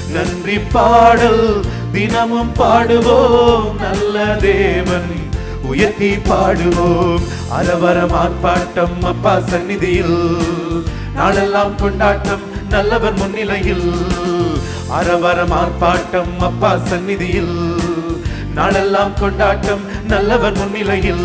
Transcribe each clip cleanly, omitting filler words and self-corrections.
நன்றி பாடல் தினமும் பாடுவோம் நல்ல தேவன் உயர்த்தி பாடுவோம் அரவரம் ஆர்ப்பாட்டம் அப்பா சந்நிதியில் நாளெல்லாம் கொண்டாட்டம் நல்லவர் முன்னிலையில் அரவரம் ஆர்ப்பாட்டம் அப்பா சந்நிதியில் நாளெல்லாம் கொண்டாட்டம் நல்லவர் முன்னிலையில்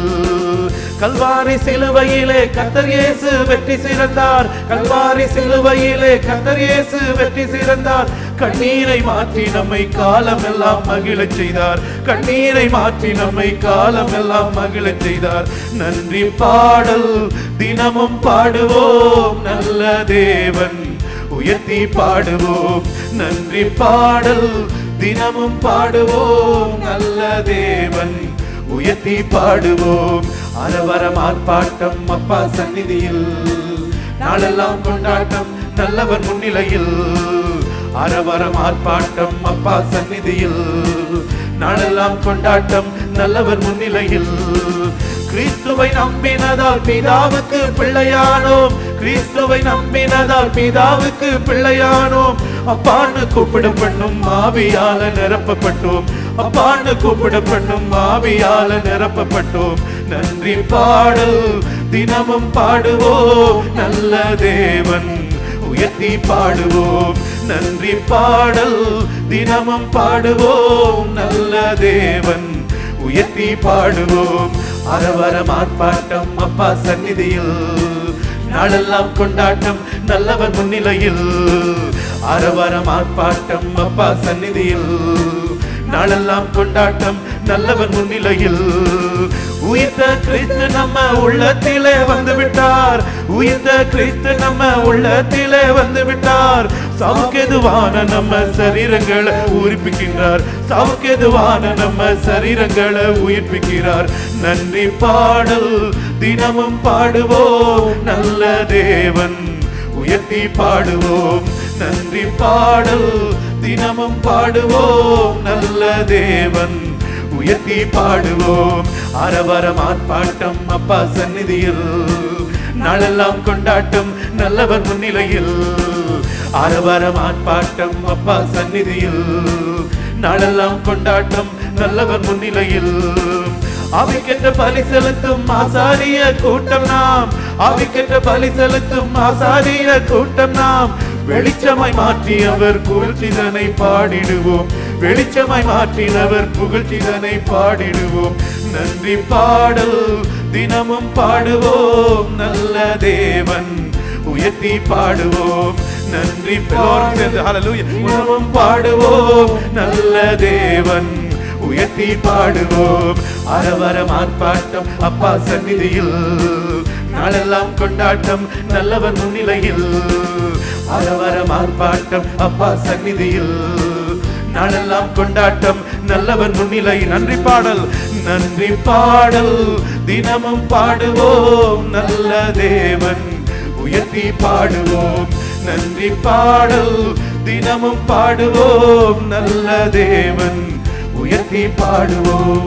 கல்வாரி சிலுவையிலே கர்த்தர் இயேசு வெற்றி சிறந்தார் கல்வாரி சிலுவையிலே கர்த்தர் இயேசு வெற்றி சிறந்தார் கண்ணீரை மாற்றி நம்மை காலமெல்லாம் மகிழச் செய்தார் கண்ணீரை மாற்றி நம்மை காலமெல்லாம் மகிழச் செய்தார் நன்றி பாடல் தினமும் பாடுவோம் நல்ல தேவன் உயர்த்தி பாடுவோம் நன்றி பாடல் தினமும் பாடுவோம் நல்ல தேவன் உயர்த்தி பாடுவோம் அரவரம் ஆர்ப்பாட்டம் அப்பா சந்நிதியில் நாளெல்லாம் கொண்டாட்டம் நல்லவர் முன்னிலையில் அரவரம் ஆர்ப்பாட்டம் அப்பா சந்நிதியில் நாளெல்லாம் கொண்டாட்டம் நல்லவர் முன்னிலையில் கிறிஸ்துவை நம்பினதால் பிதாவுக்கு பிள்ளையானோம் கிறிஸ்துவை நம்பினதால் பிதாவுக்கு பிள்ளையானோம் அப்பான்னு கூப்பிடப்படும் ஆவியால நிரப்பப்பட்டோம் அப்பான்னு கூப்பிடப்படும் ஆவியால நிரப்பப்பட்டோம் நன்றி பாடல் தினமும் பாடுவோம் நல்ல தேவன் உயர்த்தி பாடுவோம் நன்றி பாடல் தினமும் பாடுவோம் நல்ல தேவன் உயர்த்தி பாடுவோம் அரவரம் ஆர்ப்பாட்டம் அப்பா சந்நிதியில் நாளெல்லாம் கொண்டாட்டம் நல்லவர் முன்னிலையில் அரவரம் ஆர்ப்பாட்டம் அப்பா சந்நிதியில் நாளெல்லாம் கொண்டாட்டம் நல்லவர் முன்னிலையில் உயிர்த்த கிறிஸ்து நம்ம உள்ளத்திலே வந்து விட்டார் உயிர்த்த கிறிஸ்து நம்ம உள்ளத்திலே வந்து விட்டார் சாவுக்கெதுவான நம்ம சரீரங்களை உயிர்ப்பிக்கின்றார் சாவுக்கெதுவான நம்ம சரீரங்களை உயிர்ப்பிக்கிறார் நன்றி பாடல் தினமும் பாடுவோம் நல்ல தேவன் உயர்த்தி பாடுவோம் நன்றி பாடல் தினமும் பாடுவோம் நல்ல தேவன் உயர்த்தி பாடுவோம் அரவரம் ஆர்ப்பாட்டம் அப்பா சந்நிதியில் நாளெல்லாம் கொண்டாட்டம் நல்லவர் முன்னிலையில் அரவரம் ஆர்ப்பாட்டம் அப்பா சந்நிதியில் நாளெல்லாம் கொண்டாட்டம் நல்லவர் முன்னிலையில் ஆவிக்கென்ற பலி செலுத்தும் ஆசாரிய கூட்டம் நாம் ஆவிக்கென்ற பலி செலுத்தும் ஆசாரிய கூட்டம் நாம் வெளிச்சமாய் மாற்றியவர் புகழ்ச்சிதனை பாடிடுவோம் வெளிச்சமாய் மாற்றினவர் புகழ்ச்சிதனை பாடிடுவோம் நன்றி பாடல் தினமும் பாடுவோம் நல்ல தேவன் உயர்த்தி பாடுவோம் நன்றி தினமும் பாடுவோம் நல்ல தேவன் உயர்த்தி பாடுவோம் அரவரம் ஆர்ப்பாட்டம் அப்பா சந்நிதியில் நாளெல்லாம் கொண்டாட்டம் நல்லவர் முன்னிலையில் அரவரம் ஆர்ப்பாட்டம் அப்பா சந்நிதியில் நாளெல்லாம் கொண்டாட்டம் நல்லவர் முன்னிலை நன்றி பாடல் தினமும் பாடுவோம் நல்ல தேவன் உயர்த்தி பாடுவோம் நன்றி பாடல் தினமும் பாடுவோம் நல்ல தேவன் உயர்த்தி பாடுவோம்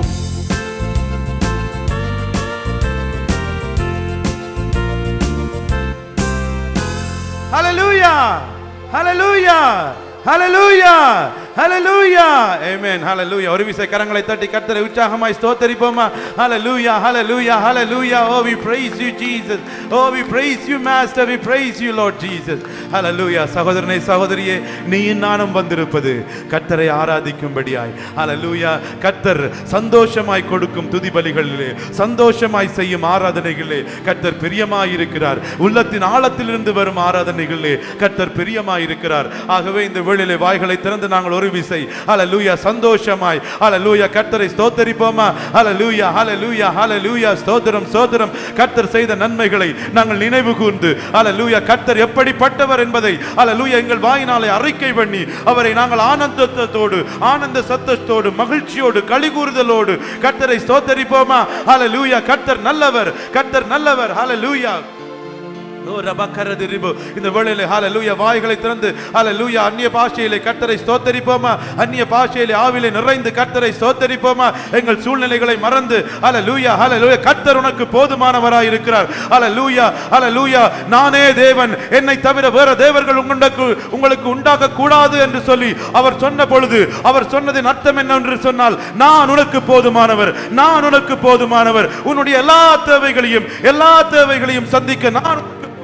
Hallelujah! Hallelujah! Hallelujah! Hallelujah! Amen. Hallelujah. ஒரு விசை கரங்களை தட்டி கர்த்தரை உற்சாகமாய் ஸ்தோத்திரிப்போமா? Hallelujah! Hallelujah! Hallelujah! Oh, we praise you, Jesus. Oh, we praise you, Master. We praise you, Lord Jesus. Hallelujah. சகோதரனே சகோதரியே, நீயும் நானும் வந்திருப்பது கர்த்தரை ஆராதிக்கும்படியாய். Hallelujah. கர்த்தர் சந்தோஷமாய் கொடுக்கும் துதி பலிகளிலே, சந்தோஷமாய் செய்யும் ஆராதனைகளிலே கர்த்தர் பிரியமாய் இருக்கிறார். உள்ளத்தின் ஆழத்திலிருந்து வரும் ஆராதனைகளிலே கர்த்தர் பிரியமாய் இருக்கிறார். ஆகவே இந்த வேளையிலே வாய்களை திறந்து நாங்கள் ஒரு விசை ஹல்லேலூயா சந்தோஷமாய் ஹல்லேலூயா கர்த்தரை ஸ்தோத்திரிப்போமா? ஹல்லேலூயா ஹல்லேலூயா ஹல்லேலூயா ஸ்தோத்திரம் ஸ்தோத்திரம். கர்த்தர் செய்த நன்மைகளை நாங்கள் நினைவு கூர்ந்து ஹல்லேலூயா கர்த்தர் எப்படிப்பட்டவர் என்பதை ஹல்லேலூயா எங்கள் வாயினாலே அறிக்கை பண்ணி அவரை நாங்கள் ஆனந்தத்தோடு ஆனந்த சத்தத்தோடு மகிழ்ச்சியோடு களிகூறுதலோடு கர்த்தரை ஸ்தோத்திரிப்போமா? ஹல்லேலூயா கர்த்தர் நல்லவர், கர்த்தர் நல்லவர். ஹல்லேலூயா இந்த வேளையிலே ஹalleluya வாய்களை திறந்து ஹalleluya அந்நிய பாஷையிலே கர்த்தரை ஸ்தோத்திரிப்போமா, அந்நிய பாஷையிலே ஆவியிலே நிறைந்து கர்த்தரை ஸ்தோத்திரிப்போமா. எங்கள் சூழ்நிலைகளை மறந்து ஹalleluya ஹalleluya கர்த்தர் உனக்கு போதுமானவராய் இருக்கிறார். ஹalleluya ஹalleluya நானே தேவன், என்னை தவிர வேற தேவர்கள் உங்களுக்கு உண்டாக கூடாது என்று சொல்லி அவர் சொன்ன பொழுது அவர் சொன்னதின் அர்த்தம் என்னவென்று சொன்னால், நான் உனக்கு போதுமானவர், நான் உனக்கு போதுமானவர். உன்னுடைய எல்லா தேவைகளையும் சந்திக்க நான்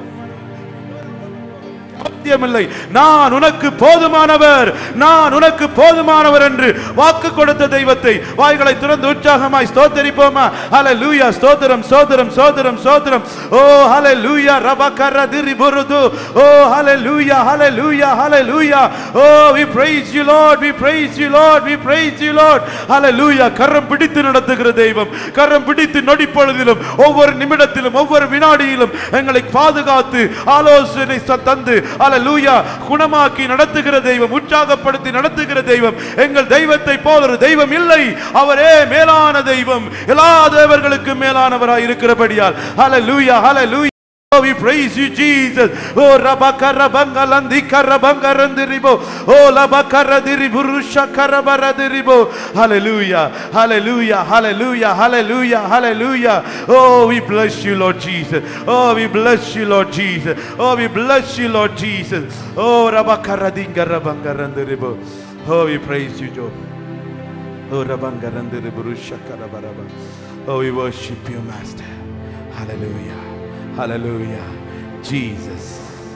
நான் உனக்கு போதுமானவர், நான் உனக்கு போதுமானவர் என்று வாக்கு கொடுத்த தெய்வத்தை வாய்களை திறந்து உற்சாகமாய் ஸ்தோத்திரிப்போமா. ஹalleluya ஸ்தோத்திரம் ஸ்தோத்திரம் ஸ்தோத்திரம் ஸ்தோத்திரம். ஓ ஹalleluya ரபகரதிரி புருது. ஓ ஹalleluya ஹalleluya ஹalleluya. ஓ we praise you Lord, we praise you Lord, we praise you Lord. ஹalleluya கரம் பிடித்து நடத்துகிற தெய்வம், கரம் பிடித்து நொடி பொழுதிலும் ஒவ்வொரு நிமிடத்திலும் ஒவ்வொரு வினாடியிலும் எங்களை பாதுகாத்து ஆலோசனை தந்து ஹalleluya குணமாக்கி நடத்துகிற தெய்வம், உற்சாகப்படுத்தி நடத்துகிற தெய்வம். எங்கள் தெய்வத்தை போல ஒரு தெய்வம் இல்லை. அவரே மேலான தெய்வம், எல்லா தேவர்களுக்கும் மேலானவராய் இருக்கிறபடியால் ஹalleluya ஹalleluya. Oh, we praise you Jesus. Oh rabakarabangandi karabangarandiribo. Oh labakaradiriburusha karabaradiribo. Hallelujah hallelujah hallelujah hallelujah hallelujah. Oh, we bless you Lord Jesus. Oh, we bless you Lord Jesus. Oh, we bless you Lord Jesus. Oh rabakaradingarabangarandiribo. Oh, we praise you Lord. Oh rabangarandiriburusha karabaraba. Oh, we worship you Master. Hallelujah hallelujah. Jesus,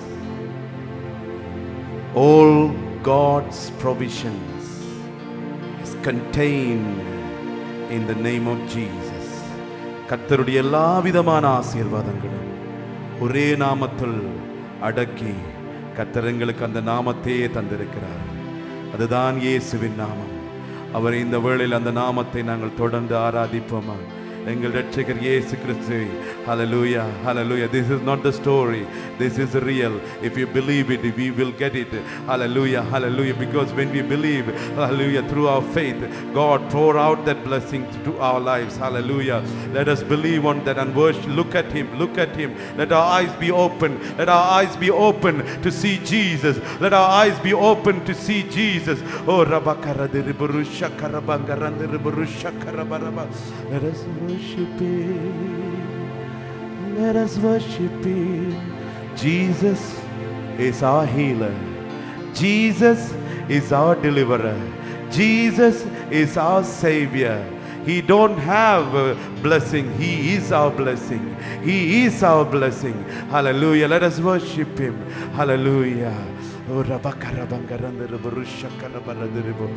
all God's provisions is contained in the name of Jesus. கர்த்தருடைய எல்லா விதமான ஆசீர்வாதங்களும் ஒரே நாமத்தில் அடக்கி கர்த்தர் எங்களுக்கு அந்த நாமத்தையே தந்திருக்கிறார். அதுதான் இயேசுவின் நாமம். அவர் இந்த வேளையில் அந்த நாமத்தை நாங்கள் தொடர்ந்து ஆராதிப்போமா. எங்கள் இரட்சகர் இயேசு கிறிஸ்து. Hallelujah hallelujah. This is not the story, this is real. If you believe it, we will get it. Hallelujah hallelujah. Because when we believe, hallelujah, through our faith, God pour out that blessing to our lives. Hallelujah. Let us believe on that and worship. Look at him, look at him. Let our eyes be open, let our eyes be open to see Jesus. Let our eyes be open to see Jesus. Oh rabakaradiriburusha karabangarandiriburusha karabaraba. Let us worship him, let us worship him. Jesus is our healer, Jesus is our deliverer, Jesus is our savior. He don't have a blessing, he is our blessing, he is our blessing. Hallelujah. Let us worship him. Hallelujah. Oh rabakarabangarandiriburusha karabaradiribu.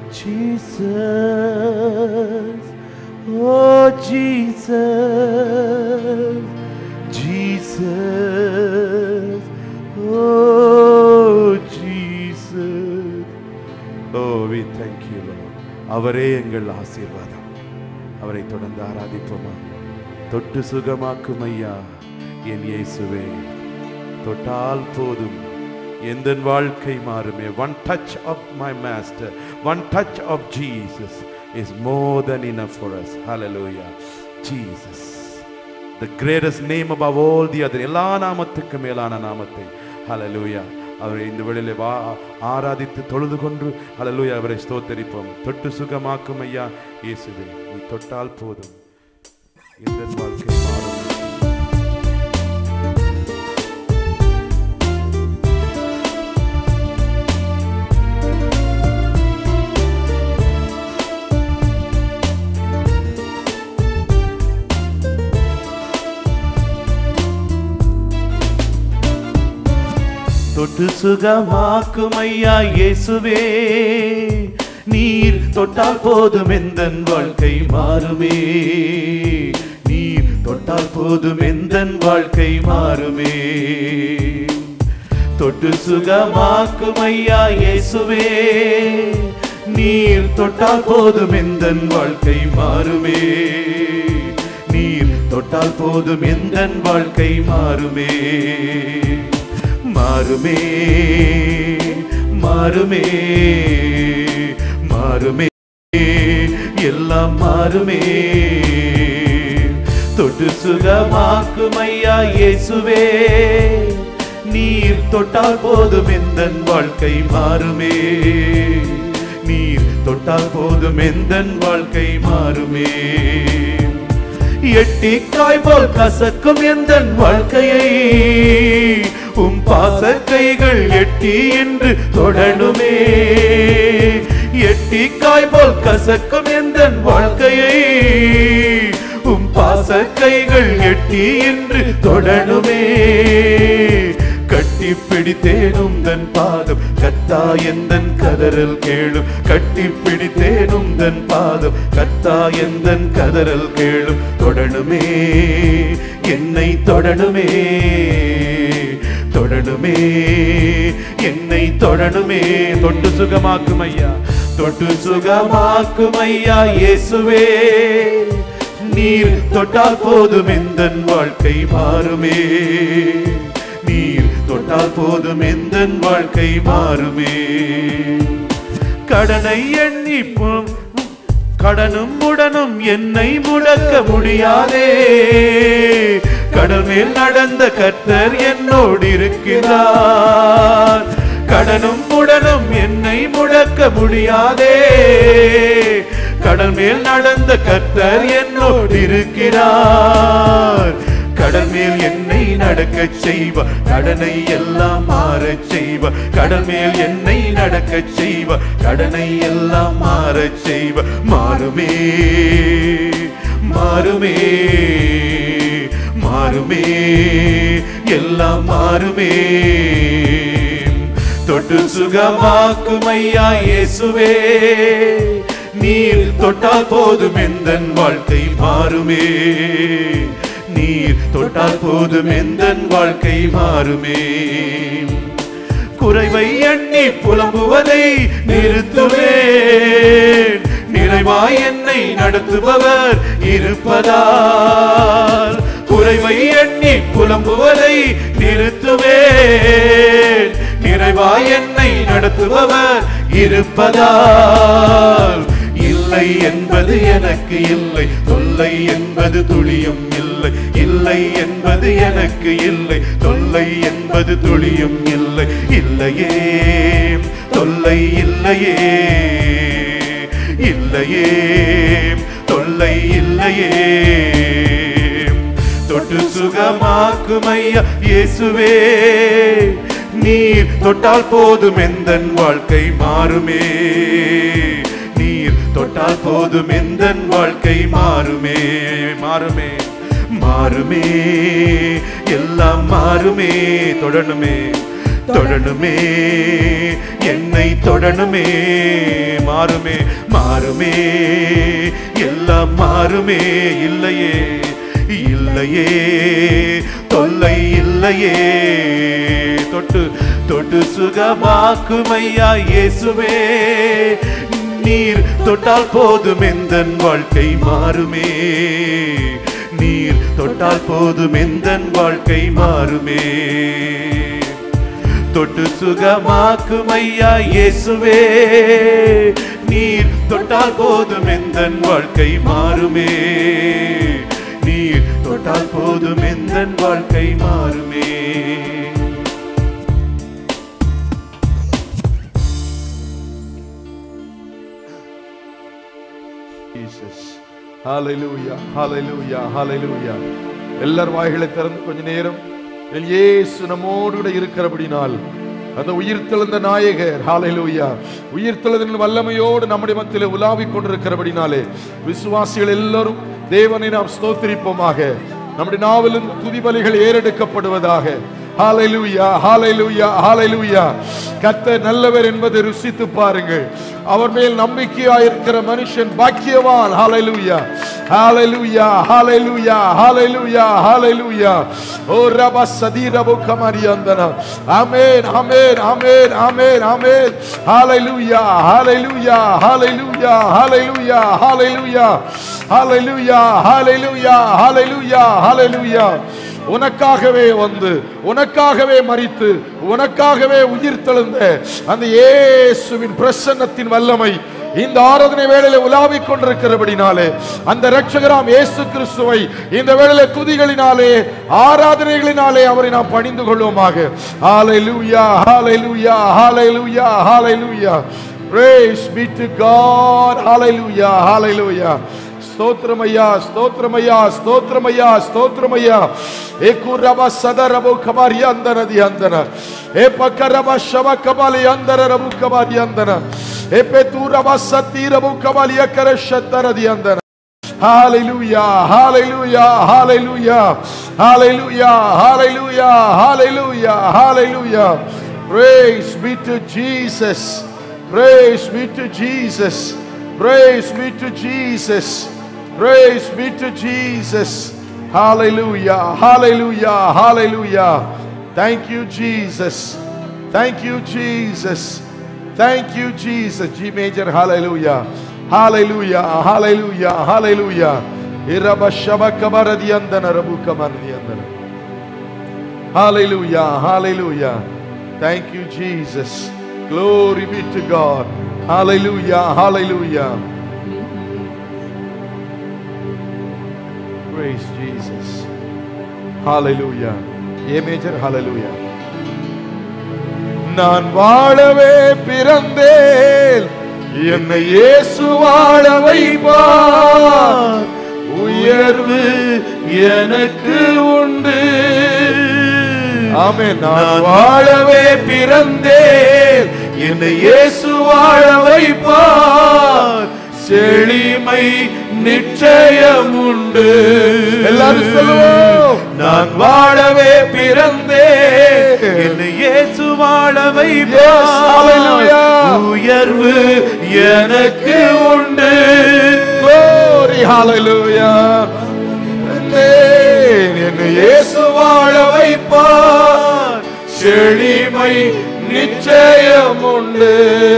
Jesus, oh Jesus, Jesus, oh Jesus. Oh, we thank you Lord. அவரே எங்கள் ஆசீர்வாதம். அவரை தொடர்ந்து ஆராதிப்போமா. தொட்டு சுகமாக்கும் ஐயா என் இயேசுவே, தொட்டால் போதும் எந்த வாழ்க்கை மாறுமே. One touch of my master, one touch of Jesus is more than enough for us. Hallelujah. Jesus, the greatest name above all the other. எல்லா நாமத்துக்கு மேலான நாமத்தை. Hallelujah. அவரை இந்த வேளையிலே ஆராதித்து தொழுது கொண்டு ஹல்லேலூயா அவரை ஸ்தோத்திரிப்போம். தொட்டு சுகமாக்கும் ஐயா இயேசுவே, நீ தொட்டால் போதும் இந்த வாழ்க்கை மாறும். தொட்டு சுகமாக்கும் ஐயா இயேசுவே, நீர் தொட்டால் போதும் எந்தன் வாழ்க்கை மாறுமே. நீர் தொட்டால் போதும் எந்தன் வாழ்க்கை மாறுமே. தொட்டு சுகமாக்கும் ஐயா இயேசுவே, நீர் தொட்டால் போதும் எந்தன் வாழ்க்கை மாறுமே. நீர் தொட்டால் போதும் எந்தன் வாழ்க்கை மாறுமே. மாறுமே மாறுமே மாறுமே, எல்லாம் மாறுமே. தொட்டு தொட்டு சுகமாக்கும் ஐயா இயேசுவே, நீர் தொட்டால் போதும் எந்தன் வாழ்க்கை மாறுமே, நீர் தொட்டால் போதும் எந்தன் வாழ்க்கை மாறுமே. எட்டிக்காய் போல் கசக்கும் எந்தன் வாழ்க்கையை உம் பாச கைகள் எட்டி என்று தொடணுமே, எட்டிக்காய் போல் கசக்கும் எந்தன் வாழ்க்கையை உம் பாச கைகள் எட்டி என்று தொடணுமே. கட்டி பிடித்தேனும் தன் பாதம் கத்தா எந்தன் கதறல் கேளும், கட்டி பிடித்தேனும் தன் பாதம் கத்தா எந்தன் கதறல் கேளும். தொடணுமே என்னை தொடணுமே, தொடணுமே என்னை தொடணுமே. தொட்டு சுகமாக்கும் ஐயா, தொட்டு சுகமாக்கும் ஐயா இயேசுவே, நீர் தொட்டால் போதும் எந்தன் வாழ்க்கை மாறுமே, நீர் தொட்டால் போதும் எந்தன் வாழ்க்கை மாறுமே. கடனை எண்ணி கடனும் உடனும் என்னை முடக்க முடியாதே, கடல் மேல் நடந்த கர்த்தர் என்னோடு இருக்கிறார். கடனும் உடனும் என்னை முடக்க முடியாதே, கடல் மேல் நடந்த கர்த்தர் என்னோடு இருக்கிறார். கடல் மேல் என்னை நடக்க செய்வார், கடனை எல்லாம் மாறச் செய்வார். கடல் மேல் என்னை நடக்க செய்வார், கடனை எல்லாம் மாறச் செய்வார். மாறுமே மாறுமே மாறுமே எல்லாம் மாறுமே. தொட்டு சுகமாக்கும் ஐயா இயேசுவே, நீர் தொட்டால் போதும் எந்தன் வாழ்க்கை மாறுமே, நீர் தொட்டால் போதும் எந்தன் வாழ்க்கை மாறுமே. குறைவை எண்ணி புலம்புவதை நிறுத்துவேன், நிறைவாய் என்னை நடத்துபவர் இருப்பதால். குறைவை எண்ணி புலம்புவதை நிறுத்துவேன், நிறைவாய் என்னை நடத்துபவர் இருப்பதால். இல்லை என்பது எனக்கு இல்லை, தொல்லை என்பது துளியும் இல்லை, இல்லை என்பது எனக்கு இல்லை, தொல்லை என்பது துளியும் இல்லை. இல்லையே தொல்லை இல்லையே, இல்லையே தொல்லை இல்லையே. தொட்டு சுகமாக்கும் ஐயா இயேசுவே, நீர் தொட்டால் போதும் எந்தன் வாழ்க்கை மாறுமே, நீர் தொட்டால் போதும் எந்தன் வாழ்க்கை மாறுமே. மாறுமே மாறுமே எல்லாம் மாறுமே. தொடணுமே தொடணுமே என்னை தொடணுமே. மாறுமே மாறுமே எல்லாம் மாறுமே. இல்லையே இல்லையே தொல்லை இல்லையே. தொட்டு தொட்டு சுகமாக்கும் ஐயா இயேசுவே, நீர் தொட்டால் போதும் எந்தன் வாழ்க்கை மாறுமே, நீர் தொட்டால் போதும் எந்தன் வாழ்க்கை மாறுமே. தொட்டு சுகமாக்கும் ஐயா இயேசுவே, நீர் தொட்டால் போதும் எந்தன் வாழ்க்கை மாறுமே, நீர் தொட்டால் போதும் எந்தன் வாழ்க்கை மாறுமே. ஹalleluya ஹalleluya ஹalleluya. எல்லார் வாய்களை திறந்து கொஞ்ச நேரம் இயேசு நம்மோடு இருக்கிறபடினால் அந்த உயிர்த்தெழுந்த நாயகர் ஹalleluya உயிர்த்தெழுதலின் வல்லமையோடு நம்முடைய மத்தியிலே உலாவிக் கொண்டிருக்கிறபடினாலே விசுவாசிகள் எல்லாரும் தேவனை நாம் ஸ்தோத்திரிப்போமாக. நம்முடைய நாவிலும் துதி பலிகள் ஏறெடுக்கப்படுவதாக. ஹalleluya ஹalleluya ஹalleluya. கர்த்தர் நல்லவர் என்பதை ருசித்து பாருங்கள். அவர் மேல் நம்பிக்கையாயிருக்கிற மனுஷன் பாக்கியவான். ஹalleluya ஹalleluya ஹalleluya ஹalleluya ஹalleluya. ஓ ரபா சதீரபு கமரியாந்தனா. ஆமென் ஆமென் ஆமென் ஆமென் ஆமென். ஹalleluya ஹalleluya ஹalleluya ஹalleluya ஹalleluya ஹalleluya ஹalleluya ஹalleluya ஹalleluya. உனக்காகவே வந்து உனக்காகவே மரித்து உனக்காகவே உயிர்த்தெழுந்த அந்த இயேசுவின் பிரசன்னத்தின் வல்லமை இந்த ஆராதனை வேளையிலே உலாவிக் கொண்டிருக்கிறபடினாலே அந்த இரட்சகராம் இயேசு கிறிஸ்துவை இந்த வேளையிலே துதிகளினாலே ஆராதனைகளினாலே அவரை நாம் பணிந்து கொள்வோமாக. ஹalleluya hallelujah hallelujah hallelujah. Praise be to God. Hallelujah hallelujah. ஸ்தோத்திரமையா ஸ்தோத்திரமையா ஸ்தோத்திரமையா ஸ்தோத்திரமையா. ஏகுரப சதரபு கபாரி அந்தனதி அந்தன ஏபக்கரப ஷவ Kabali அந்தர ரபு கபாரி அந்தன ஏபெதுரப சத்திரபு Kabali அக்கரஷத்தரதி அந்தன. Hallelujah hallelujah hallelujah hallelujah hallelujah hallelujah hallelujah. Praise be to Jesus. Praise be to Jesus. Praise be to Jesus. Praise be to Jesus. Hallelujah hallelujah hallelujah. Thank you Jesus. Thank you Jesus. Thank you Jesus. G major. Hallelujah hallelujah hallelujah hallelujah. Iraba shaba kabaradi andana rabu kamardi andana. Hallelujah hallelujah. Thank you Jesus. Glory be to God. Hallelujah hallelujah. Praise Jesus. Hallelujah. A major. Hallelujah. நான் வாழவே பிறந்தேன், என்னை இயேசு வாழ வைப்பார். உயர்வு எனக்கு உண்டு. ஆமென். நான் வாழவே பிறந்தேன், என்னை இயேசு வாழ வைப்பார். செழிமை நிச்சயம் உண்டு. எல்லாரும் சொல்லுவோம். நான் வாழவே பிறந்தேன், என்னை இயேசு வாழ வைப்பார். உயர்வு எனக்கு உண்டு. Glory hallelujah. என்னை இயேசு வாழ வைப்பார். செழிமை நிச்சயம் உண்டு.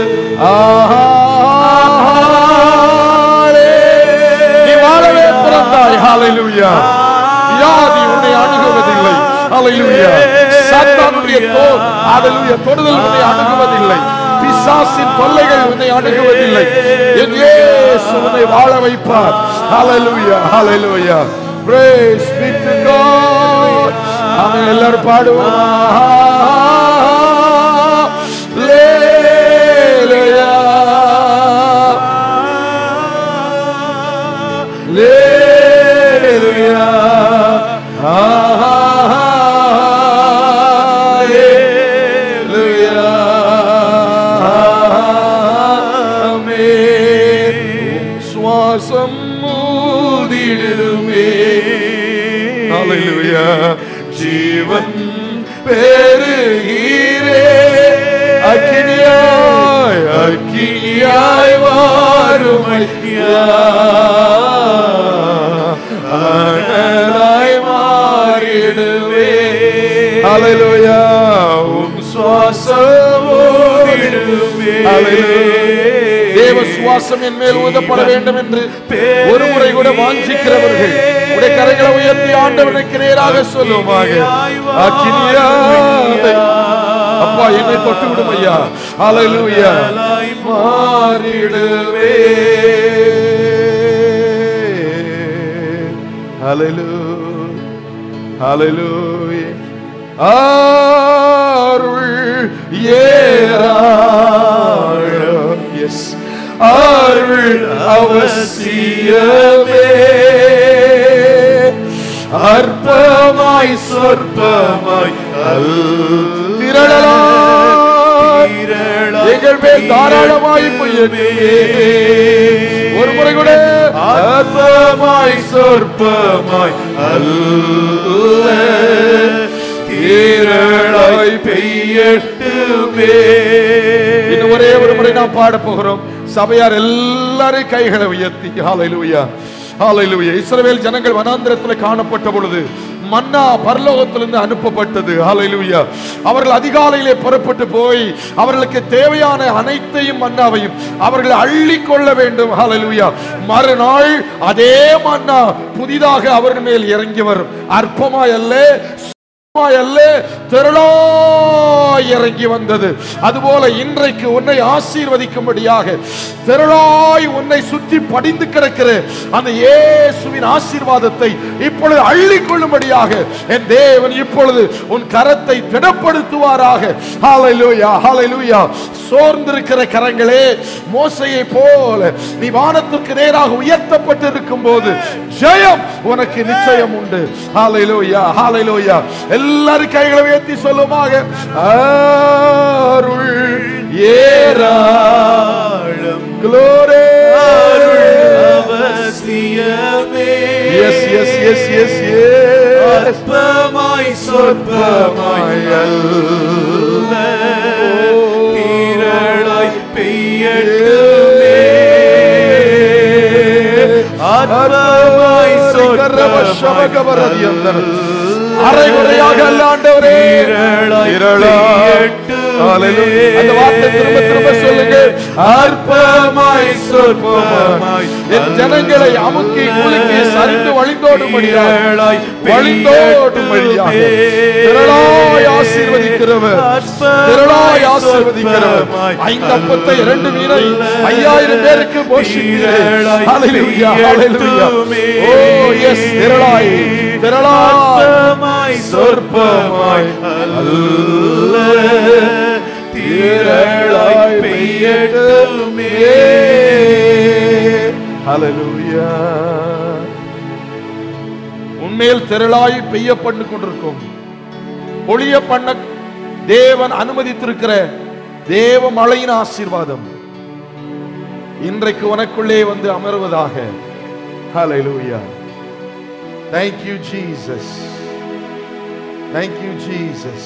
நீ வாழவே பிறந்தாய். ஹalleluya. வியாதி உன்னை அணுகுவதில்லை. ஹalleluya. சாத்தானுடைய ஹalleluya தொடுதல் உன்னை அணுகுவதில்லை. பிசாசின் தொல்லைகள் உன்னை அணுகுவதில்லை. என் இயேசு உன்னை வாழ வைப்பார். ஹalleluya hallelujah. Praise be to God. ஆமென். எல்லாரும் பாடுவோம். ஜீவன் பெருகிறே அக்கினியாய் அக்கினியாய் வாரும் ஐயா. அனலாய் மாறிடுவே. ஹalleluya. உம் சுவாசம் ஓடிடுவே. தேவ சுவாசம் என் மேல் ஊதப்பட வேண்டும் என்று ஒரு முறை கூட வாஞ்சிக்கிறவர்கள் உடைய கரங்களை உயர்த்தி ஆண்டவனுக்கு நேராக சொல்லுவாங்க. அப்பா என்னை தொட்டு விடும் ஐயா. ஹalleluya. மாறிடுவே. ஹalleluya ஹalleluya. அருள் ஏராளம். எஸ் அருள் அவசியமே. அற்பமாய் சொற்பமாய் திரளலாய் எங்கள் மேல் தாராளமாய் பொய்யவே. ஒரு முறை கூட அற்பமாய் சொற்பமாய் அல்ல திரளாய் பெய்யட்டுமே. இன்னும் ஒரே ஒரு முறை நாம் பாட போகிறோம். சபையார் எல்லாரும் கைகளை உயர்த்தி ஹalleluya ஹalleluya. இஸ்ரவேல் ஜனங்கள் வனாந்திரத்தில் காணப்பட்ட பொழுது மன்னா பரலோகத்திலிருந்து அனுப்பப்பட்டது. ஹalleluya. அவர்கள் அதிகாலையிலே புறப்பட்டு போய் அவர்களுக்கு தேவையான அனைத்தையும் மன்னாவையும் அவர்கள் அள்ளி கொள்ள வேண்டும். ஹalleluya. மறுநாள் அதே மன்னா புதிதாக அவர்கள் மேல் இறங்கி வரும். அற்பமாய் அல்ல, அல்ல, திரளாய் இறங்கி வந்தது. அதுபோல இன்றைக்கு உன்னை ஆசீர்வதிக்கும்படியாக திரளாய் உன்னை சுற்றி படிந்து கிடக்கிற அந்த இயேசுவின் ஆசீர்வாதத்தை இப்பொழுது அள்ளிக்கொள்ளும்படியாக என் தேவன் இப்பொழுது உன் கரத்தை திடப்படுத்துவாராக. ஹல்லேலூயா, ஹல்லேலூயா. சோர்ந்திருக்கிற கரங்களே, மோசேயை போல நீ வானத்திற்கு நேராக உயர்த்தப்பட்டு இருக்கும் போது ஜெயம் உனக்கு நிச்சயம் உண்டு. ஹல்லேலூயா, ஹல்லேலூயா. எல்லாரும் கைகளை உயர்த்தி சொல்லுமாக, அருள் ஏராளம், glory, அவசியமே. yes yes yes yes yes, அற்பமாய் சொற்பமாய் அல்ல, திரளாய் பெய்யட்டுமே. அற்பமாய் சொற்பமாய் அரைகுறையாக அல்ல ஆண்டவரே, அந்த வார்த்தை திரும்ப திரும்ப சொல்லுங்க. அற்பமாய் சொற்பமாய் என் ஜனங்களை அமுக்கி குலுக்கி சரிந்து வழிந்தோடும்படியாய் திரளாய் ஆசீர்வதிக்கிறவர், திரளாய் ஆசீர்வதிக்கிறவர். 5 அப்பத்தை 2 மீனை 5000 பேருக்கு போஷிக்கிறேன். ஹல்லேலூயா, ஹல்லேலூயா. ஓ எஸ், திரளாய் திரளாய் சொற்பமாய் அல்ல, திரளாய் பெய்யட்டுமே. ஹல்லேலூயா. உண்மையில் திரளாய் பெய்ய பண்ணு கொண்டிருக்கும், பொழிய பண்ண தேவன் அனுமதித்திருக்கிற தேவ மழையின் ஆசீர்வாதம் இன்றைக்கு உனக்குள்ளே வந்து அமர்வதாக. ஹல்லேலூயா. Thank you Jesus, thank you Jesus.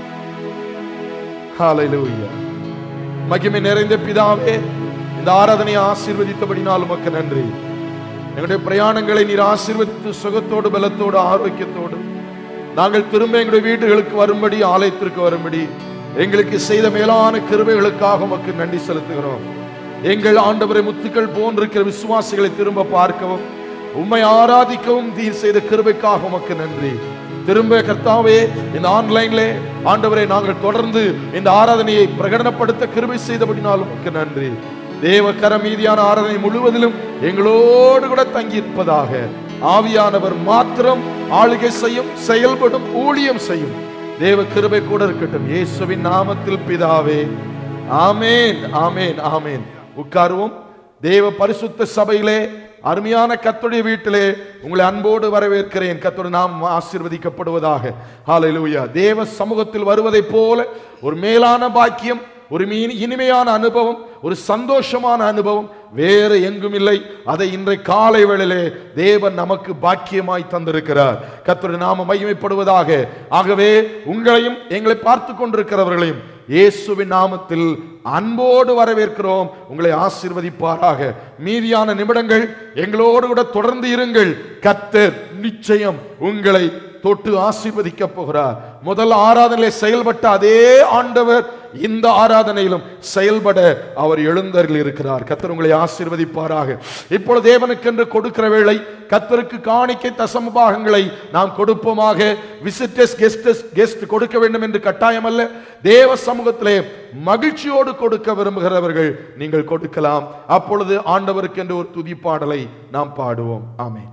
Hallelujah. மகிமை நிறைந்த பிதாவே, இந்த ஆராதனையை ஆசீர்வதித்தபடினால் உமக்கு நன்றி. எங்களுடைய பிரயாணங்களை நீர் ஆசீர்வதித்து சுகத்தோடு பலத்தோடு ஆரோக்கியத்தோடு நாங்கள் திரும்ப எங்களுடைய வீடுகளுக்கு வரும்படி, ஆலயத்திற்கு வரும்படி எங்களுக்கு செய்த மேலான கிருபைகளுக்காக உமக்கு நன்றி செலுத்துகிறோம். எங்கள் ஆண்டவரை முத்துக்கள் போன்றிருக்கிற விசுவாசிகளை திரும்ப பார்க்கவும், உம்மை ஆராதிக்கவும் தீர் செய்த கிருபைக்காக உமக்கு நன்றி. திரும்ப கர்த்தாவே, இந்த ஆன்லைன்ல ஆண்டவரை நாங்கள் தொடர்ந்து இந்த ஆராதனையை பிரகடனப்படுத்த கிருபை செய்தபடினால் உமக்கு நன்றி. தேவ கரம் மீதியான ஆராதனை முழுவதிலும் எங்களோடு கூட தங்கி இருப்பதாக. ஆவியானவர் மாத்திரம் ஆளுகை செய்யும், செயல்படும், ஊழியம் செய்யும். தேவ கிருபை கூட இருக்கட்டும். இயேசுவின் நாமத்தில் பிதாவே, ஆமேன், ஆமேன், ஆமேன். உட்காருவோம். தேவ பரிசுத்த சபையிலே, அருமையான கர்த்தருடைய வீட்டிலே உங்களை அன்போடு வரவேற்கிறேன். கர்த்தருடைய நாமம் ஆசீர்வதிக்கப்படுவதாக. ஹல்லேலூயா. தேவ சமூகத்தில் வருவதைப் போல ஒரு மேலான பாக்கியம், ஒரு இனிமையான அனுபவம், ஒரு சந்தோஷமான அனுபவம் வேறு எங்கும் இல்லை. அதை இன்றைய காலை வேளையிலே தேவன் நமக்கு பாக்கியமாய் தந்திருக்கிறார். கர்த்தருடைய நாமம் மகிமைப்படுவதாக. ஆகவே உங்களையும் எங்களை பார்த்து கொண்டிருக்கிறவர்களையும் இயேசுவின் நாமத்தில் அன்போடு வரவேற்கிறோம். உங்களை ஆசீர்வதிப்பாராக. மீதியான நிமிடங்கள் எங்களோடு கூட தொடர்ந்து இருங்கள். கர்த்தர் நிச்சயம் உங்களை தொட்டு ஆசீர்வதிக்க போகிறார். முதல் ஆராதனையிலே செயல்பட்ட அதே ஆண்டவர் இந்த ஆராதனையிலும் செயல்பட அவர் எழுந்தருளி இருக்கிறார். கர்த்தர் உங்களை ஆசீர்வதிப்பாராக. இப்பொழுது தேவனுக்கென்று கொடுக்கிற வேளை, கர்த்தருக்கு காணிக்கை தசம பாகங்களை நாம் கொடுப்போமாக. விசிட்டர்ஸ், கெஸ்ட் கொடுக்க வேண்டும் என்று கட்டாயம் அல்ல. தேவ சமூகத்திலே மகிழ்ச்சியோடு கொடுக்க விரும்புகிறவர்கள் நீங்கள் கொடுக்கலாம். அப்பொழுது ஆண்டவருக்கு என்று ஒரு துதி பாடலை நாம் பாடுவோம். ஆமென்.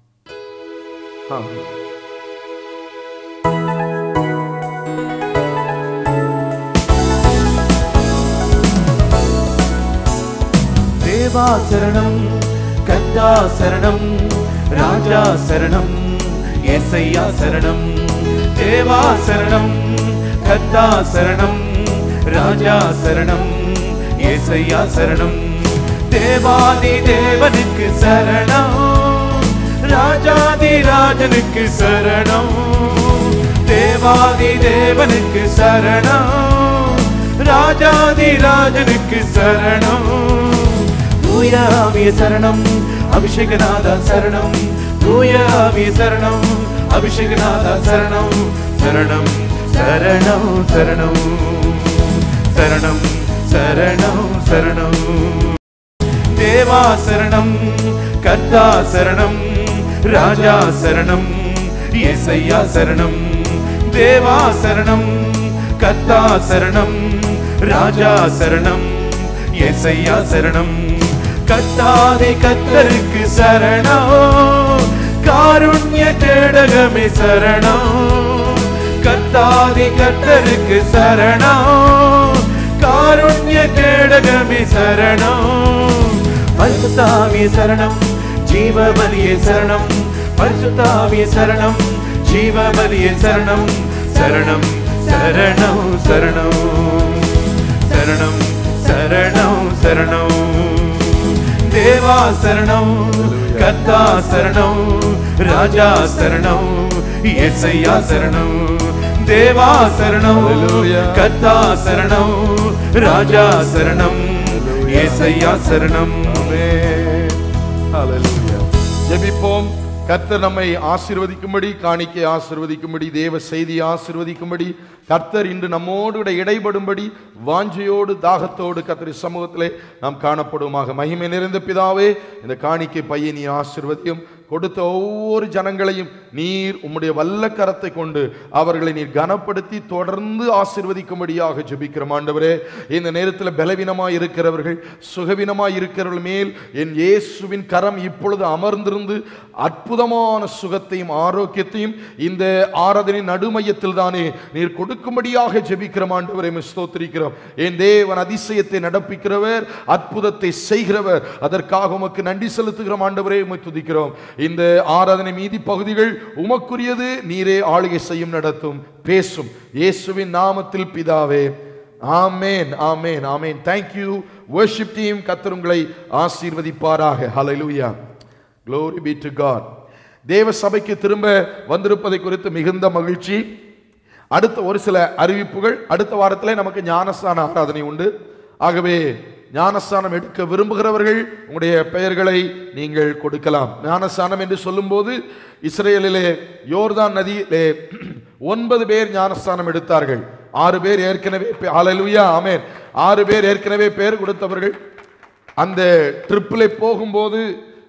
தேவா சரணம், கர்த்தா சரணம், ராஜா சரணம், యేసయ్యా சரணம். தேவா சரணம், கர்த்தா சரணம், ராஜா சரணம், యేసయ్యா சரணம். தேவாதி தேவனுக்கு சரணம், ராஜாதி ராஜனுக்கு சரணம். தேவாதி தேவனுக்கு சரணம், ராஜாதி ராஜனுக்கு சரணம். தூய ஆவிய சரணம், அபிஷேகநாதா சரணம். தூய ஆவிய சரணம், அபிஷேகநாதா சரணம். சரணம் சரணம் சரணம் சரணம் சரணம் சரணம். தேவா சரணம், கர்த்தா சரணம், ராஜா சரணம், యేసయ్యా சரணம். தேவா சரணம், கர்த்தா சரணம், ராஜா சரணம், யேசையா சரணம். கர்த்தாதி கர்த்தருக்கு சரணம், காருண்ய கேடகமே சரணம். கர்த்தாதி கர்த்தருக்கு சரணம், காருண்ய கேடகமே சரணம். பரிசுத்தாவியே சரணம், ஜீவபலியே சரணம். பரிசுத்தாவியே சரணம், ஜீவபலியே சரணம். சரணம் சரணம் சரணம் சரணம் சரணம் சரணம். தேவா சரணம், கர்த்தா சரணம், ராஜா சரணம், யேசையா சரணம். தேவா சரணம், கர்த்தா சரணம், ராஜா சரணம், யேசையா சரணம். ஹல்லேலூயா. ஜெபிப்போம். கர்த்தர் நம்மை ஆசீர்வதிக்கும்படி, காணிக்கை ஆசீர்வதிக்கும்படி, தேவ செய்தி ஆசீர்வதிக்கும்படி, கர்த்தர் இன்று நம்மோடு இடைபடும்படி வாஞ்சையோடு தாகத்தோடு கர்த்தர் சமூகத்திலே நாம் காணப்படுவோமாக. மகிமை நிறைந்த பிதாவே, இந்த காணிக்கை பையை நீ ஆசீர்வதியும். கொடுத்த ஒவ்வொரு ஜனங்களையும் நீர் உம்முடைய வல்ல கரத்தை கொண்டு அவர்களை நீர் கனப்படுத்தி தொடர்ந்து ஆசீர்வதிக்கும்படியாக ஜெபிக்கிறோம் ஆண்டவரே. இந்த நேரத்தில் பலவீனமாய் இருக்கிறவர்கள், சுகவீனமாய் இருக்கிறவர்கள் மேல் என் இயேசுவின் கரம் இப்பொழுது அமர்ந்திருந்து அற்புதமான சுகத்தையும் ஆரோக்கியத்தையும் இந்த ஆராதனை நடுமையத்தில் தானே நீர் கொடுக்கும்படியாக ஜெபிக்கிறோம் ஆண்டவரே. ஸ்தோத்திரிக்கிறோம். என் தேவன் அதிசயத்தை நடப்பிக்கிறவர், அற்புதத்தை செய்கிறவர். அதற்காக உமக்கு நன்றி செலுத்துகிறோம் ஆண்டவரே. உம்மை துதிக்கிறோம். இந்த ஆராதனை மீதி பகுதிகள் உமக்குரியது. நீரே ஆளுகை செய்யும், நடத்தும், பேசும். இயேசுவின் நாமத்தில் பிதாவே, ஆமென் ஆமென் ஆமென். Thank you worship team. கர்த்தர் உங்களை ஆசீர்வதிப்பாராக. Hallelujah. Glory be to God. தேவ சபைக்கு திரும்ப வந்திருப்பதை குறித்து மிகுந்த மகிழ்ச்சி. அடுத்த ஒரு சில அறிவிப்புகள். அடுத்த வாரத்திலே நமக்கு ஞானஸ்நான ஆராதனை உண்டு. ஆகவே ஞானஸ்நானம் எடுக்க விரும்புகிறவர்கள் உங்களுடைய பெயர்களை நீங்கள் கொடுக்கலாம். ஞானஸ்நானம் என்று சொல்லும்போது இஸ்ரேலிலே யோர்தான் நதியிலே 9 பேர் ஞானஸ்நானம் எடுத்தார்கள். 6 பேர் ஏற்கனவே, ஹல்லேலூயா ஆமென், 6 பேர் ஏற்கனவே பெயர் கொடுத்தவர்கள். அந்த ட்ரிப்பில் போகும்போது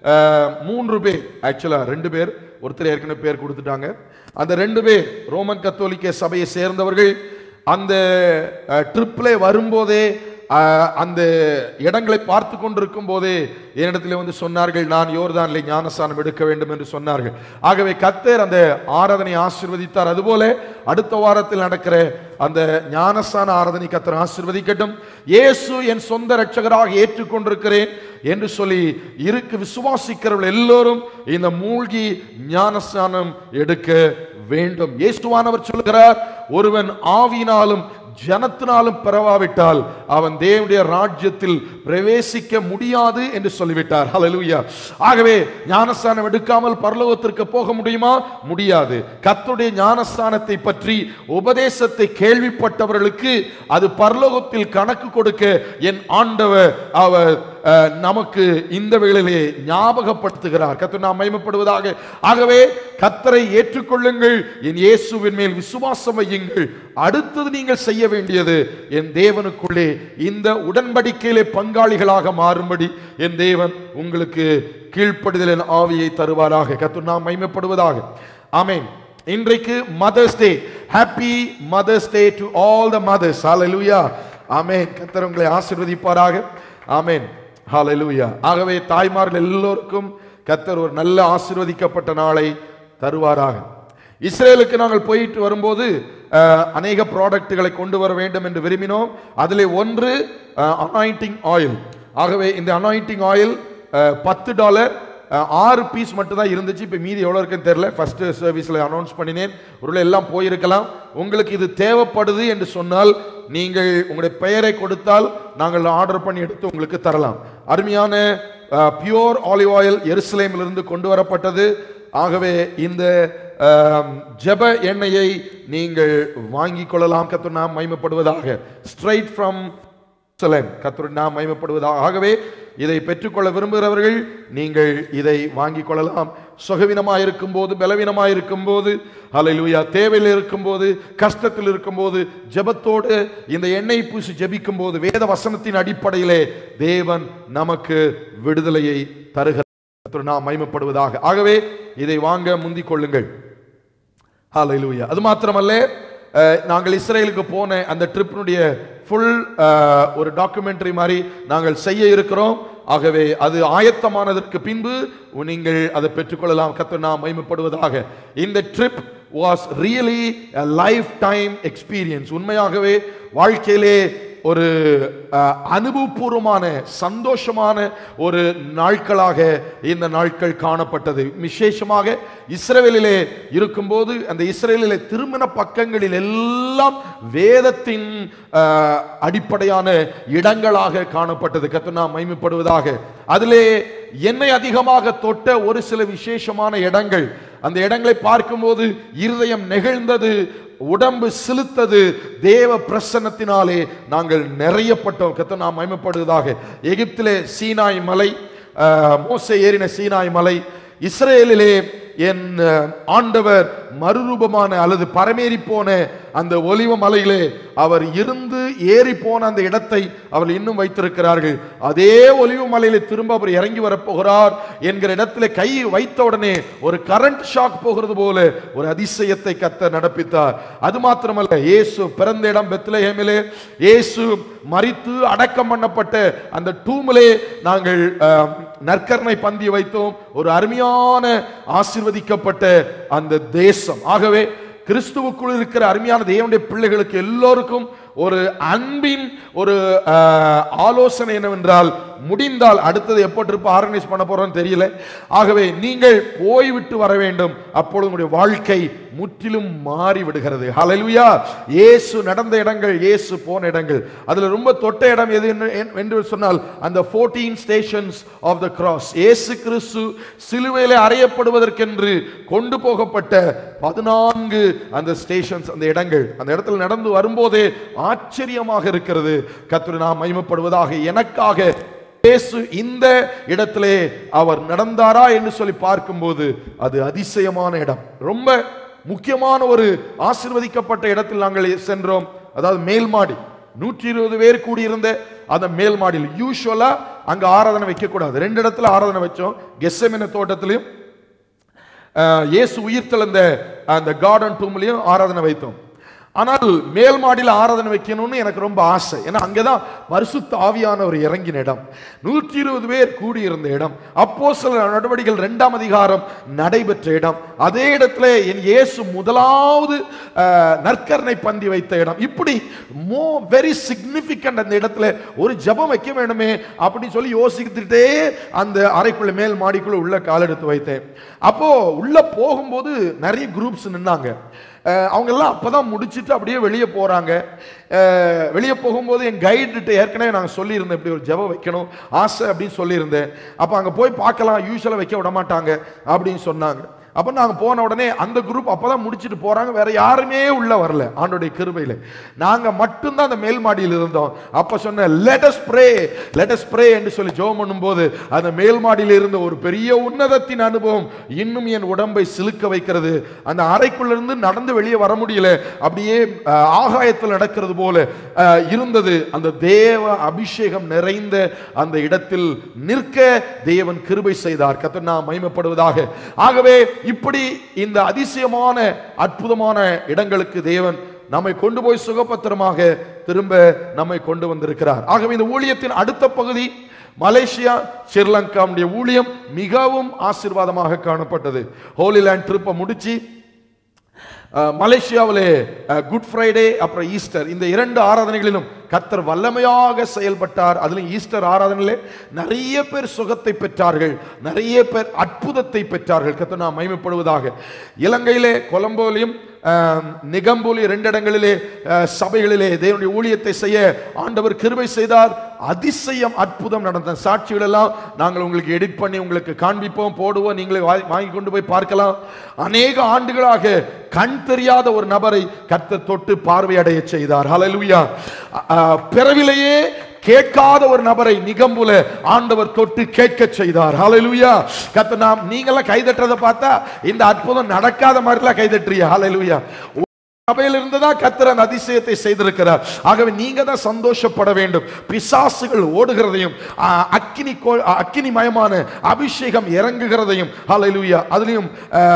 3 பேர், ஆக்சுவலா 2 பேர், ஒருத்தர் ஏற்கனவே பேர் கொடுத்துட்டாங்க. அந்த 2 பேர் ரோமன் கத்தோலிக்க சபையை சேர்ந்தவர்கள். அந்த ட்ரிப்பில் வரும்போதே அந்த இடங்களை பார்த்து கொண்டிருக்கும் போதே என்னிடத்தில் வந்து சொன்னார்கள், நான் யோர்தானிலே ஞானஸ்நானம் எடுக்க வேண்டும் என்று சொன்னார்கள். ஆகவே கர்த்தர் அந்த ஆராதனை ஆசீர்வதித்தார். அதுபோல அடுத்த வாரத்தில் நடக்கிற அந்த ஞானஸ்நான ஆராதனை கர்த்தர் ஆசீர்வதிக்கட்டும். இயேசு என் சொந்த இரட்சகராக ஏற்றுக்கொண்டிருக்கிறேன் என்று சொல்லி விசுவாசிக்கிறவர்கள் எல்லோரும் இந்த மூழ்கி ஞானஸ்நானம் எடுக்க வேண்டும். இயேசுவானவர் சொல்கிறார், ஒருவன் ஆவியினாலும் ஜனத்தினாலும் பெறவாவிட்டால் அவன் தேவனுடைய ராஜ்யத்தில் பிரவேசிக்க முடியாது என்று சொல்லிவிட்டார். ஹல்லேலூயா. ஆகவே ஞானஸ்நானம் எடுக்காமல் பரலோகத்திற்கு போக முடியுமா? முடியாது. கர்த்தருடைய ஞானஸ்நானத்தை பற்றி உபதேசத்தை கேள்விப்பட்டவர்களுக்கு அது பரலோகத்தில் கணக்கு கொடுக்க என் ஆண்டவர் அவர் நமக்கு இந்த வேளையிலே ஞாபகப்படுத்துகிறார். கர்த்தர் நாம் மகிமைப்படுவதாக. ஆகவே கர்த்தரை ஏற்றுக்கொள்ளுங்கள், என் இயேசுவின் மேல் விசுவாசம் வையுங்கள். அடுத்தது நீங்கள் செய்ய வேண்டியது என் தேவனுக்குள்ளே இந்த உடன்படிக்கையிலே பங்காளிகளாக மாறும்படி என் தேவன் உங்களுக்கு கீழ்ப்படிதலின் ஆவியை தருவாராக. கர்த்தர் நாம் மகிமைப்படுவதாக. ஆமென். இன்றைக்கு Mother's Day. Happy Mother's Day to all the mothers. ஹல்லேலூயா. ஆமென். கர்த்தர் உங்களை ஆசீர்வதிப்பாராக. ஆமென். ஹல்லேலூயா. ஆகவே தாய்மார்கள் எல்லோருக்கும் கர்த்தர் ஒரு நல்ல ஆசீர்வதிக்கப்பட்ட நாளை தருவாராக. இஸ்ரேலுக்கு நாங்கள் போயிட்டு வரும்போது அநேக ப்ராடக்ட்டுகளை கொண்டு வர வேண்டும் என்று விரும்பினோம். அதில் ஒன்று அனாயிண்டிங் ஆயில். ஆகவே இந்த அனாயிண்டிங் ஆயில் $10 6 பீஸ் மட்டும் தான் இருந்துச்சு. இப்போ மீதி எவ்வளோ இருக்குன்னு தெரியல. ஃபர்ஸ்ட் சர்வீஸில் அனௌன்ஸ் பண்ணினேன். ஒரு எல்லாம் போயிருக்கலாம். உங்களுக்கு இது தேவைப்படுது என்று சொன்னால் நீங்கள் உங்களுடைய பெயரை கொடுத்தால் நாங்கள் ஆர்டர் பண்ணி எடுத்து உங்களுக்கு தரலாம். அருமையான பியூர் ஆலிவ் ஆயில் எருசலேமிலிருந்து கொண்டு வரப்பட்டது. ஆகவே இந்த ஜெப எண்ணெயை நீங்கள் வாங்கிக் கொள்ளலாம். கர்த்தர் நாம் மகிமைப்படுவதாக. ஸ்ட்ரைட் ஃப்ரம் கர்த்தர் நாம் மகிமைப்படுவதாக. ஆகவே இதை பெற்றுக்கொள்ள விரும்புகிறவர்கள் நீங்கள் இதை வாங்கிக் கொள்ளலாம். சுகவீனமாயிருக்கும் போது, பலவீனமாயிருக்கும் போது, ஹல்லேலூயா, தேவையில் இருக்கும் போது, கஷ்டத்தில் இருக்கும் போது, ஜெபத்தோடு இந்த எண்ணெய் பூசி ஜெபிக்கும் போது வேத வசனத்தின் அடிப்படையிலே தேவன் நமக்கு விடுதலையை தருகிறார். நாம் மகிமைப்படுவதாக. ஆகவே இதை வாங்க முந்திக் கொள்ளுங்கள். ஹalleluya. அது மாத்திரமல்ல, நாங்கள் இஸ்ரேலுக்கு போன அந்த ட்ரிப்பினுடைய ஃபுல் ஒரு டாக்குமெண்ட்ரி மாதிரி நாங்கள் செய்ய இருக்கிறோம். ஆகவே அது ஆயத்தமானதற்கு பின்பு நீங்கள் அதை பெற்றுக்கொள்ளலாம். கர்த்தர் நாமம் மகிமைப்படுவதாக. இந்த trip was really a lifetime experience. உண்மையாகவே வாழ்க்கையிலே ஒரு அனுபவபூர்வமான சந்தோஷமான ஒரு நாட்களாக இந்த நாட்கள் காணப்பட்டது. விசேஷமாக இஸ்ரவேலிலே இருக்கும்போது அந்த இஸ்ரவேலிலே திருமண பக்கங்களில் எல்லாம் வேதத்தின் அடிப்படையான இடங்களாக காணப்பட்டது. கர்த்தர் நாமம் மகிமைப்படுவதாக. அதிலே என்னை அதிகமாக தொட்ட ஒரு சில விசேஷமான இடங்கள், அந்த இடங்களை பார்க்கும்போது இருதயம் நெகிழ்ந்தது, உடம்பு சிலுத்தது. தேவ பிரசன்னத்தினாலே நாங்கள் நிறையப்பட்டோம். கர்த்தர் நாமம் மகிமைப்படுவதாக. எகிப்திலே சீனாய் மலை, மோசே ஏறின சீனாய் மலை, இஸ்ரேலிலே என் ஆண்டவர் மறுரூபமான அல்லது பரமேறி போன அந்த ஒலிவ மலையிலே அவர் இருந்து ஏறி போன அந்த இடத்தை அவர் இன்னும் வைத்திருக்கிறார்கள். அதே ஒலிவ மலையிலே திரும்ப அவர் இறங்கி வரப்போகிறார் என்கிற இடத்துல கை வைத்த உடனே ஒரு கரண்ட் ஷாக் போகிறது போல ஒரு அதிசயத்தை கர்த்தர் நடப்பித்தார். அது மாத்திரமல்ல, இயேசு பிறந்த இடம் பெத்லகேமிலே, இயேசு மரித்து அடக்கம் பண்ணப்பட்ட அந்த டூமிலே நாங்கள் நற்கரணை பந்தி வைத்தோம். ஒரு அருமையான ஆசீர்வதிக்கப்பட்ட அந்த தேசம். ஆகவே கிறிஸ்துவுக்குள் இருக்கிற அருமையான தேவனுடைய பிள்ளைகளுக்கு எல்லோருக்கும் ஒரு அன்பின் ஒரு ஆலோசனை என்னவென்றால், முடிந்தால் அடுத்தது எப்போ ட்ரிப் ஆர்கனைஸ் பண்ண போறோம்னு தெரியல. ஆகவே நீங்கள் போய்விட்டு வர வேண்டும். அப்பொழுது உங்களுடைய வாழ்க்கை முற்றிலும் மாறி விடுகிறது. ஹல்லேலூயா. இயேசு நடந்த இடங்கள், இயேசு போன இடங்கள், அதுல ரொம்ப தொட்ட இடம் எது என்று சொன்னால் அந்த 14 ஸ்டேஷன்ஸ் ஆஃப் த கிராஸ். இயேசு கிறிஸ்து சிலுவையிலே அறையப்படுவதற்கென்று கொண்டு போகப்பட்ட 14 அந்த ஸ்டேஷன்ஸ், அந்த இடங்கள். அந்த இடத்துல நடந்து வரும்போதே ஆச்சரியமாக இருக்கிறது. கர்த்தர் நாமம் மகிமைப்படுவதாக. எனக்காக இயேசு இந்த இடத்திலே அவர் நடந்தாரா என்று சொல்லி பார்க்கும்போது அது அதிசயமான இடம். ரொம்ப முக்கியமான ஒரு ஆசீர்வதிக்கப்பட்ட இடத்தில் நாங்கள் சென்றோம். அதாவது மேல் மாடி, 120 பேர் கூடியிருந்த அந்த மேல் மாடியில். யூசுவலா அங்க ஆராதனை வைக்க கூடாது. 2 இடத்துல ஆராதனை வச்சோம். கெத்செமனே தோட்டத்திலையும் இயேசு உயிர்த்தெழுந்த அந்த கார்டன் டூம்லயும் ஆராதனை வைத்தோம். ஆனால் மேல் மாடியில் ஆராதனை வைக்கணும்னு எனக்கு ரொம்ப ஆசை. ஏன்னா அங்கதான் பரிசுத்த ஆவியானவர் இறங்கின இடம், 120 பேர் கூடியிருந்த இடம், அப்போஸ்தலர் நடவடிக்கைகள் 2ஆம் அதிகாரம் நடைபெற்ற இடம், அதே இடத்துல என் இயேசு முதலாவது நற்கரணை பந்தி வைத்த இடம். இப்படி வெரி சிக்னிபிகண்ட். அந்த இடத்துல ஒரு ஜெபம் வைக்க வேண்டுமே அப்படின்னு சொல்லி யோசித்துட்டே அந்த அறைக்குள்ள மேல் மாடிக்குள்ள உள்ள கால் எடுத்து வைத்தேன். அப்போ உள்ள போகும்போது நிறைய குரூப்ஸ் நின்னாங்க. அவங்க எல்லாம் அப்பதான் முடிச்சுட்டு அப்படியே வெளியே போறாங்க. வெளியே போகும்போது என் கைடுகிட்ட ஏற்கனவே நாங்கள் சொல்லியிருந்தேன், இப்படி ஒரு ஜெபம் வைக்கணும் ஆசை அப்படின்னு சொல்லியிருந்தேன். அப்போ அங்கே போய் பார்க்கலாம், யூஸ்வலாக வைக்க விட மாட்டாங்க அப்படின்னு சொன்னாங்க. அப்போ நாங்கள் போன உடனே அந்த குரூப் அப்பதான் முடிச்சுட்டு போறாங்க. வேற யாருமே உள்ள வரல. ஆண்டோடைய கிருபையில நாங்க மட்டும்தான் அந்த மேல் மாடியில் இருந்தோம். அப்ப சொன்ன let us pray என்று சொல்லி ஜெபம் பண்ணும்போது அந்த மேல் மாடியில் இருந்த ஒரு பெரிய உன்னதத்தின் அனுபவம் இன்னும் என் உடம்பை சிலுக்க வைக்கிறது. அந்த அறைக்குள்ள இருந்து நடந்து வெளியே வர முடியல, அப்படியே ஆகாயத்தில் நடக்கிறது போல இருந்தது. அந்த தேவ அபிஷேகம் நிறைந்த அந்த இடத்தில் நிற்க தேவன் கிருபை செய்தார். கர்த்தர் நாமம் மகிமைப்படுவதாக. ஆகவே இப்படி இந்த அதிசயமான அற்புதமான இடங்களுக்கு தேவன் நம்மை கொண்டு போய் சுகபத்திரமாக திரும்ப நம்மை கொண்டு வந்திருக்கிறார். ஆகவே இந்த ஊழியத்தின் அடுத்த பகுதி மலேசியா, ஸ்ரீலங்கா ஊழியம் மிகவும் ஆசீர்வாதமாக காணப்பட்டது. ஹோலி லேண்ட் ட்ரிப்பை முடிச்சு மலேசியாவிலே குட் ஃப்ரைடே அப்புறம் ஈஸ்டர், இந்த 2 ஆராதனைகளிலும் கர்த்தர் வல்லமையாக செயல்பட்டார். அதிலும் ஈஸ்டர் ஆராதனையிலே நிறைய பேர் சுகத்தை பெற்றார்கள், நிறைய பேர் அற்புதத்தை பெற்றார்கள். கர்த்தர் நாமம் மகிமைப்படுவதாக. இலங்கையிலே கொலம்போலையும் நிகம்பூலி 2 இடங்களிலே சபைகளிலே தேவனுடைய ஊழியத்தை செய்ய ஆண்டவர் கிருபை செய்தார். அதிசயம் அற்புதம் நடந்த சாட்சிகள் எல்லாம் நாங்கள் உங்களுக்கு எடிட் பண்ணி உங்களுக்கு காண்பிப்போம், போடுவோம், நீங்களே வாங்கி கொண்டு போய் பார்க்கலாம். அநேக ஆண்டுகளாக கண் தெரியாத ஒரு நபரை கர்த்தர் தொட்டு பார்வையடைய செய்தார். ஹல்லேலூயா. பிறவிலேயே கேட்காத ஒரு நபரை நிகம்புல ஆண்டவர் தொட்டு கேட்க செய்தார். ஹல்லேலூயா. கர்த்தர் நாம் நீங்கெல்லாம் கைதட்டறதை பார்த்தா இந்த அற்புதம் நடக்காத மாதிரிலாம் கைதட்டுறீங்க. ஹல்லேலூயா. சபையில் இருந்துதான் கர்த்தர் அந்த அதிசயத்தை செய்திருக்கிறார். ஆகவே நீங்க தான் சந்தோஷப்பட வேண்டும். பிசாசுகள் ஓடுகிறதையும் அக்கினிமயமான அபிஷேகம் இறங்குகிறதையும் ஹல்லேலூயா. அதுலயும்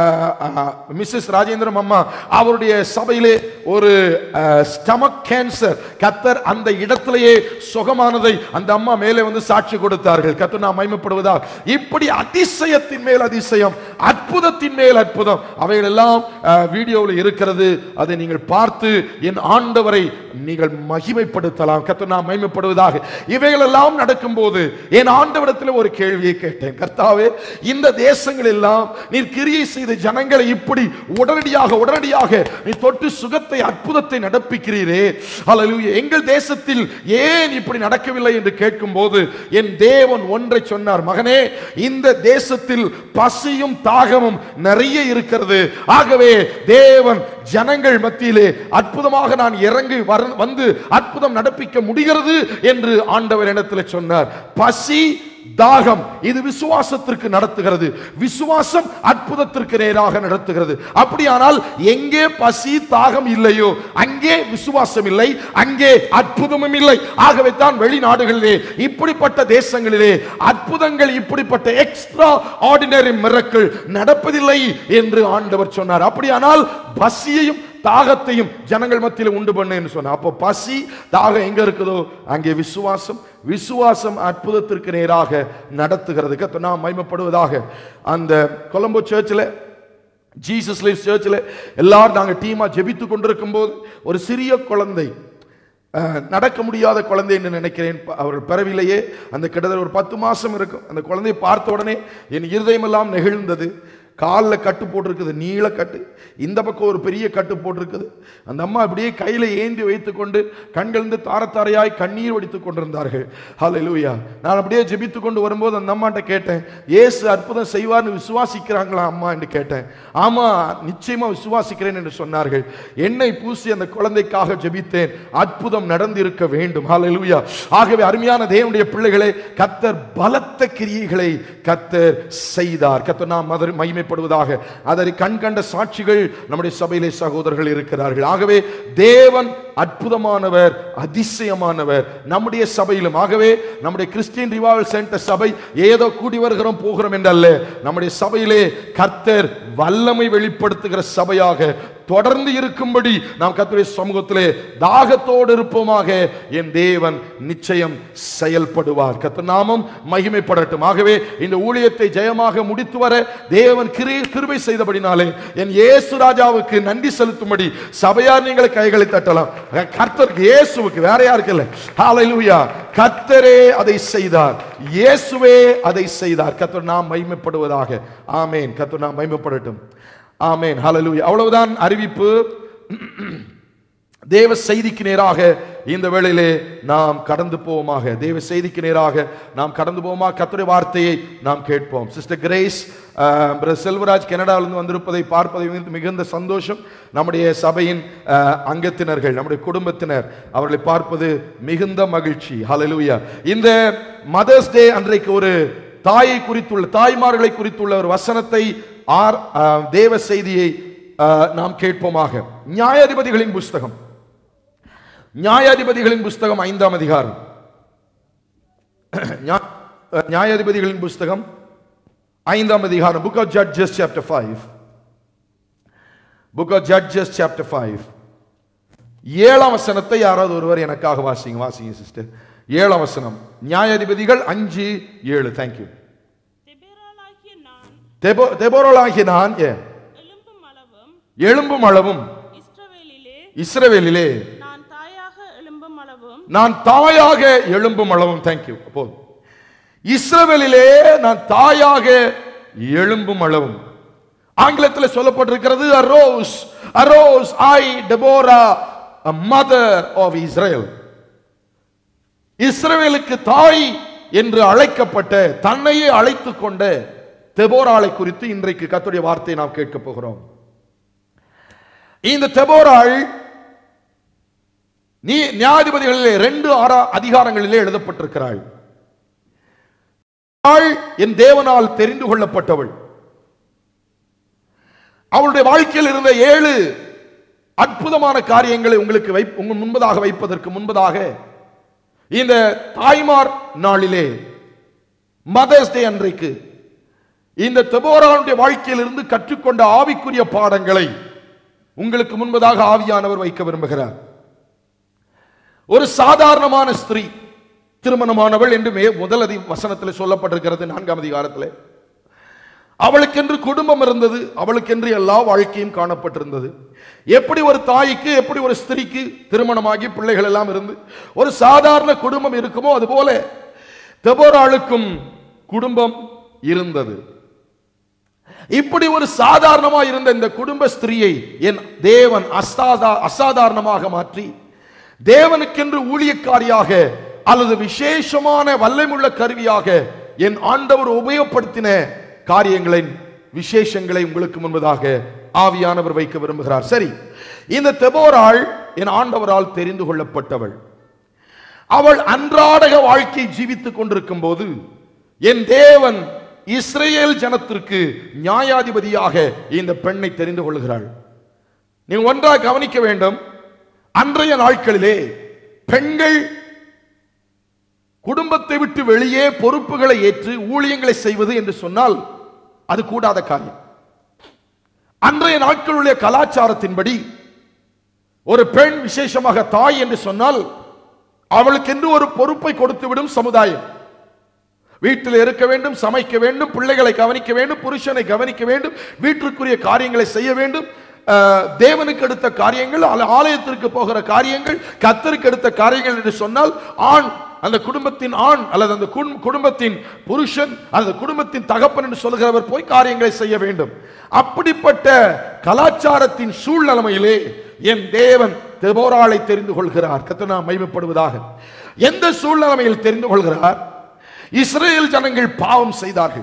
மிஸ்ஸஸ் ராஜேந்திரம் அம்மா அவருடைய சபையிலே ஒரு ஸ்டமக் கேன்சர் கர்த்தர் அந்த இடத்திலேயே சுகமானதை அந்த அம்மா மேலே வந்து சாட்சி கொடுத்தார்கள். கர்த்தர் நாம் மகிமைப்படுவதா. இப்படி அதிசயத்தின் மேல் அதிசயம், அற்புதத்தின் மேல் அற்புதம் அவைகள் எல்லாம் வீடியோவில் இருக்கிறது. அதை நீங்கள் பார்த்து என் ஆண்டவரை நீங்கள் மகிமைப்படுத்தலாம். கர்த்தர் நாம் மகிமைப்படுவதாக. இவைகள் எல்லாம் நடக்கும்போது என் ஆண்டவரிடத்தில் ஒரு கேள்வியை கேட்டேன். கர்த்தாவே, இந்த தேசங்கள் எல்லாம் நீர் கிரியை செய்த ஜனங்களை இப்படி உடனடியாக நீ தொட்டு சுகத்தை அற்புதத்தை நடப்பிக்கிறீரே, ஹல்லேலூயா, எங்கள் தேசத்தில் ஏன் இப்படி நடக்கவில்லை என்று கேட்கும்போது என் தேவன் ஒன்றை சொன்னார். மகனே, இந்த தேசத்தில் பசியும் தாகமும் நிறைய இருக்கிறது. ஆகவே தேவன் ஜனங்கள் மத்தியிலே அற்புதமாக நான் இறங்கி வந்து அற்புதம் நடப்பிக்க முடிகிறது என்று ஆண்டவர் இடத்தில் சொன்னார். பசி தாகம் இது விசுவாசத்திற்கு நடத்துகிறது. விசுவாசம் அற்புதத்திற்கு நேராக நடத்துகிறது. அப்படியானால் எங்கே பசி தாகம் இல்லையோ அங்கே விசுவாசம் இல்லை, அங்கே அற்புதமும் இல்லை. ஆகவே தான் வெளிநாடுகளிலே இப்படிப்பட்ட தேசங்களிலே அற்புதங்கள், இப்படிப்பட்ட எக்ஸ்ட்ரா ஆர்டினரி மிரக்கிள் நடப்பதில்லை என்று ஆண்டவர் சொன்னார். அப்படியானால் பசியையும் தாகத்தையும் ஜனங்கள் மத்தியில் உண்டு பண்ணு சொன்ன. அப்போ பசி தாகம் எங்க இருக்குதோ அங்கே விசுவாசம், விசுவாசம் அற்புதத்திற்கு நேராக நடத்துகிறதுக்கு நாம் மகிமைப்படுவதாக. அந்த கொலம்போ சர்ச்சில், ஜீசஸ் லைஃப் சர்ச்சில் எல்லாரும் நாங்கள் டீமா ஜெபித்து கொண்டிருக்கும் போது ஒரு சிறிய குழந்தை, நடக்க முடியாத குழந்தை என்று நினைக்கிறேன், அவர்கள் பிறவிலேயே அந்த கிட்டத்தட்ட ஒரு 10 மாசம் இருக்கும். அந்த குழந்தையை பார்த்த உடனே என் இருதயமெல்லாம் நெகிழ்ந்தது. காலில் கட்டு போட்டிருக்குது, நீள கட்டு, இந்த பக்கம் ஒரு பெரிய கட்டு போட்டிருக்குது. அந்த அம்மா அப்படியே கையில் ஏந்தி வைத்துக்கொண்டு கண்களிலிருந்து தாரத்தாரையாய் கண்ணீர் வடித்துக் கொண்டிருந்தார்கள். ஹல்லேலூயா. நான் அப்படியே ஜெபித்து கொண்டு வரும்போது அந்த அம்மாட்ட கேட்டேன், இயேசு அற்புதம் செய்வார்னு விசுவாசிக்கிறாங்களா அம்மா என்று கேட்டேன். ஆமா, நிச்சயமா விசுவாசிக்கிறேன் என்று சொன்னார்கள். எண்ணெய் பூசி அந்த குழந்தைக்காக ஜெபித்தேன். அற்புதம் நடந்திருக்க வேண்டும். ஹல்லேலூயா. ஆகவே அருமையான தேவனுடைய பிள்ளைகளை, கர்த்தர் பலத்த கிரியைகளை கர்த்தர் செய்தார். கர்த்தர் நாம் மகிமை படுவதாக. அதை கண்கண்ட சாட்சிகள் நம்முடைய சபையிலே சகோதரர்கள் இருக்கிறார்கள். ஆகவே தேவன் அற்புதமானவர், அதிசயமானவர் நம்முடைய சபையிலும். ஆகவே நம்முடைய கிறிஸ்டியன் ரிவைவல் சென்டர் சபை ஏதோ கூடி வருகிறோம் போகிறோம் என்றல்ல, நம்முடைய சபையிலே கர்த்தர் வல்லமை வெளிப்படுத்துகிற சபையாக தொடர்ந்து இருக்கும்படி நாம் கர்த்தருடைய சமூகத்திலே தாகத்தோடு இருப்போமாக. என் தேவன் நிச்சயம் செயல்படுவார். கர்த்தர் நாமம் மகிமைப்படட்டும். ஆகவே இந்த ஊழியத்தை ஜெயமாக முடித்து வர தேவன் கிருபை செய்தபடினாலே என் இயேசு ராஜாவுக்கு நன்றி செலுத்தும்படி சபையார் நீங்கள் கைகளை தட்டலாம். கர்த்தருக்கு, இயேசுவுக்கு, வேற யாருக்கு இல்லை. ஹல்லேலூயா. கர்த்தரே அதை செய்தார், இயேசுவே அதை செய்தார். கர்த்தர் நாம் மகிமைப்படுவதாக. ஆமென். கர்த்தர் நாம் மகிமைப்படட்டும். ஆமென். ஹல்லேலூயா. அவ்வளவுதான் அறிவிப்பு. தேவ செய்திக்கு நேராக இந்த வேளையிலே நாம் கடந்து போவோமாக. தேவ செய்திக்கு நேராக நாம் கடந்து போவோமா. கர்த்தருடைய வார்த்தையை நாம் கேட்போம். சிஸ்டர் கிரேஸ், பிரதர் செல்வராஜ் கனடாவிலிருந்து வந்திருப்பதை பார்ப்பதை மிகுந்த சந்தோஷம். நம்முடைய சபையின் அங்கத்தினர்கள், நம்முடைய குடும்பத்தினர், அவர்களை பார்ப்பது மிகுந்த மகிழ்ச்சி. ஹல்லேலூயா. இந்த மதர்ஸ் டே அன்றைக்கு ஒரு தாயை குறித்துள்ள, தாய்மார்களை குறித்துள்ள ஒரு வசனத்தை, தேவ செய்தியை நாம் கேட்போமாக. நியாயாதிபதிகளின் புஸ்தகம், நியாயாதிபதிகளின் புஸ்தகம் 5ஆம் அதிகாரம். நியாயாதிபதிகளின் புஸ்தகம் 5ஆம் அதிகாரம். Book of Judges chapter 5. Book of Judges chapter 5. 7ஆம் வசனத்தை யாராவது ஒருவர் எனக்காக வாசிங்க. வாசிங்க சிஸ்டர். 7ஆம் வசனம். நியாயாதிபதிகள் 5:7. Thank you. தெபோராளாகிய நான் எழும்பும் அளவும் இஸ்ரவேலிலே நான் தாயாக எழும்பும் அளவும். தேங்க்யூ. அப்போது இஸ்ரவேலிலே நான் தாயாக எழும்பும் அளவும். ஆங்கிலத்தில் சொல்லப்பட்டிருக்கிறது arose, arose I Deborah, a mother of Israel. இஸ்ரவேலுக்கு தாய் என்று அழைக்கப்பட்ட, தன்னையே அழைத்துக் கொண்ட தெபோராளை குறித்து இன்றைக்கு கர்த்தருடைய வார்த்தையை நாம் கேட்க போகிறோம். இந்த தெபோராள் நியாயாதிபதிகளிலே 2 அதிகாரங்களிலே எழுதப்பட்டிருக்கிறாள். என் தேவனால் தெரிந்து கொள்ளப்பட்டவள். அவளுடைய வாழ்க்கையில் இருந்த 7 அற்புதமான காரியங்களை உங்களுக்கு முன்பதாக வைப்பதற்கு முன்பதாக இந்த தாய்மார் நாளிலே மதர்ஸ் டே அன்றைக்கு இந்த தெபோராளுடைய வாழ்க்கையிலிருந்து கற்றுக்கொண்ட ஆவிக்குரிய பாடங்களை உங்களுக்கு முன்பதாக ஆவியானவர் வைக்க விரும்புகிறார். ஒரு சாதாரணமான ஸ்திரீ, திருமணமானவள் என்று முதல் வசனத்தில் சொல்லப்பட்டிருக்கிறது, 4ஆம் அதிகாரத்தில். அவளுக்கென்று குடும்பம் இருந்தது, அவளுக்கென்று எல்லா வாழ்க்கையும் காணப்பட்டிருந்தது. எப்படி ஒரு தாய்க்கு, எப்படி ஒரு ஸ்திரீக்கு திருமணமாகி பிள்ளைகள் எல்லாம் இருந்து ஒரு சாதாரண குடும்பம் இருக்குமோ அதுபோல தெபோராளுக்கும் குடும்பம் இருந்தது. இப்படி ஒரு சாதாரணமா இருந்த இந்த குடும்ப ஸ்திரீயை என் தேவன் அசாதாரணமாக மாற்றி தேவனுக்கென்று ஊழியக்காரியாக அல்லது விசேஷமான வல்லமையுள்ள கருவியாக என் ஆண்டவர் உபயோகப்படுத்தின காரியங்களின் விசேஷங்களை உங்களுக்கு முன்பதாக ஆவியானவர் வைக்க விரும்புகிறார். சரி, இந்த தெபோராள் என் ஆண்டவரால் தெரிந்து கொள்ளப்பட்டவள். அவள் அன்றாட வாழ்க்கை ஜீவித்துக் கொண்டிருக்கும் போது என் தேவன் இஸ்ரேல் ஜனத்திற்கு நியாயாதிபதியாக இந்த பெண்ணை தெரிந்து கொள்கிறாள். நீங்க ஒன்றாக கவனிக்க வேண்டும், அன்றைய நாட்களிலே பெண்கள் குடும்பத்தை விட்டு வெளியே பொறுப்புகளை ஏற்று ஊழியங்களை செய்வது என்று சொன்னால் அது கூடாத காரியம். அன்றைய நாட்களுடைய கலாச்சாரத்தின்படி ஒரு பெண், விசேஷமாக தாய் என்று சொன்னால் அவளுக்கென்று ஒரு பொறுப்பை கொடுத்துவிடும் சமுதாயம். வீட்டில் இருக்க வேண்டும், சமைக்க வேண்டும், பிள்ளைகளை கவனிக்க வேண்டும், புருஷனை கவனிக்க வேண்டும், வீட்டிற்குரிய காரியங்களை செய்ய வேண்டும், தேவனுக்கு எடுத்த காரியங்கள், ஆலயத்திற்கு போகிற காரியங்கள், கர்த்தருக்கு எடுத்த காரியங்கள் என்று சொன்னால் ஆண், அந்த குடும்பத்தின் ஆண் அல்லது அந்த குடும்பத்தின் புருஷன் அல்லது குடும்பத்தின் தகப்பன் என்று சொல்கிறவர் போய் காரியங்களை செய்ய வேண்டும். அப்படிப்பட்ட கலாச்சாரத்தின் சூழ்நிலையிலே என் தேவன் தெபோராளை தெரிந்து கொள்கிறார். கர்த்தர் நாமம் மகிமைப்படுவதாக. எந்த சூழ்நிலையில் தெரிந்து கொள்கிறார்? இஸ்ரேல் ஜனங்கள் பாவம் செய்தார்கள்.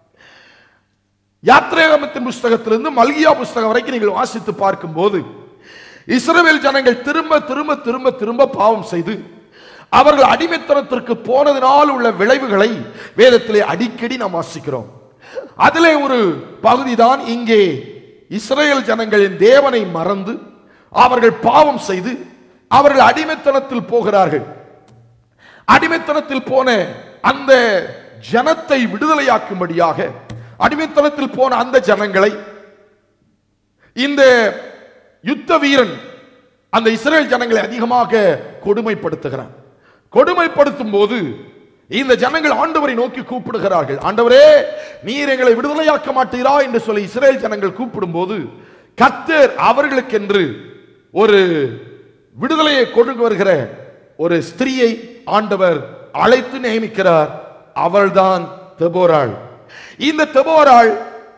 யாத்ராகமத்தின் புஸ்தகத்திலிருந்து மல்கியா புஸ்தகம் வரைக்கும் நீங்கள் வாசித்து பார்க்கும் போது இஸ்ரவேல் ஜனங்கள் திரும்ப திரும்ப திரும்ப திரும்ப பாவம் செய்து அவர்கள் அடிமைத்தனத்திற்கு போனதினால் உள்ள விளைவுகளை வேதத்திலே அடிக்கடி நாம் வாசிக்கிறோம். அதிலே ஒரு பகுதிதான் இங்கே இஸ்ரேல் ஜனங்களின் தேவனை மறந்து அவர்கள் பாவம் செய்து அவர்கள் அடிமைத்தனத்தில் போகிறார்கள். அடிமைத்தனத்தில் போன அந்த ஜனத்தை விடுதலையாக்கும்படியாக அடிமைத்தனத்தில் போன அந்த ஜனங்களை இந்த யுத்த வீரன் அந்த இஸ்ரேல் ஜனங்களை அதிகமாக கொடுமைப்படுத்துகிறான். கொடுமைப்படுத்தும் போது இந்த ஜனங்கள் ஆண்டவரை நோக்கி கூப்பிடுகிறார்கள். ஆண்டவரே, நீர் எங்களை விடுதலையாக்க மாட்டீரா என்று சொல்லி இஸ்ரேல் ஜனங்கள் கூப்பிடும் போது கர்த்தர் அவர்களுக்கென்று ஒரு விடுதலையை கொண்டு வருகிற ஒரு ஸ்திரீயை ஆண்டவர் அழைத்து நியமிக்கிறார். அவள்தான் தெபோராள். இந்த தெபோராள்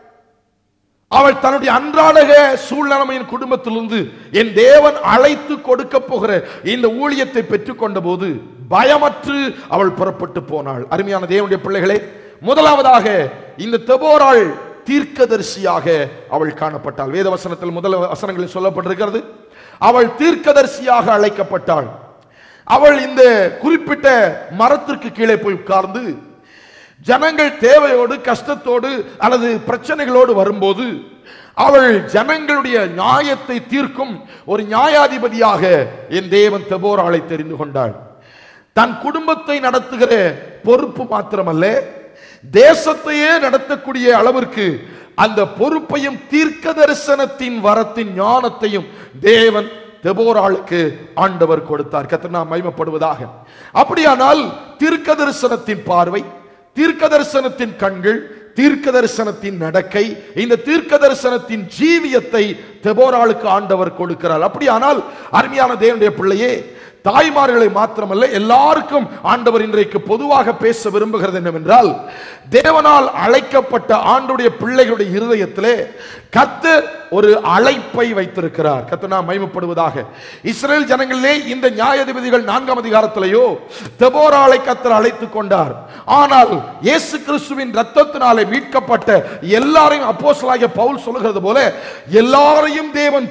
அவள் தன்னுடைய அன்றாட சூழ்நிலையின் குடும்பத்திலிருந்து என் தேவன் அழைத்து கொடுக்க போகிற இந்த ஊழியத்தை பெற்றுக் கொண்ட போது பயமற்று அவள் புறப்பட்டு போனாள். அருமையான தேவனுடைய பிள்ளைகளே, முதலாவதாக இந்த தெபோராள் தீர்க்கதரிசியாக அவள் காணப்பட்டாள். வேத வசனத்தில் முதல் வசனங்களில் சொல்லப்பட்டிருக்கிறது, அவள் தீர்க்கதரிசியாக அழைக்கப்பட்டாள். அவள் இந்த குறிப்பிட்ட மரத்திற்கு கீழே போய் உட்கார்ந்து ஜனங்கள் தேவையோடு கஷ்டத்தோடு அல்லது பிரச்சனைகளோடு வரும்போது அவள் ஜனங்களுடைய நியாயத்தை தீர்க்கும் ஒரு நியாயாதிபதியாக என் தேவன் தெபோராளை தெரிந்து கொண்டாள். தன் குடும்பத்தை நடத்துகிற பொறுப்பு மாத்திரமல்ல, தேசத்தையே நடத்தக்கூடிய அளவிற்கு அந்த பொறுப்பையும் தீர்க்க தரிசனத்தின் வரத்தின் ஞானத்தையும் தேவன் தெபோராளுக்கு ஆண்டவர் கொடுத்தார். கர்த்தர் நாமம் மகிமைப்படுவதாக. அப்படியானால் தீர்க்க தரிசனத்தின் பார்வை, தீர்க்க தரிசனத்தின் கண்கள், தீர்க்க தரிசனத்தின் நடக்கை, இந்த தீர்க்க தரிசனத்தின் ஜீவியத்தை தெபோராளுக்கு ஆண்டவர் கொடுக்கிறார். அப்படியானால் அருமையான தேவனுடைய பிள்ளையே, தாய்மார்களை மாத்திரமல்ல எல்லாருக்கும் ஆண்டவர் இன்றைக்கு பொதுவாக பேச விரும்புகிறது என்னவென்றால், தேவனால் அழைக்கப்பட்ட ஆண்டுடைய பிள்ளைகளுடைய இருதயத்திலே கர்த்தர் ஒரு அழைப்பை வைத்திருக்கிறார். கர்த்தர் நாமம் மகிமைப்படுவதாக. இஸ்ரேல் ஜனங்களிலே இந்த நியாயாதிபதிகள் 4ஆம் அதிகாரத்திலேயோ தெபோராளை கர்த்தர் அழைத்துக் கொண்டார். ஆனால் இயேசு கிறிஸ்துவின் இரத்தத்தினாலே மீட்கப்பட்ட எல்லாரையும் அப்போஸ்தலனாகிய பவுல் சொல்லுகிறது போல எல்லாரையும் தேவன்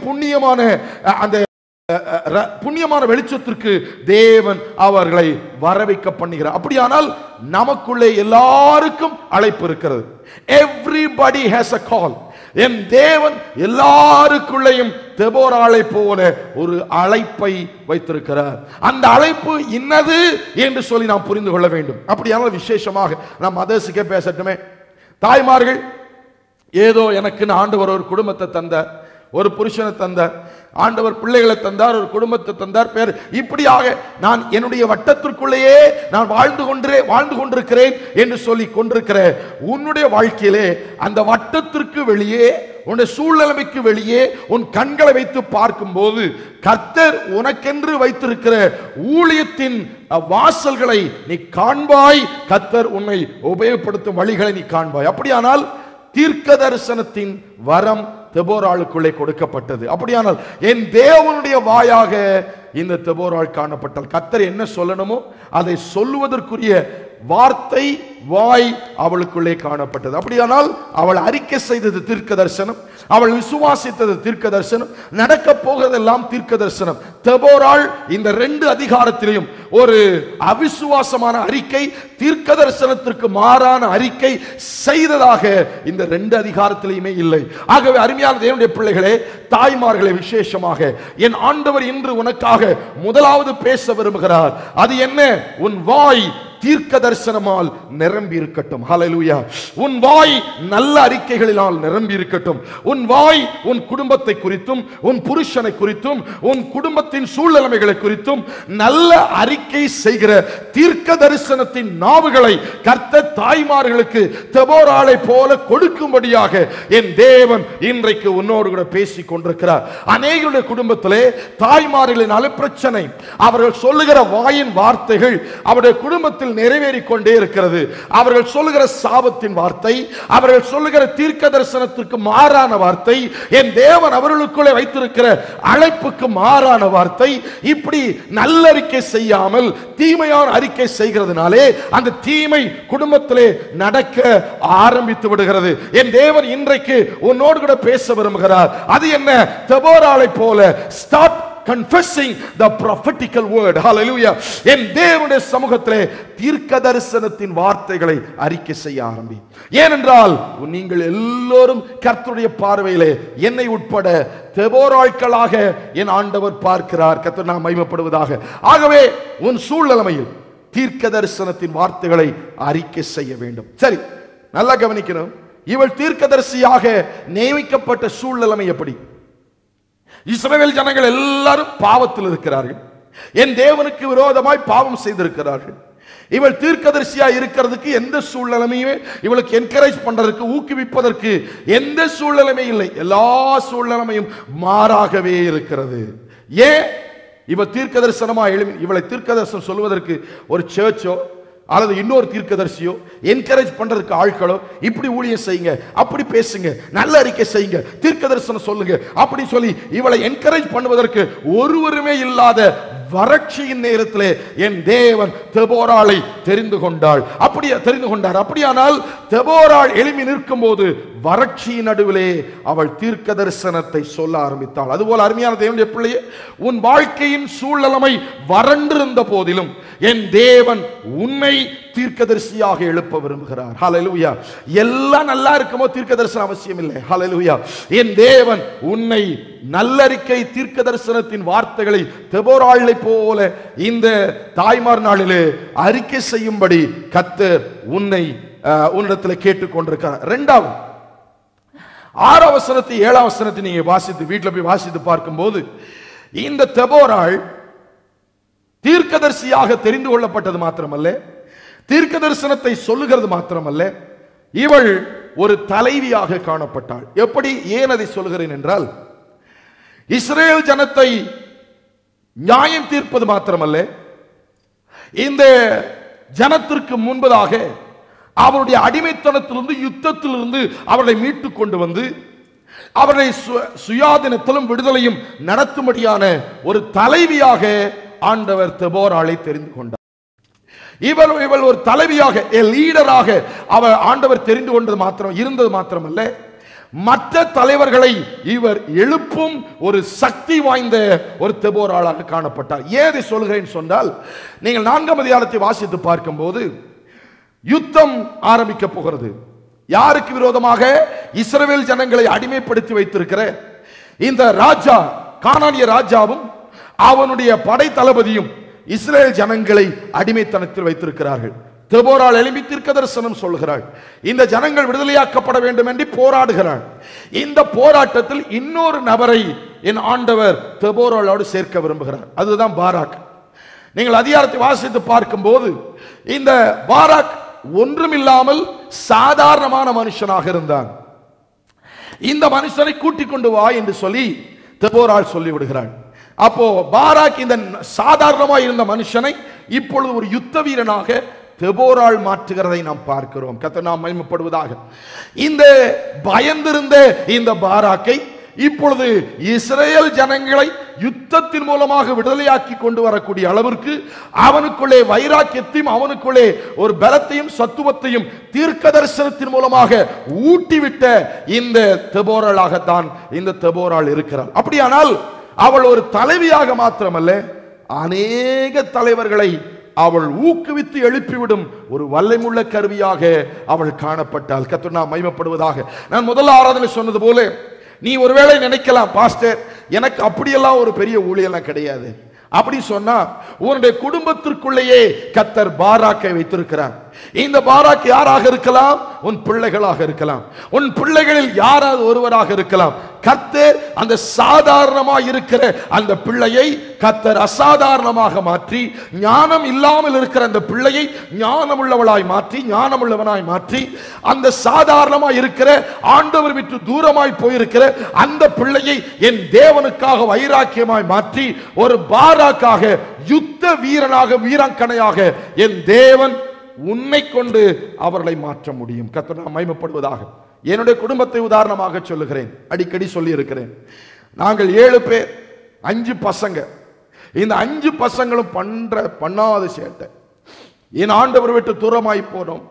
புண்ணியமான வெளிச்சத்திற்கு தேவன் அவர்களை வரவைக்க பண்ணுகிறார். அப்படியானால் நமக்குள்ளே எல்லாருக்கும் அழைப்பு இருக்கிறது. Everybody has a call. என் தேவன் எல்லாருக்குள்ளேயும் தெபோராளை போல ஒரு அழைப்பை வைத்திருக்கிறார். அந்த அழைப்பு இன்னது என்று சொல்லி நாம் புரிந்து கொள்ள வேண்டும். அப்படியான விசேஷமாக நாம் மதர்ஸுக்கே பேசட்டுமே. தாய்மார்கள், ஏதோ எனக்கு ஆண்டவர் ஒரு குடும்பத்தை தந்தார், ஒரு புருஷனை தந்தார், ஆண்டவர் பிள்ளைகளை தந்தார், ஒரு குடும்பத்தை தந்தார், பேர் இப்படியாக நான் என்னுடைய வட்டத்திற்குள்ளேயே நான் வாழ்ந்து கொண்டிருக்கிறேன் என்று சொல்லி கொண்டிருக்கிற உன்னுடைய வாழ்க்கையிலே அந்த வட்டத்திற்கு வெளியே, உன்னுடைய சூழ்நிலைமைக்கு வெளியே உன் கண்களை வைத்து பார்க்கும்போது கர்த்தர் உனக்கென்று வைத்திருக்கிற ஊழியத்தின் வாசல்களை நீ காண்பாய். கர்த்தர் உன்னை உபயோகப்படுத்தும் வழிகளை நீ காண்பாய். அப்படியானால் தீர்க்க தரிசனத்தின் வரம் தெபோராளுக்குள்ளே கொடுக்கப்பட்டது. அப்படியானால் என் தேவனுடைய வாயாக இந்த தெபோராள் காணப்பட்டால் கர்த்தர் என்ன சொல்லணுமோ அதை சொல்லுவதற்குரிய வார்த்தை வாய் அவளுக்குள்ளே காணப்பட்டது. அப்படியானால் அவள் அறிக்கை செய்தது தீர்க்க தரிசனம், அவள் விசுவாசித்தது தீர்க்க தரிசனம், நடக்க போகிறதெல்லாம் தீர்க்க தரிசனம். தெபோராள் இந்த 2 அதிகாரத்திலையும் ஒரு அவிசுவாசமான அறிக்கை, தீர்க்க தரிசனத்திற்கு மாறான அறிக்கை செய்ததாக இந்த 2 அதிகாரத்திலையுமே இல்லை. ஆகவே அருமையான தேவனுடைய பிள்ளைகளே, தாய்மார்களே, விசேஷமாக என் ஆண்டவர் இன்று உனக்காக முதலாவது பேச விரும்புகிறார். அது என்ன? உன் வாய் தீர்க்க தரிசனமால் நிரம்பி இருக்கட்டும். ஹல்லேலூயா. உன் வாய் நல்ல அறிக்கைகளினால் நிரம்பி இருக்கட்டும். உன் வாய் உன் குடும்பத்தை குறித்தும், உன் புருஷனை குறித்தும், உன் குடும்பத்தின் சூழ்நிலைகளை குறித்தும் நல்ல அறிக்கை செய்கிற தீர்க்க தரிசனத்தின் நாவுகளை கர்த்தர் தாய்மார்களுக்கு தெபோராளை போல கொடுக்கும்படியாக என் தேவன் இன்றைக்கு உன்னோடு கூட பேசிக் கொண்டிருக்கிறார். அநேகருடைய குடும்பத்திலே தாய்மார்களின் பிரச்சனை, அவர்கள் சொல்லுகிற வாயின் வார்த்தைகள் அவருடைய குடும்பத்தில் நிறைவேறிக் கொண்டே இருக்கிறது. அவர்கள் சொல்லுகிற சாபத்தின் வார்த்தை, அவர்கள் சொல்லுகிற தீர்க்க தரிசனத்திற்கு மாறான வார்த்தை, என் தேவன் அவர்களுக்குள்ளே வைத்திருக்கிற அழைப்புக்கு மாறான வார்த்தை, இப்படி நல்லறிக்கை செய்யாமல் தீமையான அறிக்கை செய்கிறதுனாலே அந்த தீமை குடும்பத்திலே நடக்க ஆரம்பித்து விடுகிறது. என் தேவன் இன்றைக்கு உன்னோடு கூட பேச விரும்புகிறார். அது என்ன? தெபோராளை போல start confessing the prophetical word. Hallelujah. என் தேவனுடைய சமூகத்திலே தீர்க்க தரிசனத்தின் வார்த்தைகளை அறிக்கை செய்ய ஆரம்பி. ஏனென்றால் நீங்கள் எல்லோரும் கர்த்தருடைய பார்வையிலே என்னை உட்பட தெபோராள்களாக என் ஆண்டவர் பார்க்கிறார். கர்த்தர் நாம் மகிமைப்படுவதாக. ஆகவே உன் சூழ்நிலையில் தீர்க்க தரிசனத்தின் வார்த்தைகளை அறிக்கை செய்ய வேண்டும். சரி, நல்லா கவனிக்கணும். இவள் தீர்க்கதரிசியாக நியமிக்கப்பட்ட சூழ்நிலைமை எப்படி? இஸ்ரவேல் ஜனங்கள் எல்லாரும் பாவத்தில் இருக்கிறார்கள், என் தேவனுக்கு விரோதமாய் பாவம் செய்திருக்கிறார்கள். இவள் தீர்க்கதரிசியா இருக்கிறதுக்கு எந்த சூழ்நிலையுமே இவளுக்கு என்கரேஜ் பண்றதுக்கு, ஊக்குவிப்பதற்கு எந்த சூழ்நிலையுமே இல்லை. எல்லா சூழ்நிலையும் மாறாகவே இருக்கிறது. ஏன்? இவள் தீர்க்கதரிசனமா எழுதி இவளை தீர்க்கதரிசனம் சொல்வதற்கு ஒரு சர்ச்சோ அல்லது இன்னொரு தீர்க்கதரிசியோ என்கரேஜ் பண்றதுக்கு ஆட்களோ, இப்படி ஊழியம் செய்யுங்க, அப்படி பேசுங்க, நல்ல அறிக்கை செய்யுங்க, தீர்க்கதரிசனம் சொல்லுங்க அப்படி சொல்லி இவளை என்கரேஜ் பண்ணுவதற்கு ஒருவருமே இல்லாத வறட்சியின் நேரத்திலே என் தேவன் தெபோராளை தெரிந்து கொண்டார். அப்படியானால் தெபோராள் எழும்பி நிற்கும் போது வறட்சியின் நடுவிலே அவள் தீர்க்க தரிசனத்தை சொல்ல ஆரம்பித்தாள். அதுபோல அருமையான தேவனுடைய பிள்ளையே, உன் வாழ்க்கையின் சூழ்நிலைமை வறண்டிருந்த போதிலும் என் தேவன் உன்னை தீர்க்கதரிசியாக எழுப்ப விரும்புகிறார். ஹல்லேலூயா. எல்லாம் நல்லா இருக்குமோ தீர்க்க தரிசனம் அவசியம் இல்லை. ஹல்லேலூயா. என் தேவன் உன்னை நல்லறிக்கை தீர்க்க தரிசனத்தின் வார்த்தைகளை தெபோராளை போல இந்த தாய்மார் நாளிலே அறிக்கை செய்யும்படி கர்த்தர் உன்னிடத்தில் கேட்டுக்கொண்டிருக்கிறார். இரண்டாவது 6ஆம் வசனத்தை 7ஆம் வசனத்தை நீங்க வாசித்து வீட்டில் போய் வாசித்து பார்க்கும்போது, இந்த தெபோராள் தீர்க்கதரிசியாக தெரிந்து கொள்ளப்பட்டது மாத்திரமல்ல, தீர்க்க தரிசனத்தை சொல்லுகிறது மாத்திரமல்ல, இவள் ஒரு தலைவியாக காணப்பட்டாள். எப்படி? ஏன் அதை சொல்லுகிறேன் என்றால், இஸ்ரேல் ஜனத்தை நியாயம் தீர்ப்பது மாத்திரமல்ல, இந்த ஜனத்திற்கு முன்பதாக அவருடைய அடிமைத்தனத்திலிருந்து, யுத்தத்திலிருந்து அவர்களை மீட்டுக் கொண்டு வந்து அவர்களை சுயாதீனத்திலும் விடுதலையும் நடத்தும்படியான ஒரு தலைவியாக ஆண்டவர் தெபோராளை தெரிந்து கொண்டார். இவள் ஒரு தலைவியாக, லீடராக அவர் ஆண்டவர் தெரிந்து கொண்டது இருந்தது மாத்திரமல்ல, மற்ற தலைவர்களை இவர் எழுப்பும் ஒரு சக்தி வாய்ந்த ஒரு தெபோராளாக காணப்பட்டார். ஏதை சொல்கிறேன் சொன்னால், நீங்கள் 4ஆம் அதிகாரத்தை வாசித்து பார்க்கும்போது யுத்தம் ஆரம்பிக்க போகிறது. யாருக்கு விரோதமாக? இஸ்ரவேல் ஜனங்களை அடிமைப்படுத்தி வைத்திருக்கிற இந்த ராஜா, கானானிய ராஜாவும் அவனுடைய படை தளபதியும் இஸ்ரவேல் ஜனங்களை அடிமைத்தனத்தில் வைத்திருக்கிறார்கள். தெபோராள் எழும்பி தீர்க்கதரிசனம் சொல்கிறாள். இந்த ஜனங்கள் விடுதலையாக்கப்பட வேண்டும் என்று போராடுகிறாள். இந்த போராட்டத்தில் இன்னொரு நபரை என் ஆண்டவர் தெபோராளோடு சேர்க்க விரும்புகிறார். அதுதான் பாராக். நீங்கள் அதிகாரத்தை வாசித்து பார்க்கும் போது இந்த பாராக் ஒன்றுமில்லாமல் சாதாரணமான மனுஷனாக இருந்தான். இந்த மனுஷனை கூட்டிக் கொண்டு வா என்று சொல்லி தெபோராள் சொல்லிவிடுகிறாள். அப்போ பாராக் இந்த சாதாரணமாக இருந்த மனுஷனை இப்பொழுது ஒரு யுத்த வீரனாக தெபோராள் மாற்றுகிறதை நாம் பார்க்கிறோம். கர்த்தர் நாம் மகிமைப்படுவதாக. இந்த பயந்திருந்த இந்த பாராக்கை இப்பொழுது இஸ்ரேல் ஜனங்களை யுத்தத்தின் மூலமாக விடுதலையாக்கி கொண்டு வரக்கூடிய அளவிற்கு அவனுக்குள்ளே வைராக்கியத்தையும் அவனுக்குள்ளே ஒரு பலத்தையும் சத்துவத்தையும் தீர்க்க தரிசனத்தின் மூலமாக ஊட்டிவிட்ட இந்த தெபோராளாகத்தான் இந்த தெபோராள் இருக்கிறாள். அப்படியானால் அவள் ஒரு தலைவியாக மாத்திரமல்ல, அநேக தலைவர்களை அவள் ஊக்குவித்து எழுப்பிவிடும் ஒரு வல்லமையுள்ள கருவியாக அவள் காணப்பட்டாள். கர்த்தர் நாம் மகிமைப்படுவதாக. நான் முதல் ஆராதனை சொன்னது போல, நீ ஒருவேளை நினைக்கலாம், பாஸ்டர் எனக்கு அப்படியெல்லாம் ஒரு பெரிய ஊழியெல்லாம் கிடையாது அப்படி சொன்னா, உன்னுடைய குடும்பத்திற்குள்ளேயே கர்த்தர் பாராக்கை வைத்திருக்கிறார். இந்த பாராக் யாராக இருக்கலாம்? உன் பிள்ளைகளாக இருக்கலாம், உன் பிள்ளைகளில் யாராவது ஒருவராக இருக்கலாம். கர்த்தர் அந்த சாதாரணமாக இருக்கிற அந்த பிள்ளையை கர்த்தர் அசாதாரணமாக மாற்றி, ஞானம் இல்லாமல் இருக்கிற அந்த பிள்ளையை ஞானம் உள்ளவளாய் மாற்றி, ஞானம் உள்ளவனாய் மாற்றி, அந்த சாதாரணமாக இருக்கிற ஆண்டவர் விட்டு தூரமாய் போயிருக்கிற அந்த பிள்ளையை என் தேவனுக்காக வைராக்கியமாய் மாற்றி ஒரு பாராக்காக, யுத்த வீரனாக, வீராங்கனையாக என் தேவன் உன்னை கொண்டு அவர்களை மாற்ற முடியும். கர்த்தர் நாம் மகிமைப்படுவதாக. என்னுடைய குடும்பத்தை உதாரணமாக சொல்லுகிறேன். அடிக்கடி சொல்லி இருக்கிறேன். நாங்கள் 7 பேர், 5 பசங்க. இந்த 5 பசங்களும் பண்ணாத சேட்டை. என் ஆண்டவர் விட்டு தூரமாய் போனோம்.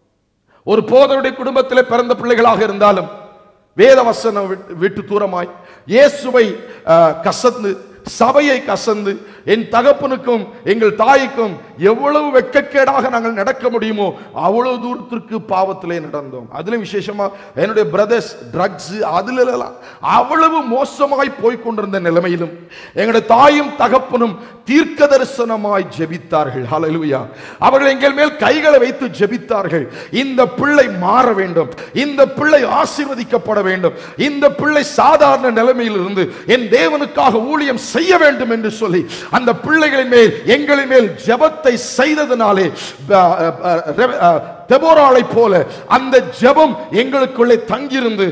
ஒரு போதருடைய குடும்பத்திலே பிறந்த பிள்ளைகளாக இருந்தாலும் வேத வசனம் விட்டு தூரமாய், இயேசுவை கசந்து, சபையை கசந்து, என் தகப்பனுக்கும் எங்கள் தாய்க்கும் எவ்வளவு வெட்கக்கேடாக நாங்கள் நடக்க முடியுமோ அவ்வளவு தூரத்திற்கு பாவத்திலே நடந்தோம். அதுல விசேஷமா என்னுடைய பிரதர்ஸ் ட்ரக்ஸ் அதுல அவ்வளவு மோசமாய் போய்கொண்டிருந்த நிலைமையிலும் எங்களுடைய தாயும் தகப்பனும் தீர்க்க தரிசனமாய் ஜெபித்தார்கள். ஹல்லேலூயா. அவர்கள் எங்கள் மேல் கைகளை வைத்து ஜெபித்தார்கள். இந்த பிள்ளை மாற வேண்டும், இந்த பிள்ளை ஆசீர்வதிக்கப்பட வேண்டும், இந்த பிள்ளை சாதாரண நிலைமையில் இருந்து என் தேவனுக்காக ஊழியம் செய்ய வேண்டும் என்று சொல்லி அந்த பிள்ளைகளின் மேல் எங்களின் மேல் ஜெபத்தை செய்ததனாலே தெபோராளை போல அந்த ஜெபம் எங்களுக்குள்ளே தங்கியிருந்து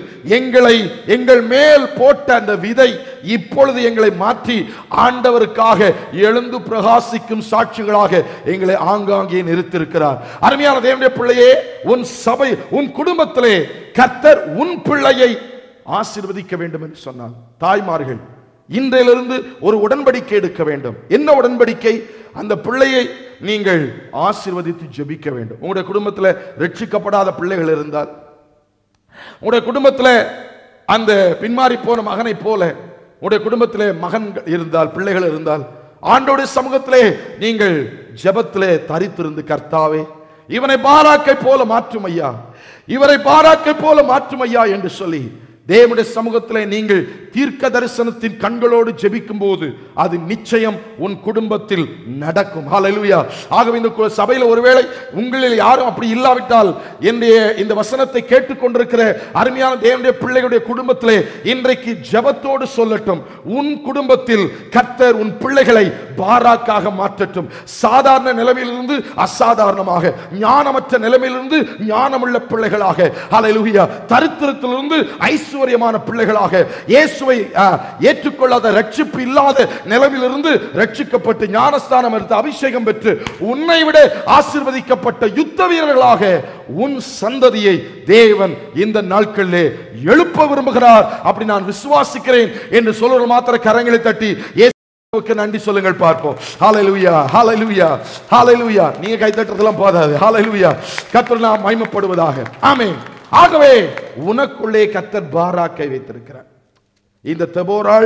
எங்கள் மேல் போட்ட அந்த விதை இப்பொழுது எங்களை மாற்றி ஆண்டவருக்காக எழுந்து பிரகாசிக்கும் சாட்சிகளாக எங்களை ஆங்காங்கே நிறுத்தியிருக்கிறார். அருமையான தேவனுடைய பிள்ளையே, உன் சபை, உன் குடும்பத்திலே கர்த்தர் உன் பிள்ளையை ஆசீர்வதிக்க வேண்டும் என்று சொன்னார். தாய்மார்கள் இன்றையிலிருந்து ஒரு உடன்படிக்கை எடுக்க வேண்டும். என்ன உடன்படிக்கை? அந்த பிள்ளையை நீங்கள் ஆசீர்வதித்து ஜெபிக்க வேண்டும். உங்களுடைய குடும்பத்தில் ரட்சிக்கப்படாத பிள்ளைகள் இருந்தால், உங்களுடைய குடும்பத்தில் அந்த பின்மாறி போன மகனை போல உங்களுடைய குடும்பத்திலே மகன் இருந்தால், பிள்ளைகள் இருந்தால், ஆண்டவருடைய சமூகத்திலே நீங்கள் ஜெபத்திலே தரித்திருந்து, கர்த்தாவே இவனை பாராக்கை போல மாற்றும் ஐயா, இவரை பாராக்கை போல மாற்றும் ஐயா என்று சொல்லி தேவனுடைய சமூகத்திலே நீங்கள் தீர்க்க தரிசனத்தின் கண்களோடு ஜெபிக்கும் போது அது நிச்சயம் உன் குடும்பத்தில் நடக்கும். ஹல்லேலூயா. ஆகவே இந்த சபையில் ஒருவேளை உங்களில் யாரும் அப்படி இல்லாவிட்டால் இந்த வசனத்தை கேட்டுக்கொண்டிருக்கிற அருமையான தேவனுடைய பிள்ளைகளுடைய குடும்பத்திலே இன்றைக்கு ஜெபத்தோடு சொல்லட்டும், உன் குடும்பத்தில் கர்த்தர் உன் பிள்ளைகளை பாராக்காக மாற்றட்டும். சாதாரண நிலைமையிலிருந்து அசாதாரணமாக, ஞானமற்ற நிலைமையிலிருந்து ஞானமுள்ள பிள்ளைகளாக, ஹல்லேலூயா, தரித்திரத்திலிருந்து ஐஸ்வர்யமான பிள்ளைகளாக, இயேசுவை ஏற்றுக்கொள்ளாத, ரட்சிப்பு இல்லாத நிலையிலிருந்து ரட்சிக்கப்பட்டு ஞானஸ்தானம் எடுத்து அபிஷேகம் பெற்று உன்னை விட ஆசீர்வதிக்கப்பட்ட யுத்த வீரர்களாக உன் சந்ததியை தேவன் இந்த நாட்களிலே எழுப்ப விரும்புகிறார். அப்படி நான் விசுவாசிக்கிறேன் என்று சொல்ற மாத்திர கரங்களை தட்டி இயேசுவுக்கு நன்றி சொல்லுங்கள் பார்ப்போம். ஹல்லேலூயா, ஹல்லேலூயா, ஹல்லேலூயா. நீங்க கை தட்டுறதெல்லாம் போதாது. ஹல்லேலூயா. கர்த்தர் நாம் மகிமைப்படுவதாக. ஆமென். ஆகவே உனக்குள்ளே கர்த்தர் பாராக்கை வைத்திருக்கிறார். இந்த தெபோராள்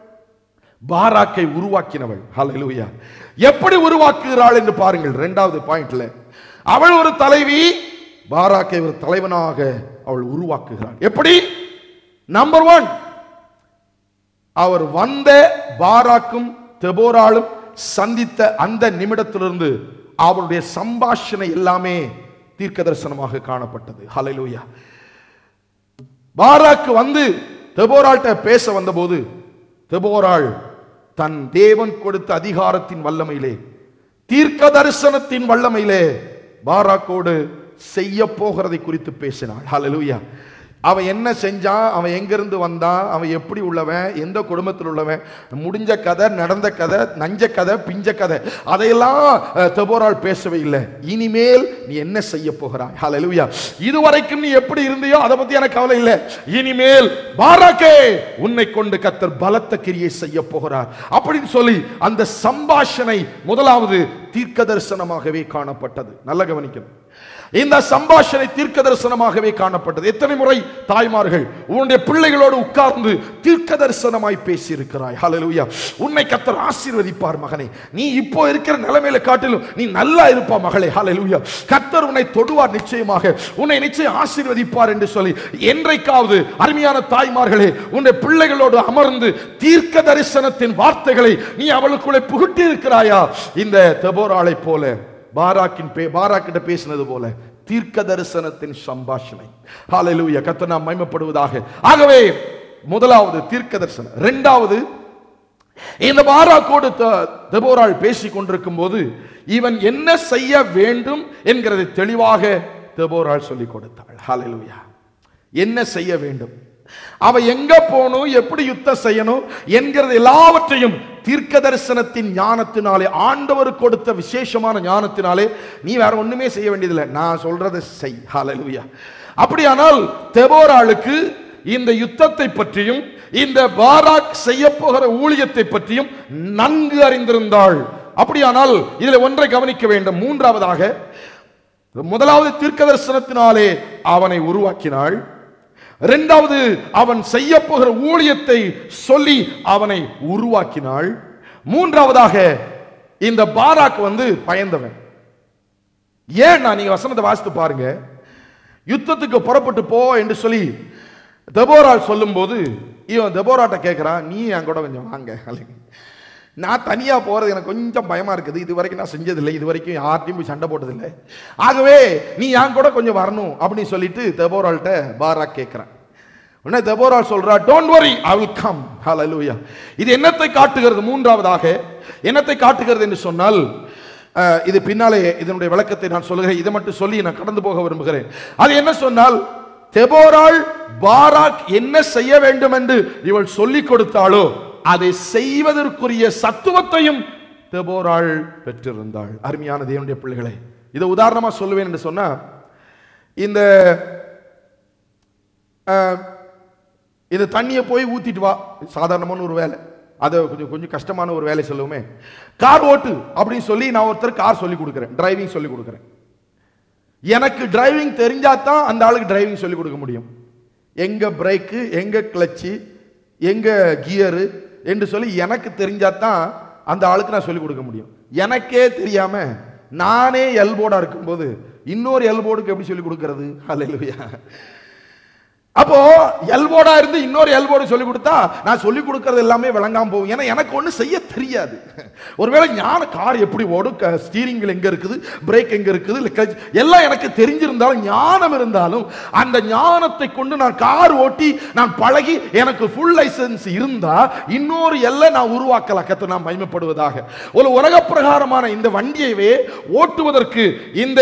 பாராக்கை உருவாக்கினவள். ஹல்லேலூயா. எப்படி உருவாக்குகிறாள் என்று பாருங்கள். இரண்டாவது பாயிண்ட்ல அவள் ஒரு தலைவி, பாராக்கை ஒரு தலைவனாக அவள் உருவாக்குகிறாள். எப்படி? நம்பர் 1, அவர் வந்த பாராக்கும் தெபோராலும் சந்தித்த அந்த நிமிடத்திலிருந்து அவருடைய சம்பாஷணை எல்லாமே தீர்க்க தரிசனமாக காணப்பட்டது. ஹல்லேலூயா. பாராக்கு வந்து தெபோராள்கிட்ட பேச வந்தபோது தெபோராள் தன் தேவன் கொடுத்த அதிகாரத்தின் வல்லமையிலே, தீர்க்க தரிசனத்தின் வல்லமையிலே பாராக்கோடு செய்ய போகிறதை குறித்து பேசினாள். ஹல்லேலூயா. அவன் என்ன செஞ்சான், அவன் எங்கிருந்து வந்தான், அவன் எப்படி உள்ளவன், எந்த குடும்பத்தில் உள்ளவன், முடிஞ்ச கதை, நடந்த கதை, நஞ்ச கதை, பிஞ்ச கதை, அதையெல்லாம் தெபோராள் பேசவே இல்லை. இனிமேல் நீ என்ன செய்ய போகிறாய்? ஹல்லேலூயா. இதுவரைக்கும் நீ எப்படி இருந்தியோ அதை பத்தி எனக்கு கவலை இல்லை. இனிமேல் பாராக்கே, உன்னை கொண்டு கர்த்தர் பலத்த கிரியை செய்ய போகிறார் அப்படின்னு சொல்லி அந்த சம்பாஷணை முதலாவது தீர்க்க தரிசனமாகவே காணப்பட்டது. நல்ல கவனிக்கணும். இந்த சம்பாஷணை தீர்க்க தரிசனமாகவே காணப்பட்டது. எத்தனை முறை தாய்மார்கள் உன்னுடைய பிள்ளைகளோடு உட்கார்ந்து தீர்க்க தரிசனமாய் பேசி இருக்கிறாய்? ஹல்லேலூயா. உன்னை கர்த்தர் ஆசீர்வதிப்பார் மகனே, நீ இப்போ இருக்கிற நிலைமையில காட்டிலும் நீ நல்லா இருப்பா மகளே. ஹல்லேலூயா. கர்த்தர் உன்னை தொடுவார், நிச்சயமாக உன்னை நிச்சயம் ஆசீர்வதிப்பார் என்று சொல்லி என்றைக்காவது அருமையான தாய்மார்களே உன்னுடைய பிள்ளைகளோடு அமர்ந்து தீர்க்க தரிசனத்தின் வார்த்தைகளை நீ அவளுக்குள்ளே புகுட்டி இருக்கிறாயா? இந்த தெபோராளை போல பாராக்கிட்ட பேசினது போல தீர்க்க தரிசனத்தின் சம்பாஷணை. ஹல்லேலூயா. கர்த்தர் நாம் மகிமைப்படுவதாக. ஆகவே முதலாவது தீர்க்க தரிசனம். இரண்டாவது, இந்த பாராக்கோடு தெபோராள் பேசிக் கொண்டிருக்கும் போது இவன் என்ன செய்ய வேண்டும் என்கிறதை தெளிவாக தெபோராள் சொல்லிக் கொடுத்தாள். ஹல்லேலூயா. என்ன செய்ய வேண்டும், அவ எங்க போகணும், எப்படி யுத்தம் செய்யணும் என்கிறது எல்லாவற்றையும் தீர்க்க தரிசனத்தின் ஞானத்தினாலே, ஆண்டவர் கொடுத்த விசேஷமான ஞானத்தினாலே நீ வேற ஒண்ணுமே செய்ய வேண்டியதில்லை, நான் சொல்றதை செய். ஹல்லேலூயா. அப்படியானால் தெபோராளுக்கு இந்த யுத்தத்தை பற்றியும் இந்த பாராக் செய்ய போகிற ஊழியத்தை பற்றியும் நன்கு அறிந்திருந்தாள். அப்படியானால் இதில் ஒன்றை கவனிக்க வேண்டும். மூன்றாவதாக, முதலாவது தீர்க்க தரிசனத்தினாலே அவனை உருவாக்கினாள். இரண்டாவது, அவன் செய்ய போகிற ஊழியத்தை சொல்லி அவனை உருவாக்கினாள். மூன்றாவதாக, இந்த பாராக் பயந்தவன். ஏன்னா நீங்க வசனத்தை வாசித்து பாருங்க. யுத்தத்துக்கு புறப்பட்டு போ என்று சொல்லி தெபோராள் சொல்லும் போது இவன் தெபோராட்ட கேட்கிறான், நீ என் கூட கொஞ்சம் வாங்க. நான் தனியா போறது எனக்கு கொஞ்சம் பயமா இருக்குது, இது வரைக்கும் நான் செஞ்சதில்லை, இது வரைக்கும் யார்ட்டையும் போய் சண்டை போட்டதில்லை, ஆகவே நீ என் கூட கொஞ்சம் வரணும் அப்படின்னு சொல்லிட்டு தெபோராள்கிட்ட பாராக் கேட்கிறான். உடனே தெபோராள் சொல்றா, don't worry, I will come. ஹல்லேலூயா. இது என்னத்தை காட்டுகிறது? மூன்றாவதாக என்னத்தை காட்டுகிறது என்று சொன்னால், இது பின்னாலே இதனுடைய விளக்கத்தை நான் சொல்லுகிறேன், இதை மட்டும் சொல்லி நான் கடந்து போக விரும்புகிறேன். அது என்ன சொன்னால், தெபோராள் பாராக் என்ன செய்ய வேண்டும் என்று இவள் சொல்லிக் கொடுத்தாளோ அதை செய்வதற்குரிய சத்துவத்தையும் தெபோராள் பெற்றிருந்தாள். அருமையான தேவனுடைய பிள்ளைகளை, இதை உதாரணமா சொல்லுவேன் என்று சொன்னா, இந்த தண்ணியை போய் ஊத்திட்டு வா, சாதாரணமான ஒரு வேலை, அதை கொஞ்சம் கஷ்டமான ஒரு வேலை சொல்லுவோமே, கார் ஓட்டு அப்படின்னு சொல்லி நான் ஒருத்தர் கார் சொல்லி கொடுக்குறேன், டிரைவிங் சொல்லி கொடுக்குறேன். எனக்கு டிரைவிங் தெரிஞ்சாதான் அந்த ஆளுக்கு டிரைவிங் சொல்லி கொடுக்க முடியும். எங்க பிரேக்கு, எங்க கிளச்சு, எங்க கியரு என்று சொல்லி எனக்கு தெரிஞ்சாதான் அந்த ஆளுக்கு நான் சொல்லி கொடுக்க முடியும். எனக்கே தெரியாம நானே எல்போர்டா இருக்கும்போது இன்னொரு எல்போர்டுக்கு எப்படி சொல்லி கொடுக்கிறது? ஹல்லேலூயா. அப்போ எல்போர்டா இருந்து இன்னொரு எல்போர்டு சொல்லி கொடுத்தா நான் சொல்லி கொடுக்கறது எல்லாமே விளங்காம போகும். ஏன்னா எனக்கு ஒண்ணு செய்ய தெரியாது. ஒருவேளை ஞான கார் எப்படி ஓடும், ஸ்டீரிங் வீல் எங்க இருக்குது, பிரேக் எங்க இருக்குது, எல்லாம் எனக்கு தெரிஞ்சிருந்தாலும், ஞானம் இருந்தாலும், அந்த ஞானத்தை கொண்டு நான் கார் ஓட்டி நான் பழகி எனக்கு ஃபுல் லைசன்ஸ் இருந்தா இன்னொரு எல்லை நான் உருவாக்கலாம். கர்த்தர் நாம் மகிமைப்படுவதாக. ஒரு உலக பிரகாரமான இந்த வண்டியவே ஓட்டுவதற்கு இந்த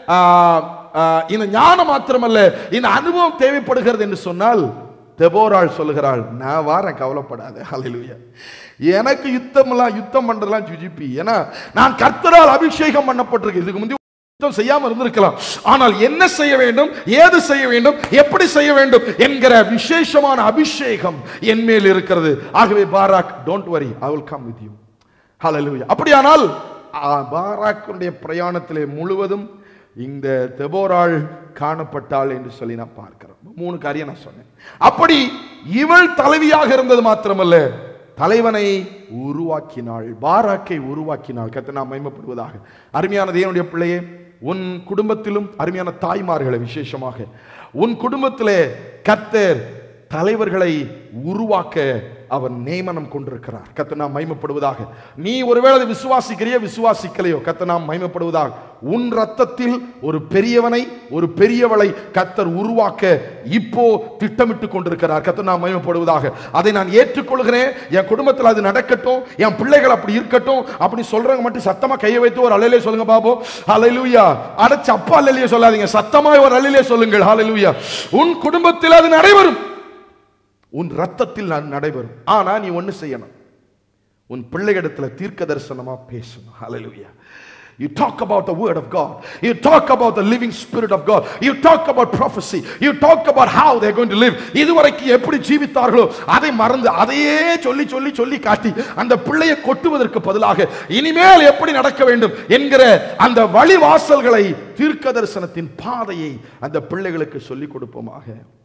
ஞானம் மாத்திரமல்ல, இந்த அனுபவம் தேவைப்படுகிறது என்று சொன்னால் தெபோராள் சொல்லுகிறாள், நான் வாரேன், கவலைப்படாத. ஹல்லேலூயா. எனக்கு யுத்தம் பண்றதெல்லாம் ஜுஜிபி. ஏன்னா நான் கர்த்தரால் அபிஷேகம் பண்ணப்பட்டிருக்கு. இதுக்கு முந்தைய யுத்தம் செய்யாம இருந்திருக்கலாம், ஆனால் என்ன செய்ய வேண்டும், ஏது செய்ய வேண்டும், எப்படி செய்ய வேண்டும் என்கிற விசேஷமான அபிஷேகம் என் மேல் இருக்கிறது. ஆகவே Barak, don't worry, I will come with you. ஹல்லேலூயா. அப்படியானால் பாராக்குடைய பிரயாணத்திலே முழுவதும் இந்த தெபோராள் காணப்பட்டாள் என்று சொல்லி நான் பார்க்கிறோம். 3 காரியம் நான் சொன்னேன். அப்படி இவள் தலைவியாக இருந்தது மாத்திரமல்ல, தலைவனை உருவாக்கினாள், பாராக்கை உருவாக்கினாள். கர்த்தர் நாம் மகிமைப்படுவதாக. அருமையான தேவனுடைய பிள்ளையே, உன் குடும்பத்திலும் அருமையான தாய்மார்களை விசேஷமாக உன் குடும்பத்திலே கர்த்தர் தலைவர்களை உருவாக்க அவர் நியமனம் கொண்டிருக்கிறார். கர்த்தர் நாம் மகிமைப்படுவதாக. நீ ஒருவேளை விசுவாசிக்கிறியோ விசுவாசிக்கலையோ, கர்த்தர் நாம் மகிமைப்படுவதாக. உன் ரத்தத்தில் ஒரு பெரியவனை ஒரு பெரியவளை கர்த்தர் உருவாக்க இப்போ திட்டமிட்டு கொண்டிருக்கிறார். கர்த்தர் நாம் மகிமைப்படுவதாக. அதை நான் ஏற்றுக்கொள்கிறேன். என் குடும்பத்தில் அது நடக்கட்டும், என் பிள்ளைகள் அப்படி இருக்கட்டும் அப்படி சொல்றவங்க மட்டும் சத்தமா கையை வைத்து ஒரு அல்லேலூயா சொல்லுங்க பாபு. ஹல்லேலூயா. அடச்ச அப்பா அல்லேலூயா சொல்லாதீங்க, சத்தமா ஒரு அல்லேலூயா சொல்லுங்கள். ஹல்லேலூயா. உன் குடும்பத்தில் அது நடைபெறும், உன் ரத்தத்தில் நான் நடைபெறும். ஆனா நீ ஒண்ணு செய்யணும், உன் பிள்ளைகளிடத்தில் தீர்க்க தரிசனமா பேசணும். ஹல்லேலூயா. You talk about the word of God. You talk about the living spirit of God. You talk about prophecy. You talk about how they are going to live. இதுவரைக்கும் எப்படி ஜீவித்தார்களோ அதை மறந்து அதையே சொல்லி சொல்லி சொல்லி காட்டி அந்த பிள்ளையை கொட்டுவதற்கு பதிலாக இனிமேல் எப்படி நடக்க வேண்டும் என்கிற அந்த வழிவாசல்களை தீர்க்க தரிசனத்தின் பாதையை அந்த பிள்ளைகளுக்கு சொல்லிக் கொடுப்போமாக.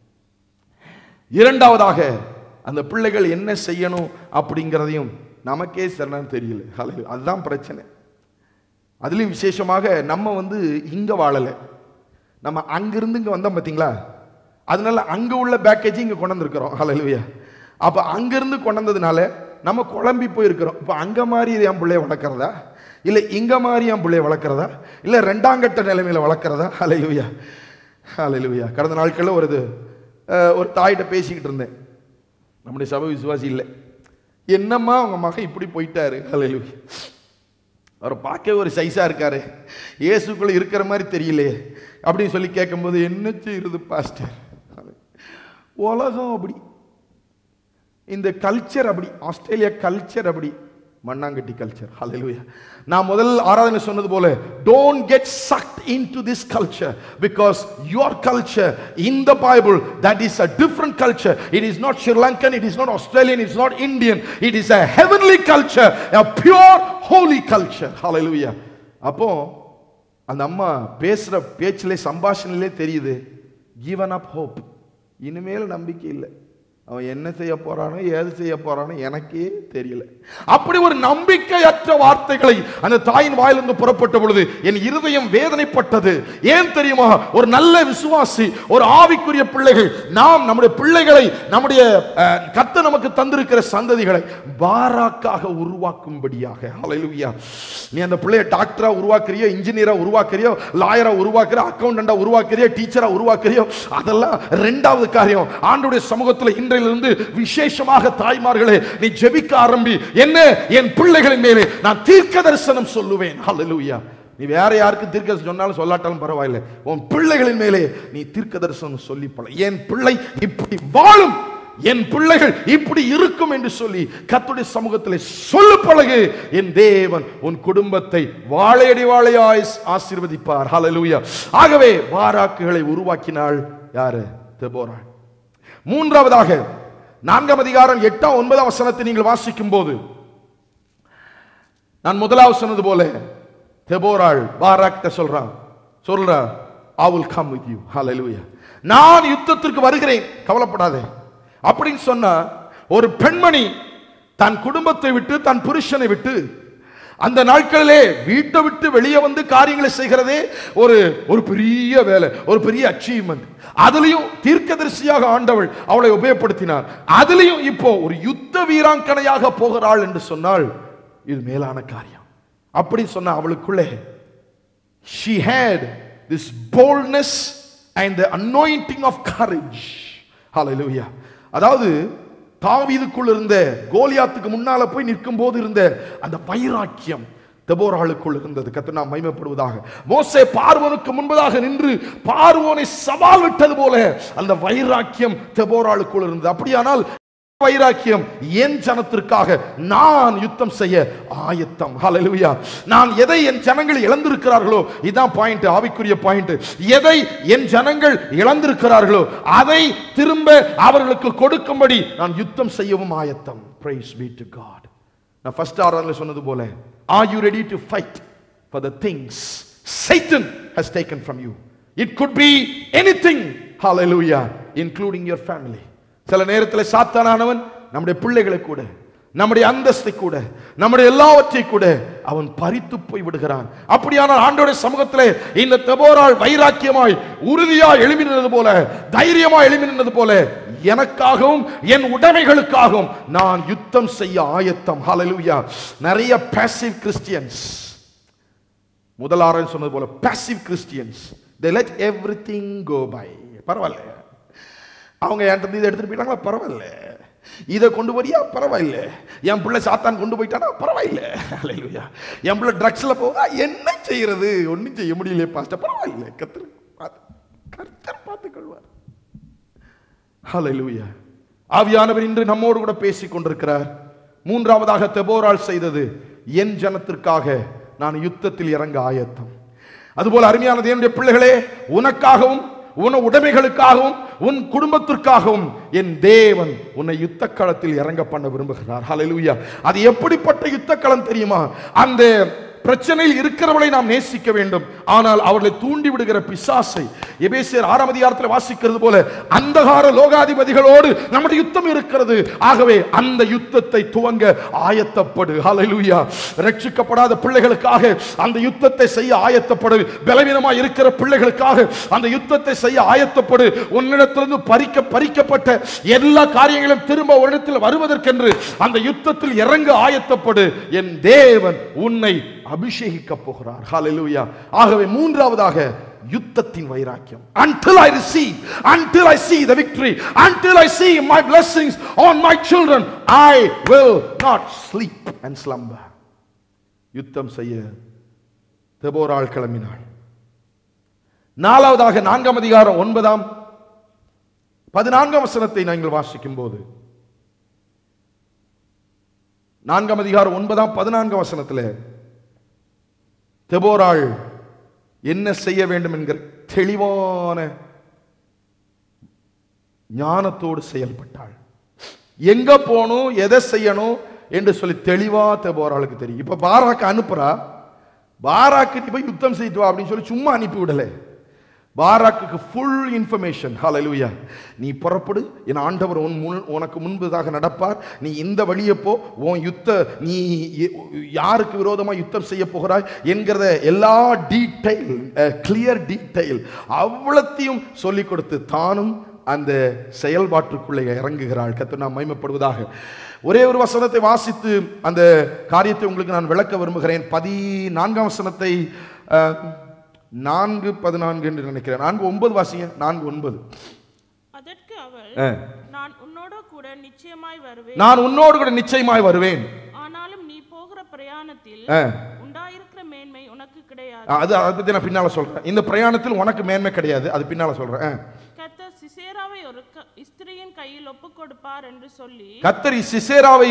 இரண்டாவதாக அந்த பிள்ளைகள் என்ன செய்யணும் அப்படிங்கிறதையும் நமக்கே சரியான தெரியல. அதுதான் பிரச்சனை. அதுலயும் விசேஷமாக நம்ம இங்க வாழல, நம்ம அங்கிருந்து இங்க வந்தோம் பாத்தீங்களா, அதனால அங்க உள்ள பேக்கேஜ் இங்க கொண்டு வந்திருக்கிறோம். ஹல்லேலூயா. அப்ப அங்கிருந்து கொண்டு வந்ததுனால நம்ம குழம்பி போயிருக்கிறோம். இப்ப அங்க மாதிரி என் பிள்ளைய வளர்க்கறதா இல்ல இங்க மாதிரி என் பிள்ளைய வளர்க்கறதா இல்ல ரெண்டாங்கட்ட நிலைமையில வளர்க்கறதா? ஹல்லேலூயா. ஹல்லேலூயா. கடந்த நாட்கள்ல ஒரு தாயிட்ட பேசிக்கிட்டு இருந்தேன். நம்முடைய சபை விசுவாசி இல்லை, என்னம்மா உங்க மகன் இப்படி போயிட்டாரு. ஹல்லேலூயா. அவர் பார்க்க ஒரு சைஸா இருக்காரு, இயேசுக்குள்ள இருக்கிற மாதிரி தெரியலையே அப்படின்னு சொல்லி கேட்கும்போது, என்ன செய்யுது பாஸ்டர், உலகம் அப்படி, இந்த கல்ச்சர் அப்படி, ஆஸ்திரேலியா கல்ச்சர் அப்படி, மண்ணாங்கட்டி கல்ச்சர். ஹல்லேலூயா. நான் முதல் ஆராதனை சொன்னது போல, don't get sucked into this culture because your culture in the Bible, that is a different culture. It is not Sri Lankan, it is not Australian, it is not Indian. It is a heavenly culture, a pure holy culture. Hallelujah. அப்போ அந்த அம்மா பேசுற பேச்சிலே சம்பாஷணையிலே தெரியுது, given up hope. இனிமேல் நம்பிக்கை இல்லை, அவன் என்ன செய்ய போறானோ ஏது செய்ய போறானோ எனக்கே தெரியல. அப்படி ஒரு நம்பிக்கையற்ற வார்த்தைகளை அந்த தாயின் வாயிலிருந்து புறப்பட்ட பொழுது என் இருதயம் வேதனைப்பட்டது. ஏன் தெரியுமா? ஒரு நல்ல விசுவாசி, ஒரு ஆவிக்குரிய பிள்ளைகள், நாம் நம்முடைய பிள்ளைகளை, நம்முடைய கர்த்தர் நமக்கு தந்திருக்கிற சந்ததிகளை பாராக்காக உருவாக்கும்படியாக. ஹல்லேலூயா. நீ அந்த பிள்ளையை டாக்டரா உருவாக்குறியோ, இன்ஜினியரா உருவாக்குறியோ, லாயரா உருவாக்குறியோ, அக்கவுண்டண்டா உருவாக்குறியோ, டீச்சரா உருவாக்குறியோ, அதெல்லாம் இரண்டாவது காரியம். ஆண்டவருடைய சமூகத்தில் இன்றையிலிருந்து விசேஷமாக தாய்மார்களே, நீ ஜெபிக்க ஆரம்பி. என்ன? என் பிள்ளைகளின் மேலே நான் தீர்க்க தரிசனம் சொல்லுவேன். ஹல்லேலூயா. நீ வேற யாருக்கு தீர்க்க தரிசனம் சொன்னாலும் சொல்லாட்டாலும் பரவாயில்லை, உன் பிள்ளைகளின் மேலே நீ தீர்க்க தரிசனம் சொல்லி பழகு. என் பிள்ளை இப்படி வாழும், என் பிள்ளைகள் இப்படி இருக்கும் என்று சொல்லி கர்த்தருடைய சமூகத்திலே சொல்லு பழகு. என் தேவன் உன் குடும்பத்தை வாழையடி வாழையாய் ஆசீர்வதிப்பார். ஹல்லேலூயா. ஆகவே பாராக்குகளை உருவாக்கினாள் யாரு? தெபோரா. மூன்றாவதாக 4ஆம் அதிகாரம் 8ஆம் 9ஆம் வசனத்தை நீங்கள் வாசிக்கும் போது, நான் முதலாவது சொன்னது போல தெபோராள் பாராக்ட சொல்றா I will come with you. Hallelujah. நான் யுத்தத்திற்கு வருகிறேன், கவலைப்படாதே அப்படின்னு சொன்னா, ஒரு பெண்மணி தன் குடும்பத்தை விட்டு, தன் புருஷனை விட்டு, அந்த நாட்களிலே வீட்டை விட்டு வெளியே வந்து காரியங்களை செய்கிறதே ஒரு பெரிய வேலை, ஒரு பெரிய அச்சீவ்மெண்ட். அதுலயும் தீர்க்கதரிசியாக ஆண்டவள் அவளை உபயோகப்படுத்தினார். அதுலயும் இப்போ ஒரு யுத்த வீராங்கனையாக போகிறாள் என்று சொன்னால் இது மேலான காரியம். அப்படி சொன்ன அவளுக்குள்ளே she had this boldness and the anointing of courage. Hallelujah. அதாவது தாவீதுக்குள் இருந்த, கோலியாத்துக்கு முன்னால போய் நிற்கும் போது இருந்த அந்த வைராக்கியம் தெபோராளுக்குள் இருந்தது. கர்த்தர் நாம் மகிமைப்படுவதாக. மோசே பார்வோனுக்கு முன்பதாக நின்று பார்வோனை சவால் விட்டது போல அந்த வைராக்கியம் தெபோராளுக்குள் இருந்தது. அப்படியானால் வைராக்கியம், என் ஜனத்திற்காக நான் யுத்தம் செய்ய ஆயத்தம். ஹல்லேலூயா. நான் எதை என் ஜனங்கள் இழந்திருக்கிறார்களோ, இதான் பாயிண்ட், ஆவிக்குரிய பாயிண்ட். எதை என் ஜனங்கள் இழந்திருக்கிறார்களோ அதை திரும்ப அவர்களுக்கு கொடுக்கும்படி நான் யுத்தம் செய்யவும் ஆயத்தம். Praise be to God. நான் ஃபர்ஸ்ட் ஆராதனையில் சொன்னது போல, are you ready to fight for the things Satan has taken from you? It could be anything. Hallelujah. Including your family. சில நேரத்தில் சாத்தானானவன் நம்முடைய பிள்ளைகளை கூட, நம்முடைய அந்தஸ்தை கூட, நம்முடைய எல்லாவற்றை கூட அவன் பறித்து போய் விடுகிறான். அப்படியானால் ஆண்டவருடைய சமூகத்திலே இந்த தெபோராள் வைராக்கியமாய் உறுதியாய் எழும்பி நின்றது போல, தைரியமாய் எழும்பி நின்றது போல, எனக்காகவும் என் உடைமைகளுக்காகவும் நான் யுத்தம் செய்ய ஆயத்தம். ஹல்லேலூயா. நிறைய பாசிவ் கிறிஸ்டியன்ஸ், முதலாரன் சொன்னது போல passive Christians, they let everything go by. பரவாயில்ல, அவங்க என்கிட்ட இதை எடுத்துட்டு போயிட்டாங்களா, பரவாயில்ல, இதை கொண்டு வரியா, பரவாயில்ல, என் பிள்ளை சாத்தான் கொண்டு போயிட்டானா, பரவாயில்ல, ஹல்லேலூயா, என் பிள்ளை ட்ரக்ஸ்ல போக என்ன செய்யறது, ஒன்னும் செய்ய முடியல பாஸ்டர், பரவாயில்ல, கர்த்தர் பார்த்துக் கொள்வார். ஹல்லேலூயா. ஆவியானவர் இன்று நம்மோடு கூட பேசிக் கொண்டிருக்கிறார். மூன்றாவதாக தெபோராள் செய்தது, என் ஜனத்திற்காக நான் யுத்தத்தில் இறங்க ஆயத்தம். அதுபோல அருமையான தேவனுடைய பிள்ளைகளே, உனக்காகவும் உன் உடைமைகளுக்காகவும் உன் குடும்பத்திற்காகவும் என் தேவன் உன்னை யுத்த களத்தில் இறங்க பண்ண விரும்புகிறார். ஹல்லேலூயா. அது எப்படிப்பட்ட யுத்த களம் தெரியுமா? அந்த பிரச்சனையில் இருக்கிறவளை நாம் நேசிக்க வேண்டும், ஆனால் அவர்களை தூண்டி விடுகிற பிசாசை எபேசியர் 6ஆம் அதிகாரத்தில் வாசிக்கிறது போல அந்தகார லோகாதிபதிகளோடு நம்முடைய யுத்தம் இருக்கிறது. ஆகவே அந்த யுத்தத்தை துவங்க ஆயத்தப்படு. ஹல்லேலூயா. ரட்சிக்கப்படாத பிள்ளைகளுக்காக அந்த யுத்தத்தை செய்ய ஆயத்தப்படு. பலவீனமாய் இருக்கிற பிள்ளைகளுக்காக அந்த யுத்தத்தை செய்ய ஆயத்தப்படு. உன்னிடத்திலிருந்து பறிக்கப்பட்ட எல்லா காரியங்களும் திரும்ப உன்னிடத்தில் வருவதற்கென்று அந்த யுத்தத்தில் இறங்க ஆயத்தப்படு. என் தேவன் உன்னை அபிஷேகிக்க போகிறார். ஹல்லேலூயா. ஆகவே மூன்றாவதாக யுத்தத்தின் வைராக்கியம். Until I see the victory, until I see my blessings on my children, I will not sleep and slumber. யுத்தம் செய்ய தெபோராள் கிளம்பினாள். நாலாவதாக 4ஆம் அதிகாரம் 9ஆம் 14ஆம் வசனத்தை நீங்கள் வாசிக்கும் போது, 4ஆம் அதிகாரம் 9ஆம் 14ஆம் வசனத்தில் தெபோராள் என்ன செய்ய வேண்டும் என்கிற தெளிவான ஞானத்தோடு செயல்பட்டாள். எங்க போகணும், எதை செய்யணும் என்று சொல்லி தெளிவா தெபோராளுக்கு தெரியும். இப்ப பாராக்கு அனுப்புறா, பாராக்கு போய் யுத்தம் செய்து வா அப்படின்னு சொல்லி சும்மா அனுப்பி விடல. பாராக்குக்கு ஃபுல் இன்ஃபர்மேஷன். ஹல்லேலூயா. நீ புறப்படு, என் ஆண்டவர் உனக்கு முன்பதாக நடப்பார், நீ இந்த வழியை போ, உன் நீ யாருக்கு விரோதமாக யுத்தம் செய்ய போகிறாய் என்கிறத எல்லா டீடைல், கிளியர் டீடைல் அவ்வளத்தையும் சொல்லிக் கொடுத்து தானும் அந்த செயல்பாட்டுக்குள்ளே இறங்குகிறாள். கர்த்தர் நாம் மகிமைப்படுவதாக. ஒரே ஒரு வசனத்தை வாசித்து அந்த காரியத்தை உங்களுக்கு நான் விளக்க விரும்புகிறேன். 14ஆம் வசனத்தை 4:14 என்று நினைக்கிறேன். 4:9 வாசிங்க. 4:9. அதற்கு அவள், நான் உன்னோடு கூட நிச்சயமாய் வருவேன், ஆனாலும் நீ போகிற பிரயாணத்தில் உண்டாயிருக்கிற மேன்மை உனக்கு கிடையாது. அது பத்தி நான் பின்னால சொல்றேன். இந்த பிரயாணத்தில் உனக்கு மேன்மை கிடையாது, அது பின்னால சொல்றேன். கர்த்தர் சிசேராவை ஒரு ஸ்திரீயின் கையில் ஒப்புக் கொடுப்பார் என்று சொல்லி, கர்த்தர் சிசேராவை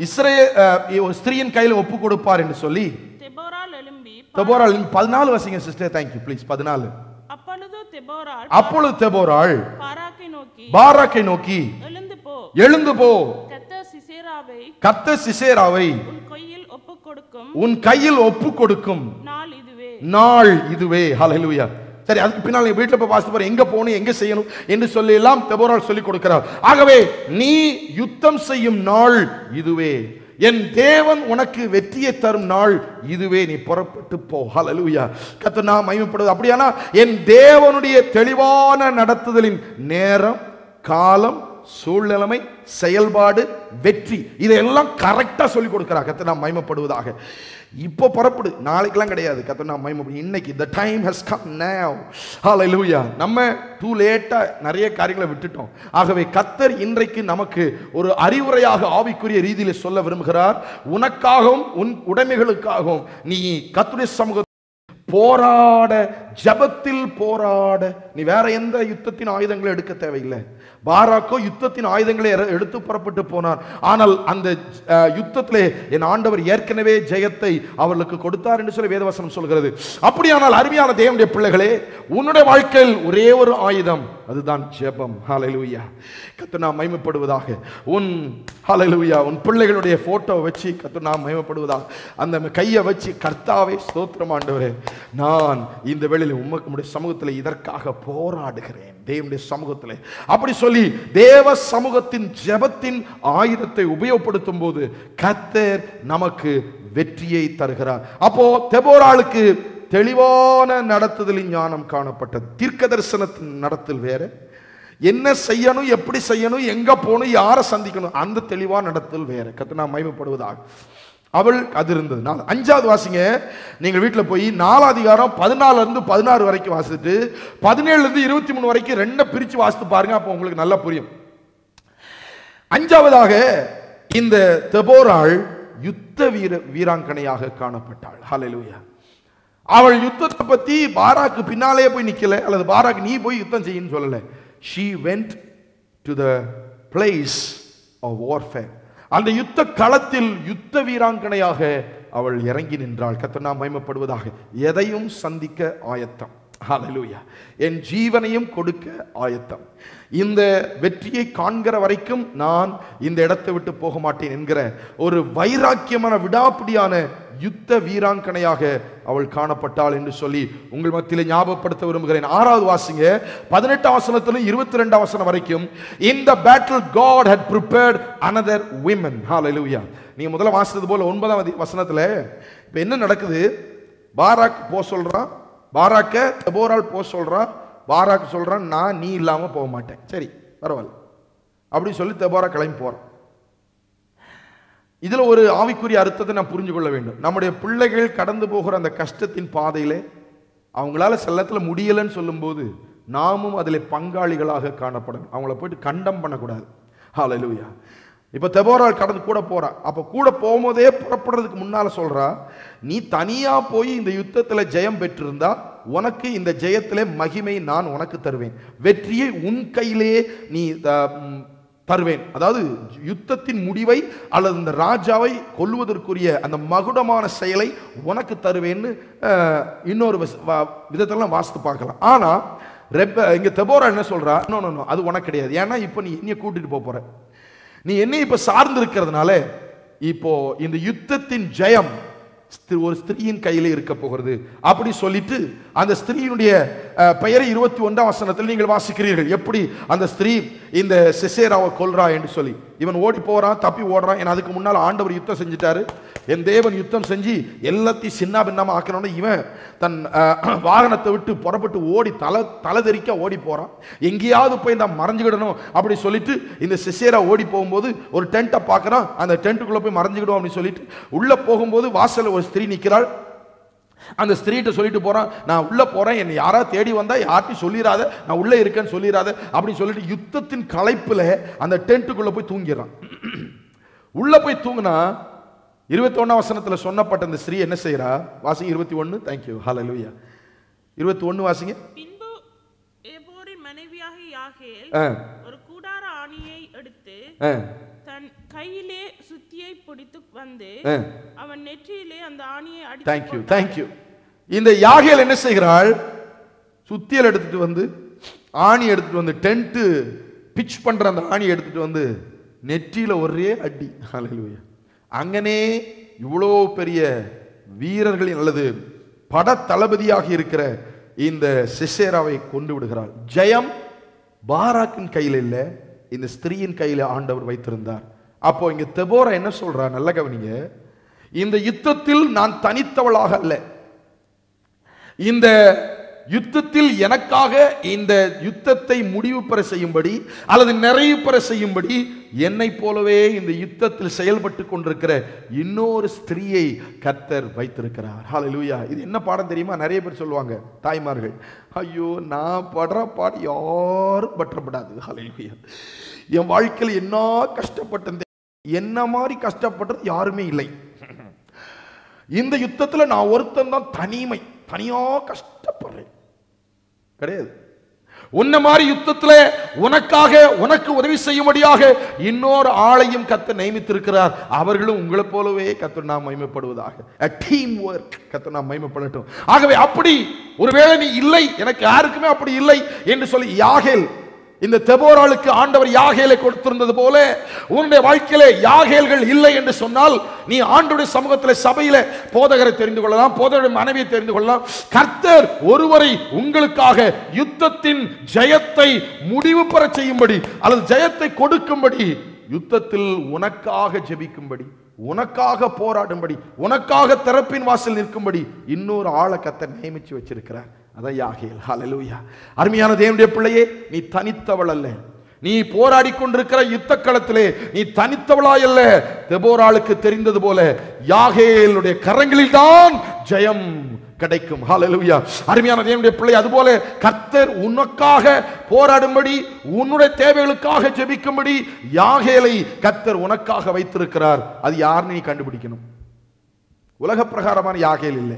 ஒரு ஸ்திரீயின் கையில் ஒப்புக் கொடுப்பார் என்று சொல்லி தெபோராள் எழும்பி 14 வசீங்க சிஸ்டர், தேங்க் யூ ப்ளீஸ். 14. அப்பொழுது தெபோராள் பாராக்கை நோக்கி எழுந்து போ, கர்த்தர் சிசேராவை உன் கையில் ஒப்புக் கொடுக்கும் நாள் இதுவே. ஹல்லேலூயா. சரி, அதுக்கு பின்னால் நீ வீட்டில் போய் வாசித்து பாரு, எங்க போகணும், எங்க செய்யணும் என்று சொல்லி எல்லாம் தெபோராள் சொல்லிக் கொடுக்கிறார். ஆகவே நீ யுத்தம் செய்யும் நாள் இதுவே, என் தேவன் உனக்கு வெற்றியை தரும் நாள் இதுவே, நீ புறப்பட்டு போ. ஹல்லேலூயா. கர்த்தர் நாம் மகிமைப்படுவது. அப்படியானா என் தேவனுடைய தெளிவான நடத்துதலின் நேரம், காலம், சூழ்நிலைமை, செயல்பாடு, வெற்றி, இதையெல்லாம் கரெக்டா சொல்லிக் கொடுக்கிறார். கர்த்தர் நாம் மகிமைப்படுவதாக. இப்போ புறப்படு, நாளைக்கெல்லாம் கிடையாது. கர்த்தர் நாம் மகிமைப்படும். இன்னைக்கு the time has come now. ஹல்லேலூயா. நம்ம டூ லேட்டா நிறைய காரியங்களை விட்டுட்டோம். ஆகவே கர்த்தர் இன்றைக்கு நமக்கு ஒரு அறிவுரையாக ஆவிக்குரிய ரீதியில் சொல்ல விரும்புகிறார். உனக்காகவும் உன் உடைமைகளுக்காகவும் நீ கர்த்தருடைய சமூகத்தில் போராட, ஜெபத்தில் போராட. நீ வேற எந்த யுத்தத்தின் ஆயுதங்களை எடுக்க தேவையில்லை. பாராக்கோ யுத்தத்தின் ஆயுதங்களை எடுத்து புறப்பட்டு போனார். ஆனால் அந்த யுத்தத்திலே என் ஆண்டவர் ஏற்கனவே ஜெயத்தை அவர்களுக்கு கொடுத்தார் என்று சொல்லி வேதவசனம் சொல்கிறது. அப்படியானால் அருமையான தேவனுடைய பிள்ளைகளே, உன்னுடைய வாழ்க்கையில் ஒரே ஒரு ஆயுதம், அதுதான் ஜெபம். ஹல்லேலூயா. கர்த்தர் நாம் மகிமைப்படுவதாக. ஹல்லேலூயா. உன் பிள்ளைகளுடைய போட்டோ வச்சு கர்த்தர் நாம் மகிமைப்படுவதாக. அந்த கையை வச்சு, கர்த்தாவே ஸ்தோத்திரம் ஆண்டவரே, நான் இந்த வேளையில் உம்முடைய சமூகத்தில் இதற்காக போராடுகிறேன் தேவனுடைய சமூகத்தில் அப்படி சொல்லி தேவ சமூகத்தின் ஜெபத்தின் ஆயுதத்தை உபயோகப்படுத்தும் போது கர்த்தர் நமக்கு வெற்றியை தருகிறார். அப்போ தெபோராளுக்கு தெளிவான நடத்துதலின் ஞானம் காணப்பட்டது. தீர்க்க தரிசனத்தின் நடத்தல் வேற, என்ன செய்யணும், எப்படி செய்யணும், எங்க போகணும், யாரை சந்திக்கணும், அந்த தெளிவான நடத்தல் வேற. கர்த்தர் நாம் மகிமைப்படுவதாக. அவள் அது இருந்தது. 5வது வாசிங்க. நீங்கள் வீட்டில் போய் 4 அதிகாரம் 14 16 வரைக்கும் வாசிட்டு 17 23 வரைக்கும் ரெண்டை பிரிச்சு வாசித்து பாருங்க. அப்போ உங்களுக்கு நல்லா புரியும். 5வதாக இந்த தெபோராள் யுத்த வீராங்கனையாக காணப்பட்டாள். ஹல்லேலூயா. அவள் யுத்தத்தை பத்தி பாராக்கு பின்னாலே போய் நிக்கல, அல்லது பாராக்கு நீ போய் யுத்தம் செய்யன்னு சொல்லல. She went to the place of warfare. அந்த யுத்த களத்தில் யுத்த வீராங்கனையாக அவள் இறங்கி நின்றாள். கர்த்தர் நாம் மகிமைப்படுவதாக. எதையும் சந்திக்க ஆயத்தம். ஹல்லேலூயா. என் ஜீவனையும் கொடுக்க ஆயத்தம். இந்த வெற்றியை காண்கிற வரைக்கும் நான் இந்த இடத்தை விட்டு போக மாட்டேன் என்கிற ஒரு வைராக்கியமான விடாப்பிடியான யுத்த வீராங்கனையாக அவள் காணப்பட்டாள் என்று சொல்லி உங்கள் மத்தியிலே ஞாபகப்படுத்த விரும்புகிறேன். 6வது வாசிங்க. 18ஆம் வசனத்திலிருந்து 22ஆம் வசனம் வரைக்கும். In the battle God had prepared another women. Hallelujah. நீங்க முதல்ல வாசித்தது போல 9ஆம் வசனத்துல இப்ப என்ன நடக்குது? பாராக் போ சொல்றான், பாராக்க தெபோராள் போ சொல்றான். பாராக் சொல்றான், நான் நீ இல்லாம போக மாட்டேன். சரி பரவாயில்ல அப்படி சொல்லி தெபோரா கிளம்பி போறான். இதுல ஒரு ஆவிக்குரிய அர்த்தத்தை நான் புரிஞ்சு கொள்ள வேண்டும். நம்முடைய பிள்ளைகள் கடந்து போகிற அந்த கஷ்டத்தின் பாதையிலே அவங்களால செல்லத்துல முடியலன்னு சொல்லும்போது நாமும் அதில் பங்காளிகளாக காணப்படும். அவங்கள போயிட்டு கண்டம் பண்ணக்கூடாது. ஹல்லேலூயா. இப்ப தெபோராள் கடந்து கூட போறா. அப்ப கூட போகும்போதே புறப்படுறதுக்கு முன்னால சொல்றா, நீ தனியா போய் இந்த யுத்தத்துல ஜெயம் பெற்றிருந்தா உனக்கு இந்த ஜெயத்திலே மகிமை நான் உனக்கு தருவேன், வெற்றியை உன் கையிலே நீ தருவேன். அதாவது யுத்தத்தின் முடிவை அல்லது இந்த ராஜாவை கொல்லுவதற்குரிய அந்த மகுடமான செயலை உனக்கு தருவேன்னு இன்னொரு விதத்தெல்லாம் வாசித்து பார்க்கலாம். ஆனா இங்க தெபோரா என்ன சொல்றா, நோ அது உனக்கு கிடையாது. ஏன்னா இப்ப நீ என்னைய கூட்டிட்டு போற, நீ என்னை இப்ப சார்ந்து இருக்கிறதுனால இப்போ இந்த யுத்தத்தின் ஜெயம் ஒரு ஸ்திரீயின் கையிலே இருக்க போகிறது அப்படி சொல்லிட்டு அந்த ஸ்திரீயினுடைய பெயரை 21ஆம் வசனத்தில் நீங்கள் வாசிக்கிறீர்கள். எப்படி அந்த ஸ்திரீ இந்த சிசேராவை கொல்றா என்று சொல்லி. இவன் ஓடி போறான், தப்பி ஓடுறான். ஏன்னா அதுக்கு முன்னால் ஆண்டவர் யுத்தம் செஞ்சுட்டாரு. என் தேவன் யுத்தம் செஞ்சு எல்லாத்தையும் சின்ன பின்னமா ஆக்கணும்னு இவன் தன் வாகனத்தை விட்டு புறப்பட்டு ஓடி தலைதெறிக்க ஓடி போறான். எங்கேயாவது போய் நான் மறைஞ்சுக்கிடணும் அப்படி சொல்லிட்டு இந்த சிசேரா ஓடி போகும்போது ஒரு டென்ட்டை பார்க்கறான். அந்த டென்ட்டுக்குள்ள போய் மறைஞ்சுக்கிடும் அப்படின்னு சொல்லிட்டு உள்ள போகும்போது வாசல்ல ஒரு ஸ்திரீ நிற்கிறாள். அந்த ஸ்திரீட்ட சொல்லிட்டு போறான், நான் உள்ள போறேன், என்னை யாரா தேடி வந்தா யார்ட்டையும் சொல்லிடாத, நான் உள்ள இருக்கேன்னு சொல்லிடாத அப்படின்னு சொல்லிட்டு யுத்தத்தின் களைப்புல அந்த டென்ட்டுக்குள்ள போய் தூங்கிடுறான். உள்ள போய் தூங்கினா 21ஆம் வசனத்துல சொன்னப்பட்ட அந்த ஸ்திரீ என்ன செய்யறா? வாசிங்க 21. தேங்க்யூ. ஹல்லேலூயா. 21 வாசிங்க. பின்பு ஏபோரின் மனைவியாக யாகேல் ஒரு கூடார ஆணியை எடுத்து தன் கையிலே சுத்தியை பிடித்து வந்து அவன் நெற்றியிலே அந்த ஆணியை அடித்து. தேங்க்யூ. இந்த யாகேல் என்ன செய்கிறாள்? சுத்தியல் எடுத்துட்டு வந்து ஆணி எடுத்துட்டு வந்து டென்ட் பிட்ச் பண்ற அந்த ஆணி எடுத்துட்டு வந்து நெற்றியில ஒரே அடி. ஹல்லேலூயா. அங்கனே இவ்வளோ பெரிய வீரர்களின் அல்லது பட தளபதியாக இருக்கிற இந்த சிசேராவை கொண்டு விடுகிறாள். ஜெயம் பாராக்கின் கையில் இல்ல, இந்த ஸ்திரீயின் கையில ஆண்டவர் வைத்திருந்தார். அப்போ இங்க தெபோரா என்ன சொல்றா? நல்ல கவனிங்க. இந்த யுத்தத்தில் நான் தனித்தவளாக அல்ல, இந்த யுத்தத்தில் எனக்காக இந்த யுத்தத்தை முடிவு பெற செய்யும்படி அல்லது நிறைவு பெற செய்யும்படி என்னை போலவே இந்த யுத்தத்தில் செயல்பட்டு கொண்டிருக்கிற இன்னொரு ஸ்திரீயை கர்த்தர் வைத்திருக்கிறார். ஹல்லேலூயா. இது என்ன பாடம் தெரியுமா? நிறைய பேர் சொல்லுவாங்க தாய்மார்கள், ஐயோ நான் படுற பாடு யாரும் பற்றப்படாது. ஹல்லேலூயா. என் வாழ்க்கையில் என்ன கஷ்டப்பட்டேன், என்ன மாதிரி கஷ்டப்பட்டது யாருமே இல்லை. இந்த யுத்தத்தில் நான் ஒருத்தன் தான் தனியா கஷ்டப்படுறேன் கிடையாது. உன்ன மாதிரி யுத்தத்தில் உனக்காக உனக்கு உதவி செய்யும்படியாக இன்னொரு ஆளையும் கர்த்தர் நியமித்திருக்கிறார். அவர்களும் உங்களை போலவே கர்த்தர் நாம் மகிமைப்படுவதாக. Team work. கர்த்தர் நாம் மகிமைப்படட்டும். ஆகவே அப்படி ஒருவேளை நீ இல்லை, எனக்கு யாருக்குமே அப்படி இல்லை என்று சொல்லி யாகேல் இந்த தெபோராளுக்கு ஆண்டவர் யாகேலை கொடுத்திருந்தது போல உன்னுடைய வாழ்க்கையிலே யாகேல்கள் இல்லை என்று சொன்னால் நீ ஆண்டவருடைய சமூகத்தில் சபையில போதகரை தெரிந்து கொள்ளலாம், போதகருடைய மனைவியை தெரிந்து கொள்ளலாம். கர்த்தர் ஒருவரை உங்களுக்காக யுத்தத்தின் ஜெயத்தை முடிவு பெற செய்யும்படி அல்லது ஜெயத்தை கொடுக்கும்படி, யுத்தத்தில் உனக்காக ஜெபிக்கும்படி, உனக்காக போராடும்படி, உனக்காக திறப்பின் வாசல் நிற்கும்படி இன்னொரு ஆளை கர்த்தர் நியமிச்சு வச்சிருக்கிறார். அதான் யாகேல். ஹல்லேலூயா. அருமையான தேவனுடைய பிள்ளையே, நீ தனித்தவள் அல்ல. நீ போராடி கொண்டிருக்கிற யுத்த களத்திலே நீ தனித்தவளாய் அல்ல. தெபோராளுக்கு தெரிந்தது போல யாகேலுடைய கரங்களில் தான் ஜெயம் கிடைக்கும். ஹல்லேலூயா. அருமையான தேவனுடைய பிள்ளை, அதுபோல கர்த்தர் உனக்காக போராடும்படி, உன்னுடைய தேவைகளுக்காக ஜெபிக்கும்படி யாகேலை கர்த்தர் உனக்காக வைத்திருக்கிறார். அது யாருன்னு நீ கண்டுபிடிக்கணும். உலக பிரகாரமான யாகேல் இல்லை.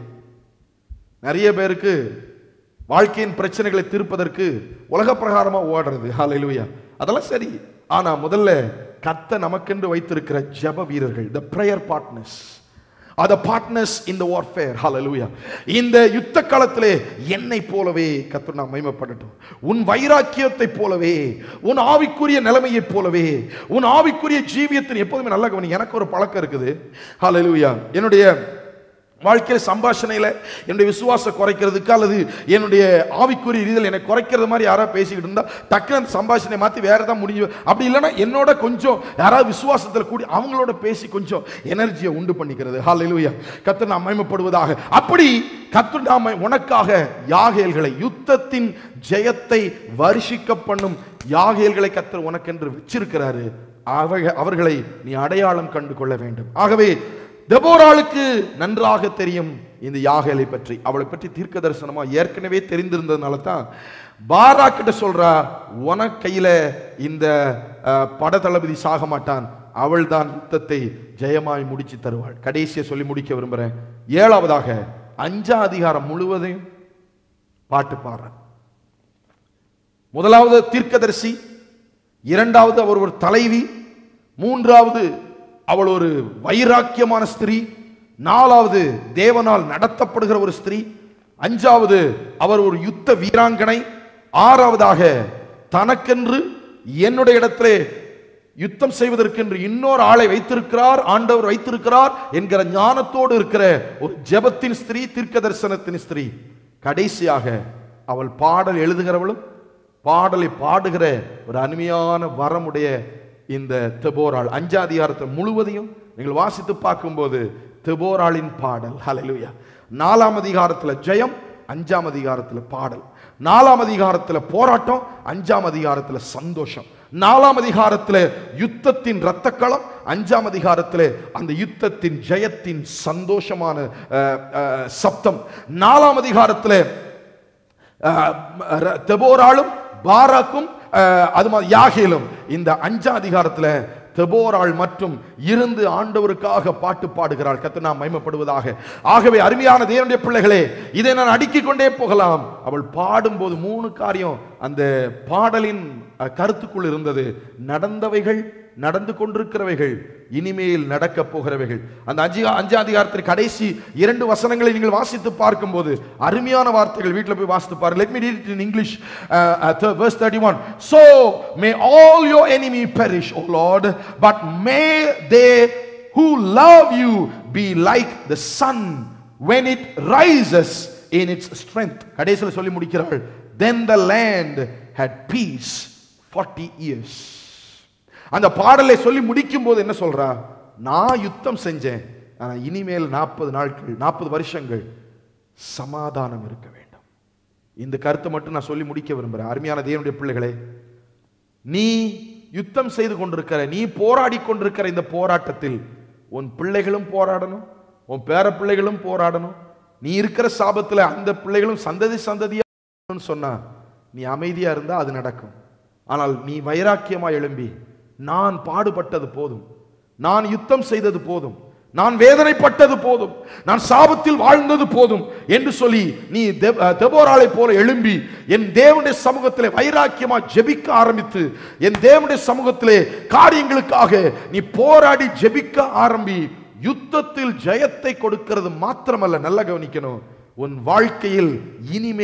நிறைய பேருக்கு வாழ்க்கையின் பிரச்சனைகளை தீர்ப்பதற்கு உலக பிரகாரமா ஓடுறது. ஹல்லேலூயா. அதெல்லாம் சரி. ஆனா முதல்ல கர்த்தர் நமக்கென்று வைத்திருக்கிற ஜெப வீரர்கள், the prayer partners are the partners in the warfare. Hallelujah. இந்த யுத்த காலத்திலே என்னை போலவே கர்த்தர் நாம் மகிமைப்படட்டும். உன் வைராக்கியத்தை போலவே, உன் ஆவிக்குரிய நிலைமையை போலவே, உன் ஆவிக்குரிய ஜீவியத்தின் எப்போதுமே நல்ல கவனி. எனக்கு ஒரு பழக்கம் இருக்குது. ஹல்லேலூயா. என்னுடைய வாழ்க்கையில் சம்பாஷணையில் என்னுடைய விசுவாச குறைக்கிறதுக்கு அல்லது என்னுடைய ஆவிக்குரிய ரீதியில் என்னை குறைக்கிறது மாதிரி யாராவது பேசிக்கிட்டு இருந்தால் டக்குனு அந்த சம்பாஷணையை மாற்றி வேற ஏதாவது முடியும். அப்படி இல்லைன்னா என்னோட கொஞ்சம் யாராவது விசுவாசத்தில் கூடி அவங்களோட பேசி கொஞ்சம் எனர்ஜியை உண்டு பண்ணிக்கிறது. ஹல்லேலூயா. கர்த்தர் நாம் மகிமைப்படுவதாக. அப்படி கர்த்தர் நாம் உனக்காக யாகேல்களை, யுத்தத்தின் ஜெயத்தை வருஷிக்க பண்ணும் யாகேல்களை கர்த்தர் உனக்கென்று வச்சிருக்கிறாரு. அவர்களை நீ அடையாளம் கண்டு கொள்ள வேண்டும். ஆகவே தெபோராளுக்கு நன்றாக தெரியும் இந்த யாகேலை பற்றி. அவளை பற்றி தீர்க்க தரிசனமா ஏற்கனவே தெரிந்திருந்ததுனால தான் பாராக் கிட்ட சொல்றா, உனக்கு கையில இந்த படதளபதி சாக மாட்டான், அவள் தான் யுத்தத்தை ஜெயமாய் முடிச்சு தருவாள். கடைசியை சொல்லி முடிக்க விரும்புறேன். 7வதாக 5ஆம் அதிகாரம் முழுவதையும் பாட்டு பாடுற. முதலாவது தீர்க்கதரிசி, 2வது அவர் ஒரு தலைவி, 3வது அவள் ஒரு வைராக்கியமான ஸ்திரீ, 4வது தேவனால் நடத்தப்படுகிற ஒரு ஸ்திரீ, 5வது அவர் ஒரு யுத்த வீராங்கனை, 6வதாக தனக்கென்று என்னுடைய இடத்திலே யுத்தம் செய்வதற்கென்று இன்னொரு ஆளை வைத்திருக்கிறார், ஆண்டவர் வைத்திருக்கிறார் என்கிற ஞானத்தோடு இருக்கிற ஒரு ஜெபத்தின் ஸ்திரீ, தீர்க்க தரிசனத்தின் ஸ்திரீ. கடைசியாக அவள் பாடல் எழுதுகிறவளும் பாடலை பாடுகிற ஒரு அருமையான வரமுடைய இந்த தெபோராள். 5ஆம் அதிகாரத்தை முழுவதையும் நீங்கள் வாசித்து பார்க்கும்போது தெபோராளின் பாடல். ஹல்லேலூயா. 4ஆம் அதிகாரத்தில் ஜெயம், 5ஆம் அதிகாரத்தில் பாடல். 4ஆம் அதிகாரத்தில் போராட்டம், 5ஆம் அதிகாரத்தில் சந்தோஷம். 4ஆம் அதிகாரத்தில் யுத்தத்தின் இரத்தக்களம், 5ஆம் அதிகாரத்தில் அந்த யுத்தத்தின் ஜெயத்தின் சந்தோஷமான சப்தம். 4ஆம் அதிகாரத்தில் தெபோராளும் பாராக்கும் அது மாதிரி யாகேலும். இந்த 5ஆம் அதிகாரத்தில் தெபோராள் மற்றும் இருந்து ஆண்டவருக்காக பாட்டு பாடுகிறாள். கர்த்தர் நாம் மகிமைப்படுவதாக. ஆகவே அருமையான தேவனுடைய பிள்ளைகளே, இதை நான் அடுக்கிக் கொண்டே போகலாம். அவள் பாடும்போது 3 காரியம் அந்த பாடலின் கருத்துக்குள் இருந்தது. நடந்தவைகள், நடந்து கொண்டிருக்கிறவைகள், இனிமேல் நடக்க போகிறவைகள். அந்த 5ஆம் அதிகாரத்தின் கடைசி 2 வசனங்களை நீங்கள் வாசித்து பார்க்கும்போது அருமையான வார்த்தைகள். வீட்டில் போய் வாசித்து பாருங்க. Let me read it in English. Verse 31. So may all your enemy perish, O Lord, but may they who love you be like the sun when it rises in its strength. கடைசியில் சொல்லி முடிக்கிறாள். Then the land had peace 40 years. அந்த பாடலை சொல்லி முடிக்கும் போது என்ன சொல்றா? நான் யுத்தம் செஞ்சேன், ஆனா இனிமேல் 40 நாட்கள், 40 வருஷங்கள் சமாதானம் இருக்க வேண்டும். இந்த கருத்தை மட்டும் நான் சொல்லி முடிக்க விரும்புறேன். அருமையான தேவனுடைய பிள்ளைகளே, நீ யுத்தம் செய்து கொண்டிருக்கிற, நீ போராடி கொண்டிருக்கிற இந்த போராட்டத்தில் உன் பிள்ளைகளும் போராடணும், உன் பேர பிள்ளைகளும் போராடணும். நீ இருக்கிற சாபத்தில் அந்த பிள்ளைகளும் சந்ததி சந்ததியா சொன்னா நீ அமைதியா இருந்தா அது நடக்கும். ஆனால் நீ வைராக்கியமா எழும்பி, நான் பாடுபட்டது போதும், நான் யுத்தம் செய்தது போதும், நான் வேதனைப்பட்டது போதும், நான் சாபத்தில் வாழ்ந்தது போதும் என்று சொல்லி நீ தெபோராளை போல எழும்பி என் தேவனுடைய சமூகத்திலே வைராக்கியமா ஜெபிக்க ஆரம்பித்து, என் தேவனுடைய சமூகத்திலே காரியங்களுக்காக நீ போராடி ஜெபிக்க ஆரம்பி. யுத்தத்தில் ஜெயத்தை கொடுக்கிறது மாத்திரமல்ல, நல்ல கவனிக்கணும், உன் வாழ்க்கையில் இனிமேல்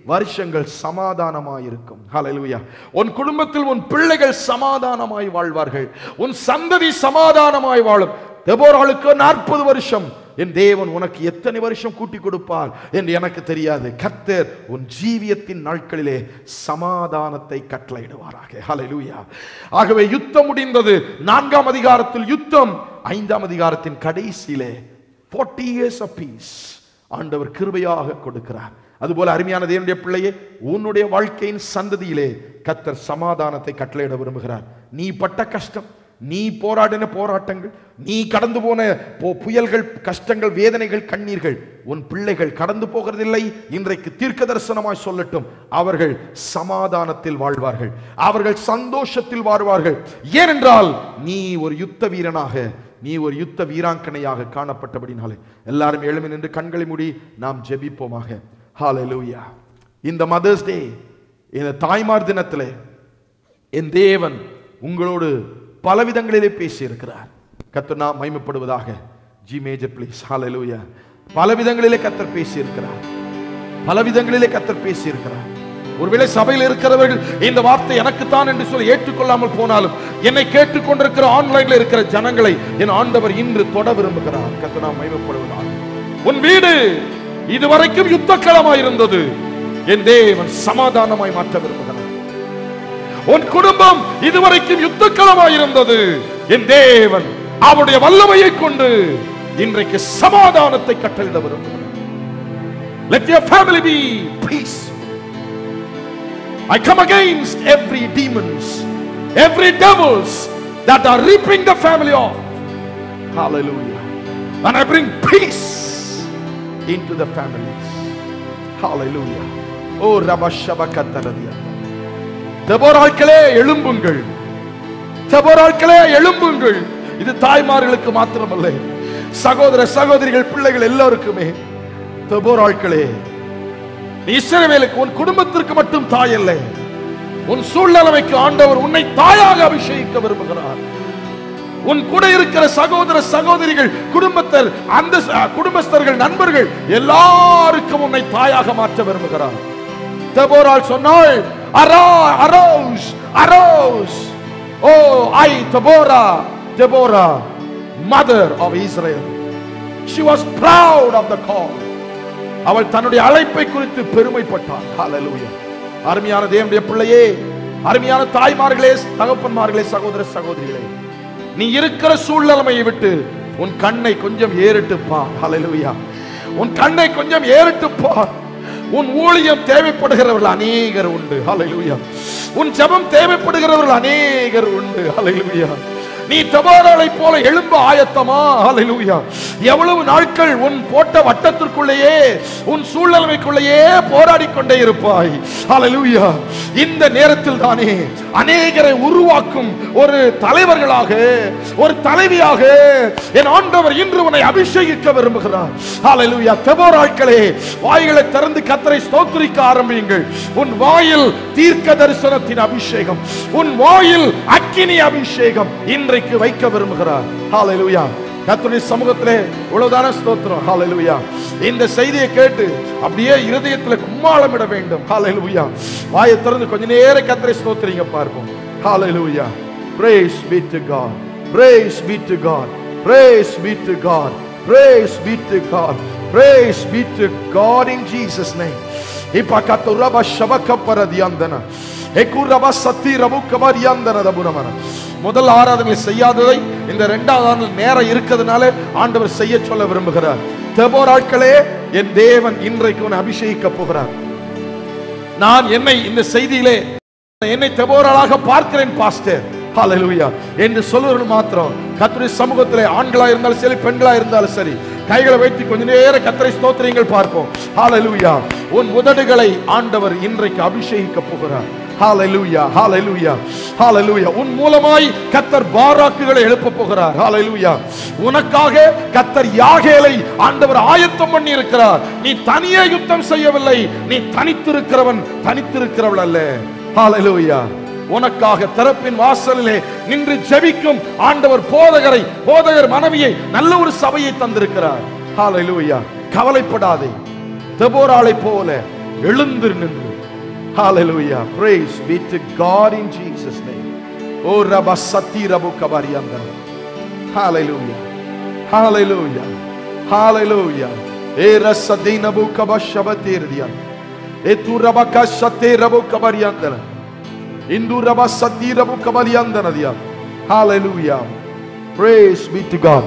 வருஷங்கள் சமாதானமாயிருக்கும். ஹல்லேலூயா. உன் குடும்பத்தில் உன் பிள்ளைகள் சமாதானமாய் வாழ்வார்கள். உன் சந்ததி சமாதானமாய் வாழும். தெபோராளுக்கு 40 வருஷம். என் தேவன் உனக்கு எத்தனை வருஷம் கூட்டி கொடுப்பார் என்று எனக்கு தெரியாது. கர்த்தர் உன் ஜீவியத்தின் நாட்களிலே சமாதானத்தை கட்டளையிடுவாராக. ஹல்லேலூயா. ஆகவே யுத்தம் முடிந்தது. 4ஆம் அதிகாரத்தில் யுத்தம். 5ஆம் அதிகாரத்தின் கடைசியிலே 40 years of peace ஆண்டவர் கிருபையாக கொடுக்கிறார். அதுபோல அருமையான தேவனுடைய பிள்ளையே, உன்னுடைய வாழ்க்கையின் சந்ததியிலே கர்த்தர் சமாதானத்தை கட்டளையிட விரும்புகிறார். நீ பட்ட கஷ்டம், நீ போராடின போராட்டங்கள், நீ கடந்து போன புயல்கள், கஷ்டங்கள், வேதனைகள், கண்ணீர்கள் உன் பிள்ளைகள் கடந்து போகிறதில்லை. இன்றைக்கு தீர்க்க தரிசனமாய் சொல்லட்டும், அவர்கள் சமாதானத்தில் வாழ்வார்கள், அவர்கள் சந்தோஷத்தில் வாழ்வார்கள். ஏனென்றால் நீ ஒரு யுத்த வீரனாக, நீ ஒரு யுத்த வீராங்கனையாக காணப்பட்டபடினாலே. எல்லாரும் எழும்பி நின்று கண்களை மூடி நாம் ஜெபிப்போமாக. ஹல்லேலூயா. இந்த மதர்ஸ் டே, இந்த தாய்மார் தினத்திலே என் தேவன் உங்களோடு பலவிதங்களிலே பேசி இருக்கிறார். கர்த்தர் நாம் மகிமைப்படுவதாக. G major please. ஹல்லேலூயா. பலவிதங்களிலே கர்த்தர் பேசி இருக்கிறார். பலவிதங்களிலே கர்த்தர் பேசி இருக்கிறார். ஒருவேளை சபையில் இருக்கிறவர்கள் இந்த வார்த்தை எனக்குத்தான் என்று சொல்லி ஏற்றுக்கொள்ளாமல் போனாலும், என்னை கேட்டுக்கொண்டிருக்கிற ஆன்லைன்ல இருக்கிற ஜனங்களை என் ஆண்டவர் இன்று தொட விரும்புகிறார். கர்த்தர் நாம் மகிமைப்படுவதாக. உன் வீடு இதுவரைக்கும் யுத்தக்களமாய் இருந்தது, என் தேவன் சமாதானமாய் மாற்ற விரும்புகிறார். உன் குடும்பம் இதுவரைக்கும் யுத்தக்களமாய் இருந்தது, என் தேவன் அவருடைய வல்லமையை கொண்டு இன்றைக்கு சமாதானத்தை கட்டளையிட விரும்புகிறார். Let your family be peace. I come against every demons, every devils that are ripping the family off. Hallelujah. And I bring peace into the families. Hallelujah. Oh rabashabakataradia. தெபோராக்களே எழும்புங்கள், தெபோராக்களே எழும்புங்கள். இது தாய்மார்களுக்கு மாத்திரமல்ல, சகோதர சகோதரிகள், பிள்ளைகள் எல்லாருக்குமே. தெபோராக்களே, இஸ்ரவேலுக்கு, உன் குடும்பத்திற்கு மட்டும் தாய் அல்ல, உன் சூழ்நிலைக்கு ஆண்டவர் உன்னை தாயாக அபிஷேகிக்க விரும்புகிறார். உன் கூட இருக்கிற சகோதர சகோதரிகள், குடும்பத்தர், அந்த குடும்பஸ்தர்கள், நண்பர்கள் எல்லாருக்கும் உன்னை தாயாக மாற்ற விரும்புகிறார். தெபோராள் சொன்னாள், arouse, arouse. Oh, I, Deborah, mother of Israel. She was proud of the call. அவள் தன்னுடைய அழைப்பை குறித்து பெருமைப்பட்டாள். ஹல்லேலூயா. அருமையான தேவனுடைய பிள்ளையே, அருமையான தாய்மார்களே, தகப்பன்மார்களே, சகோதர சகோதரிகளே, நீ இருக்கிற சூழ்நிலையை விட்டு உன் கண்ணை கொஞ்சம் ஏறிட்டு பார். ஹல்லேலூயா. உன் கண்ணை கொஞ்சம் ஏறிட்டு பார். உன் ஊழியம் தேவைப்படுகிறவர்கள் அநேகர் உண்டு. ஹல்லேலூயா. உன் ஜெபம் தேவைப்படுகிறவர்கள் அநேகர் உண்டு. ஹல்லேலூயா. நீ தெபோராளை போல எழும்ப ஆயத்தமா? ஹல்லேலூயா. எவ்வளவு நாட்கள் உன் போட்ட வட்டத்திற்குள்ளேயே, உன் சூழ்நிலைக்குள்ளேயே போராடி கொண்டே இருப்பாய். ஹல்லேலூயா. இந்த நேரத்தில் தானே அநேகரை உருவாக்கும் ஒரு தலைவர்களாக, ஒரு தலைவியாக என் ஆண்டவர் இன்று உன்னை அபிஷேகிக்க விரும்புகிறார். ஹல்லேலூயா. தெபோராக்களே, வாய்களை திறந்து கர்த்தரை ஸ்தோத்திரிக்க ஆரம்பியுங்கள். உன் வாயில் தீர்க்க தரிசனத்தின் அபிஷேகம், உன் வாயில் அக்கினி அபிஷேகம் இன்றைக்கு வைக்க விரும்புகிறார். ஹல்லேலூயா. கர்த்தருடைய சமூகத்திலே உலகதான ஸ்தோத்திரம். ஹல்லேலூயா. இந்த செய்தியை கேட்டு அப்படியே இருதயத்தில் கும்மாளமிட வேண்டும். ஹல்லேலூயா. வாயை திறந்து கொஞ்ச நேரம் கர்த்தரை ஸ்தோத்திரிங்க பார்ப்போம். ஹல்லேலூயா. Praise be to God. Praise be to God. Praise be to God. Praise be to God. Praise be to God in Jesus name. Ipakaturaba shabakaparadiandana. Ekuraba satirabukabariandana daburamana. முதல் ஆராதனை செய்யாததை இந்த இரண்டாவது ஆராதனை நேரம் இருக்கிறதுனால ஆண்டவர் செய்ய சொல்ல விரும்புகிறார். தெபோராக்களே, என் தேவன் இன்றைக்கு உன்னை அபிஷேகிக்க போகிறார். நான் என்னை இந்த செய்தியிலே என்னை தெபோராளாக பார்க்கிறேன் பாஸ்டர், ஹல்லேலூயா என்று சொல்லுவர்கள் மாத்திரம் கர்த்தருடைய சமூகத்திலே ஆண்களா இருந்தாலும் சரி, பெண்களா இருந்தாலும் சரி, கைகளை வைத்து கொஞ்ச நேரம் கர்த்தரை ஸ்தோத்திரங்கள் பார்ப்போம். ஹல்லேலூயா. உன் உதடுகளை ஆண்டவர் இன்றைக்கு அபிஷேகிக்க போகிறார். ஹல்லேலூயா. ஹல்லேலூயா. ஹல்லேலூயா. உன் மூலமாய் கர்த்தர் பாராக்குகளை எழுப்ப போகிறார். ஹல்லேலூயா. உனக்காக கர்த்தர் யாகேலை ஆண்டவர் ஆயத்தம் பண்ணி இருக்கிறார். நீ தனியே யுத்தம் செய்யவில்லை, நீ தனித்திருக்கிறவன், தனித்திருக்கிறவள் அல்ல. ஹல்லேலூயா. உனக்காக திறப்பின் வாசலிலே நின்று ஜெபிக்கும் ஆண்டவர் போதகர் மனைவியை, நல்ல ஒரு சபையை தந்திருக்கிறார். ஹல்லேலூயா. கவலைப்படாதே. தெபோராளை போல எழுந்து நின்று. Hallelujah. Praise be to God in Jesus name. Oh Rabba Sati Rabu Kabarianda. Hallelujah. Hallelujah. Hallelujah. Era Sadina Bu Kabashabatirdia. Etu Rabba Kashate Rabu Kabarianda. Indu Rabba Sati Rabu Kabarianda dia. Hallelujah. Praise be to God.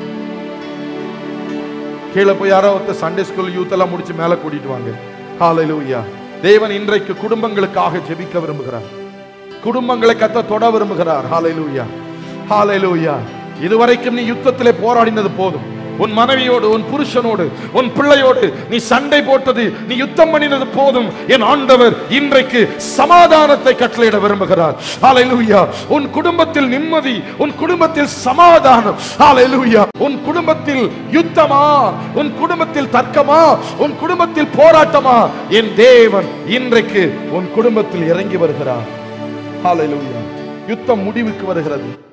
கீழே போய் யாரோ ஒருத்தர் Sunday school youth எல்லாம் முடிச்சு மேல கூட்டிட்டு வாங்க. ஹalleluya. தேவன் இன்றைக்கு குடும்பங்களுக்காக ஜெபிக்க விரும்புகிறார். குடும்பங்களை கர்த்தர் தொட விரும்புகிறார். ஹalleluya. ஹalleluya. இதுவரைக்கும் நீ யுத்தத்திலே போராடினது போதும். உன் மனைவியோடு, உன் புருஷனோடு, உன் பிள்ளையோடு நீ சண்டை போட்டது, நீ யுத்தம் பண்ணினது போதும். என் ஆண்டவர் இன்றைக்கு சமாதானத்தை கட்டளையிட விரும்புகிறார். ஹalleluya. உன் குடும்பத்தில் நிம்மதி, உன் குடும்பத்தில் சமாதானம். ஹalleluya. உன் குடும்பத்தில் யுத்தமா, உன் குடும்பத்தில் தர்க்கமா, உன் குடும்பத்தில் போராட்டமா, என் தேவன் இன்றைக்கு உன் குடும்பத்தில் இறங்கி வருகிறார். ஹalleluya. யுத்தம் முடிவுக்கு வருகிறது.